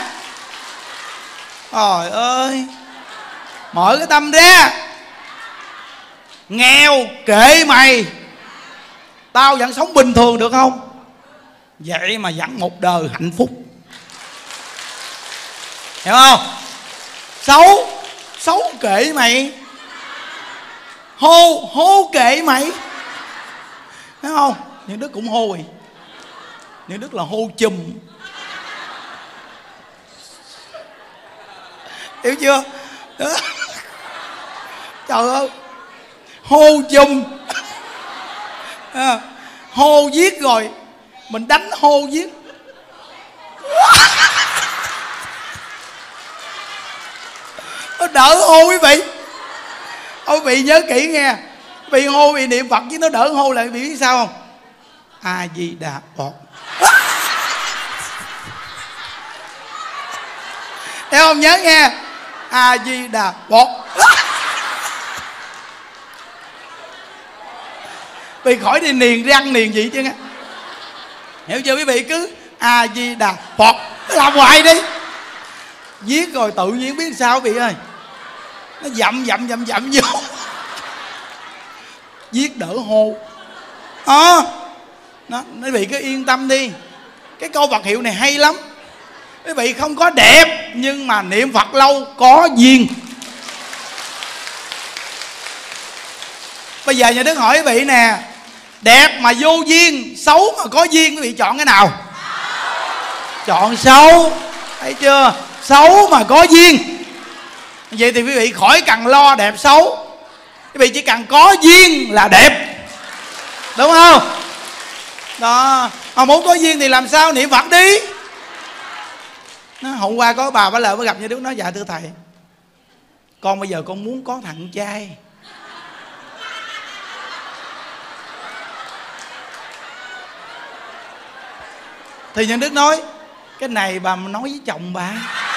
[SPEAKER 1] trời ơi, mở cái tâm ra. Nghèo kệ mày, tao vẫn sống bình thường được không? Vậy mà vẫn một đời hạnh phúc, hiểu không? Xấu kệ mày, hô kệ mày, thấy không? Những Đức cũng hô rồi. Những Đức là hô chùm, hiểu chưa? Đó. Trời ơi, hô chùm. Hô giết rồi mình đánh hô giết. Nó đỡ hô quý vị. Quý vị nhớ kỹ nghe, quý vị hô, quý vị niệm Phật chứ nó đỡ hô lại. Quý vị biết sao không? A Di Đà Phật. Thấy không? Nhớ nghe, A Di Đà Phật. Vì khỏi đi niềng răng niềng gì chứ nghe, hiểu chưa? Quý vị cứ A Di Đà Phật làm hoài đi, viết rồi tự nhiên biết sao quý vị ơi, nó dậm vô. Viết đỡ hô. Quý vị cứ yên tâm đi. Cái câu Phật hiệu này hay lắm. Quý vị không có đẹp, nhưng mà niệm Phật lâu có duyên. Bây giờ nhà Đức hỏi quý vị nè, đẹp mà vô duyên, xấu mà có duyên, quý vị chọn cái nào? Chọn xấu, thấy chưa? Xấu mà có duyên. Vậy thì quý vị khỏi cần lo đẹp xấu, quý vị chỉ cần có duyên là đẹp, đúng không? Đó, mà muốn có duyên thì làm sao? Niệm Phật đi. Hôm qua có bà lại mới gặp như Đức nói: dạ thưa thầy, con bây giờ con muốn có thằng trai. Thì Nhân Đức nói: cái này bà nói với chồng bà.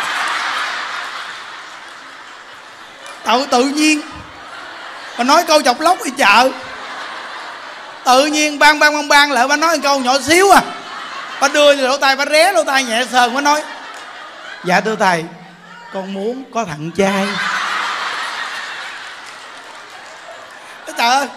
[SPEAKER 1] Tự nhiên bà nói câu chọc lóc đi chợ, tự nhiên bang lại bà nói câu nhỏ xíu à, bà đưa lỗ tai, bà ré lỗ tai nhẹ sờn, bà nói: dạ thưa thầy, con muốn có thằng trai. Trời ơi,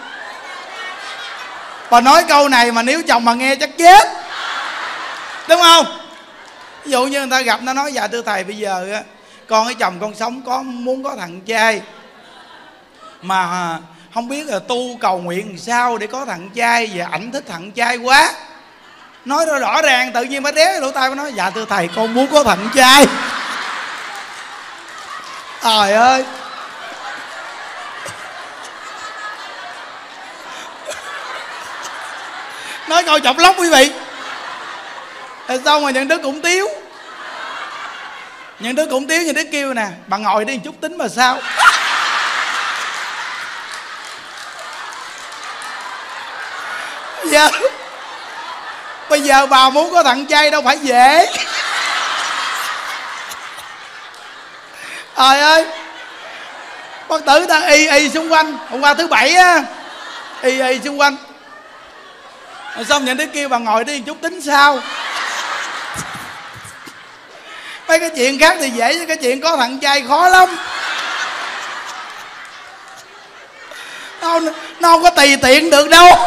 [SPEAKER 1] bà nói câu này mà nếu chồng bà nghe chắc chết, đúng không? Ví dụ như người ta gặp nó nói: dạ thưa thầy, bây giờ con với chồng con sống muốn có thằng trai, mà không biết là tu cầu nguyện làm sao để có thằng trai, và ảnh thích thằng trai quá. Nói rõ ràng, tự nhiên bà ré lỗ tai bà nói: dạ thưa thầy, con muốn có thằng trai. Trời ơi, nói câu chọc lóc quý vị. Rồi xong rồi Nhân Đức cũng tiếu. Nhân Đức kêu nè: bà ngồi đi một chút tính mà sao. Bây giờ bà muốn có thằng trai đâu phải dễ. Trời ơi, bác tử ta y xung quanh. Hôm qua thứ bảy á, y xung quanh. Rồi xong Nhân Đức kêu bà ngồi đi một chút tính sao. Mấy cái chuyện khác thì dễ, chứ cái chuyện có thằng trai khó lắm. Nó không có tùy tiện được đâu.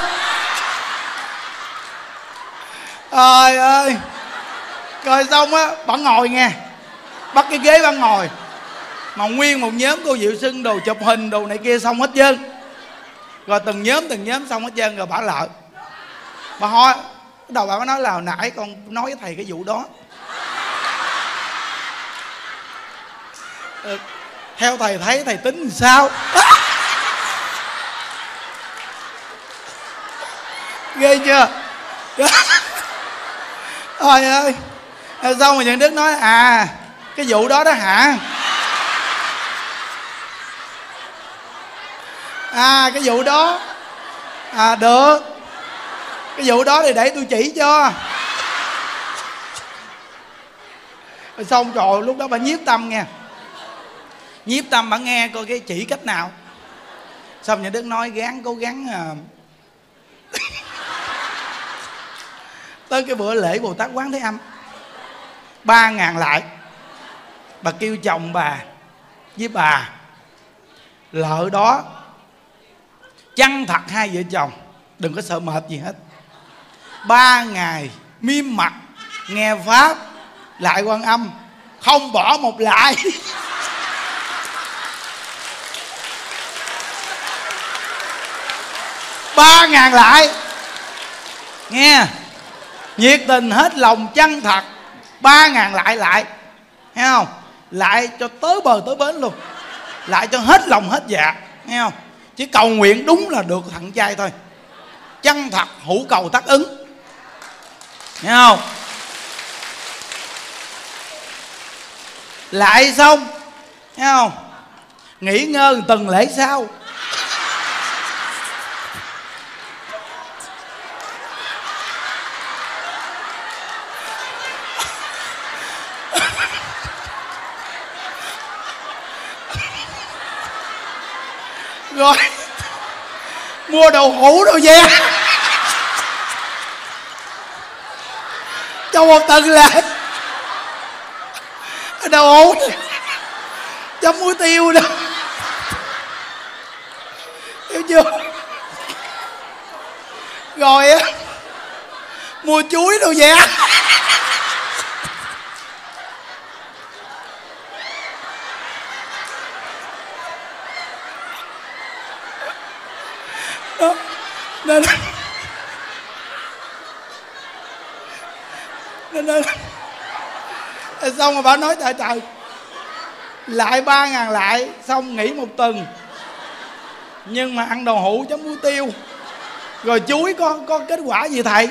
[SPEAKER 1] Trời ơi. Rồi xong á, bà ngồi nghe, bắt cái ghế bà ngồi, mà nguyên một nhóm cô Diệu Sưng đồ chụp hình đồ này kia xong hết trơn. Rồi từng nhóm xong hết trơn. Rồi bà lại, bà hỏi Đầu bà mới nói là hồi nãy con nói với thầy cái vụ đó. Theo thầy thấy thầy tính làm sao? Ghê chưa? Trời ơi. Xong rồi Nhuận Đức nói cái vụ đó đó hả? Cái vụ đó được. Cái vụ đó thì để tôi chỉ cho. Rồi xong trời, lúc đó bà nhiếp tâm nghe. Nhiếp tâm bà nghe coi cái chỉ cách nào. Xong Nhuận Đức nói cố gắng tới cái bữa lễ Bồ Tát Quán Thế Âm 3.000 lại. Bà kêu chồng bà với bà lợ đó chăn thật hai vợ chồng, đừng có sợ mệt gì hết. 3 ngày miêm mặt nghe pháp lại Quan Âm, không bỏ một lại. 3.000 lại nghe, nhiệt tình hết lòng chân thật. 3.000 lại thấy không? Lại cho tới bờ tới bến luôn, lại cho hết lòng hết dạ, nghe không? Chỉ cầu nguyện đúng là được thằng trai thôi. Chân thật hữu cầu tác ứng, nghe không? Lại xong, nghe không? Nghỉ ngơi tuần lễ sau. Rồi mua đậu hũ đậu ve cho một tuần lễ. Đậu hũ chấm muối tiêu đó, hiểu chưa? Rồi á mua chuối đậu ve. Nên xong rồi bà nói trời lại 3.000 lại, xong nghỉ một tuần, nhưng mà ăn đậu hũ chấm muối tiêu. Rồi chuối có kết quả gì thầy?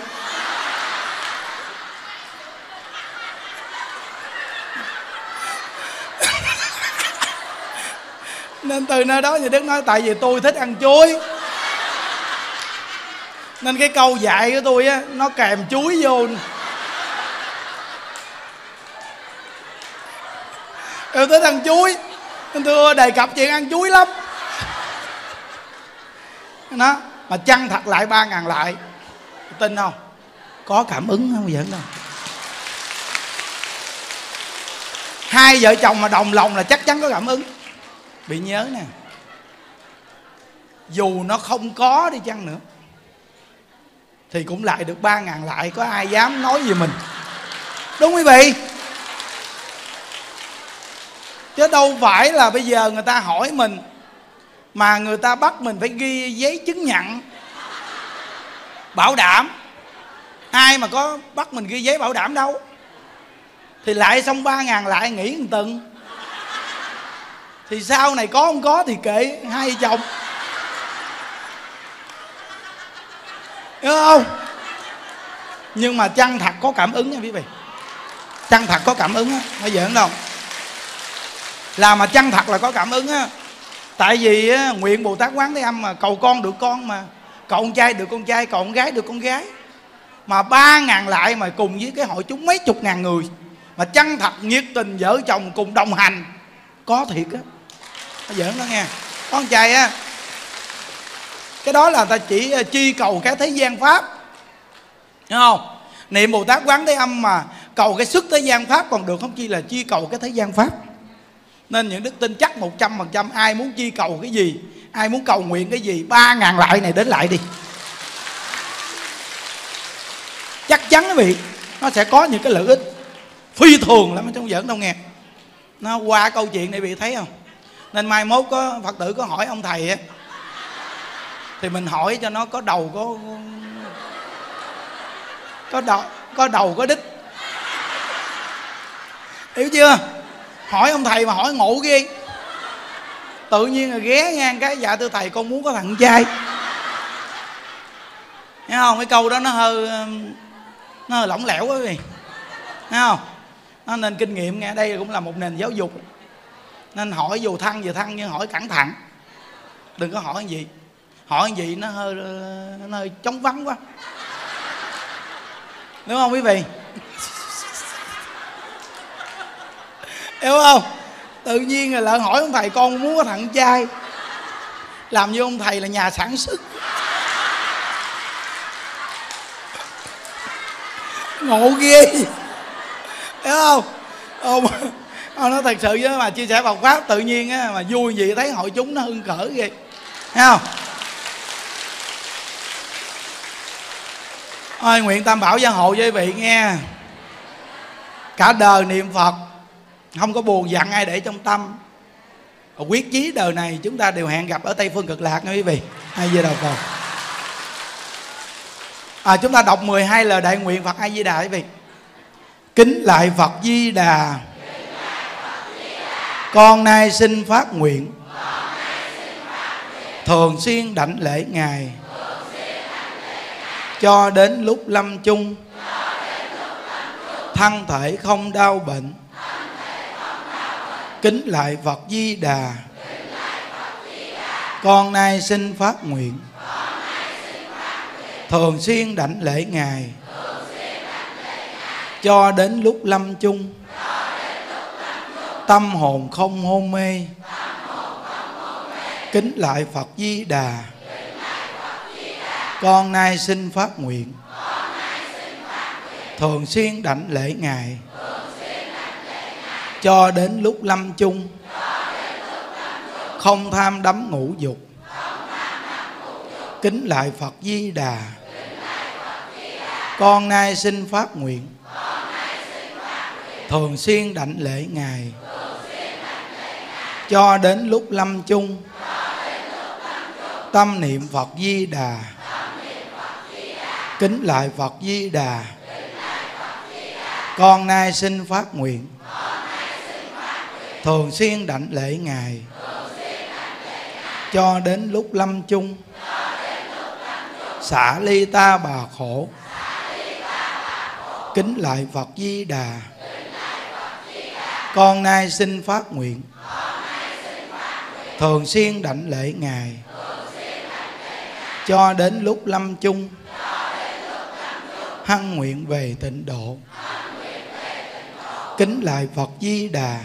[SPEAKER 1] Nên từ nơi đó Nhuận Đức nói tại vì tôi thích ăn chuối, nên cái câu dạy của tôi á nó kèm chuối vô. Tôi thích ăn chuối nên tôi đề cập chuyện ăn chuối lắm đó. Mà chăng thật lại 3.000 lại, tin không? Có cảm ứng không? Giỡn đâu. Hai vợ chồng mà đồng lòng là chắc chắn có cảm ứng. Bị nhớ nè, dù nó không có đi chăng nữa thì cũng lại được 3.000 lại. Có ai dám nói gì mình, đúng quý vị? Chứ đâu phải là bây giờ người ta hỏi mình mà người ta bắt mình phải ghi giấy chứng nhận bảo đảm. Ai mà có bắt mình ghi giấy bảo đảm đâu. Thì lại xong 3.000 lại nghỉ một tuần, thì sau này có không có thì kệ hai vợ chồng, hiểu không? Nhưng mà chân thật có cảm ứng nha quý vị. Chân thật có cảm ứng á, phải giỡn đâu. Là mà chân thật là có cảm ứng á. Tại vì á, nguyện Bồ Tát Quán Thế Âm mà cầu con được con, mà cầu con trai được con trai, cầu con gái được con gái. Mà 3.000 lại mà cùng với cái hội chúng mấy chục ngàn người, mà chân thật nhiệt tình vợ chồng cùng đồng hành, có thiệt á. Nó giỡn đó nghe. Có con trai á, cái đó là ta chỉ chi cầu cái thế gian pháp, hiểu không? Niệm Bồ Tát Quán Thế Âm mà cầu cái sức thế gian pháp còn được, không chi là chi cầu cái thế gian pháp. Nên những đức tin chắc 100% ai muốn chi cầu cái gì, ai muốn cầu nguyện cái gì, 3.000 lại này đến lại đi. Chắc chắn quý vị, nó sẽ có những cái lợi ích phi thường lắm, không giỡn đâu nghe. Nó qua câu chuyện này bị thấy không? Nên mai mốt có Phật tử có hỏi ông thầy á, thì mình hỏi cho nó có đầu có đầu có đích. Hiểu chưa? Hỏi ông thầy mà hỏi ngộ ghê. Tự nhiên là ghé ngang cái dạ thưa thầy con muốn có thằng trai. Thấy không? Cái câu đó nó hơi lỏng lẻo quá quý vị. Thấy không? Nó nên kinh nghiệm nghe. Đây cũng là một nền giáo dục. Nên hỏi dù thăng nhưng hỏi cẩn thận. Đừng có hỏi gì. Hỏi gì nó hơi trống vắng quá. Đúng không quý vị? Hiểu không? Tự nhiên là lợn hỏi ông thầy con muốn có thằng trai, làm như ông thầy là nhà sản xuất. Ngộ ghê. Hiểu không? Ông nói thật sự chứ mà chia sẻ Phật pháp tự nhiên á, mà vui gì thấy hội chúng nó hưng khởi ghê. Thấy không? Ôi, nguyện Tam Bảo gia hộ với quý vị nghe. Cả đời niệm Phật, không có buồn giận ai để trong tâm. Quyết chí đời này chúng ta đều hẹn gặp ở Tây Phương Cực Lạc nha quý vị. A Di Đà Phật. Chúng ta đọc 12 lời đại nguyện Phật A Di Đà quý vị. Kính lại Phật Di Đà, con nay xin phát nguyện thường xuyên đảnh lễ Ngài cho đến lúc lâm chung, thân thể không đau bệnh. Kính lại Phật Di Đà, con nay xin phát nguyện thường xuyên đảnh lễ Ngài cho đến lúc lâm chung, tâm hồn không hôn mê. Kính lại Phật Di Đà, con nay xin phát nguyện thường xuyên đảnh lễ Ngài cho đến lúc lâm chung, không tham đắm ngũ dục. Kính lại Phật Di Đà, con nay xin phát nguyện thường xuyên đảnh lễ Ngài cho đến lúc lâm chung, tâm niệm Phật Di Đà. Kính lại Phật Di Đà, con nay xin phát nguyện thường xuyên đảnh lễ Ngài cho đến lúc lâm chung, xả ly ta bà khổ. Kính lại Phật Di Đà, con nay xin phát nguyện thường xuyên đảnh lễ Ngài cho đến lúc lâm chung, hân nguyện về tịnh độ. Kính lại Phật Di Đà,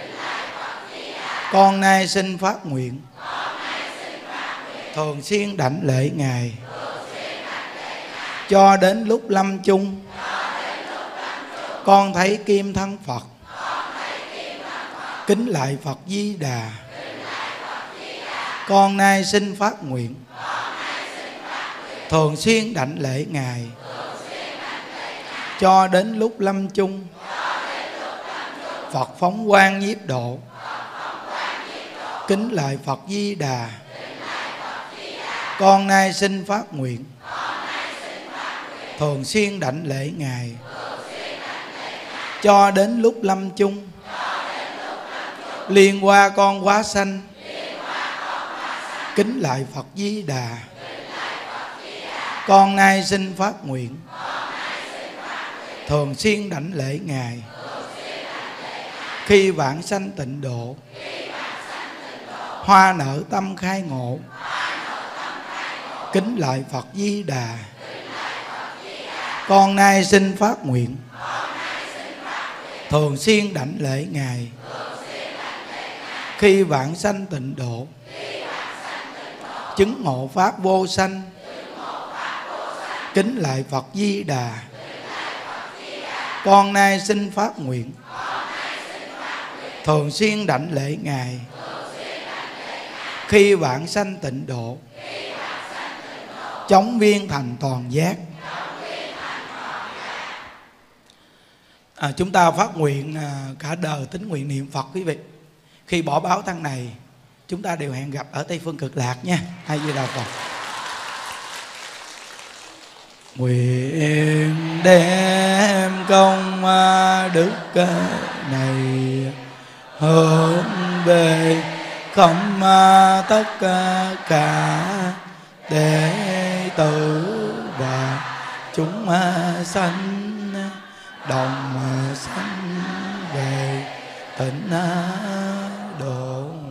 [SPEAKER 1] con nay xin phát nguyện thường xuyên đảnh lễ Ngài cho đến lúc lâm chung, con thấy kim thân Phật. Kính lại Phật Di Đà, con nay xin phát nguyện thường xuyên đảnh lễ Ngài cho đến lúc lâm chung, Phật phóng quang nhiếp độ. Kính lại Phật Di Đà, con nay xin phát nguyện thường xuyên đảnh lễ Ngài cho đến lúc lâm chung, liên qua con quá sanh. Kính lại Phật Di Đà, con nay xin phát nguyện thường xuyên đảnh lễ Ngài khi vãng sanh tịnh độ, hoa nở tâm khai ngộ. Kính lại Phật Di Đà, con nay xin phát nguyện thường xuyên đảnh lễ Ngài khi vãng sanh tịnh độ, chứng ngộ pháp vô sanh. Kính lại Phật Di Đà, con nay xin phát nguyện thường xuyên đảnh lễ Ngài khi vãng sanh tịnh độ, chóng viên thành toàn giác. Chúng ta phát nguyện cả đời tín nguyện niệm Phật quý vị. Khi bỏ báo thân này, chúng ta đều hẹn gặp ở Tây Phương Cực Lạc nha. A Di Đà Phật. Nguyện đem công đức này hướng về không tất cả đệ tử và chúng sanh đồng sanh về tịnh độ.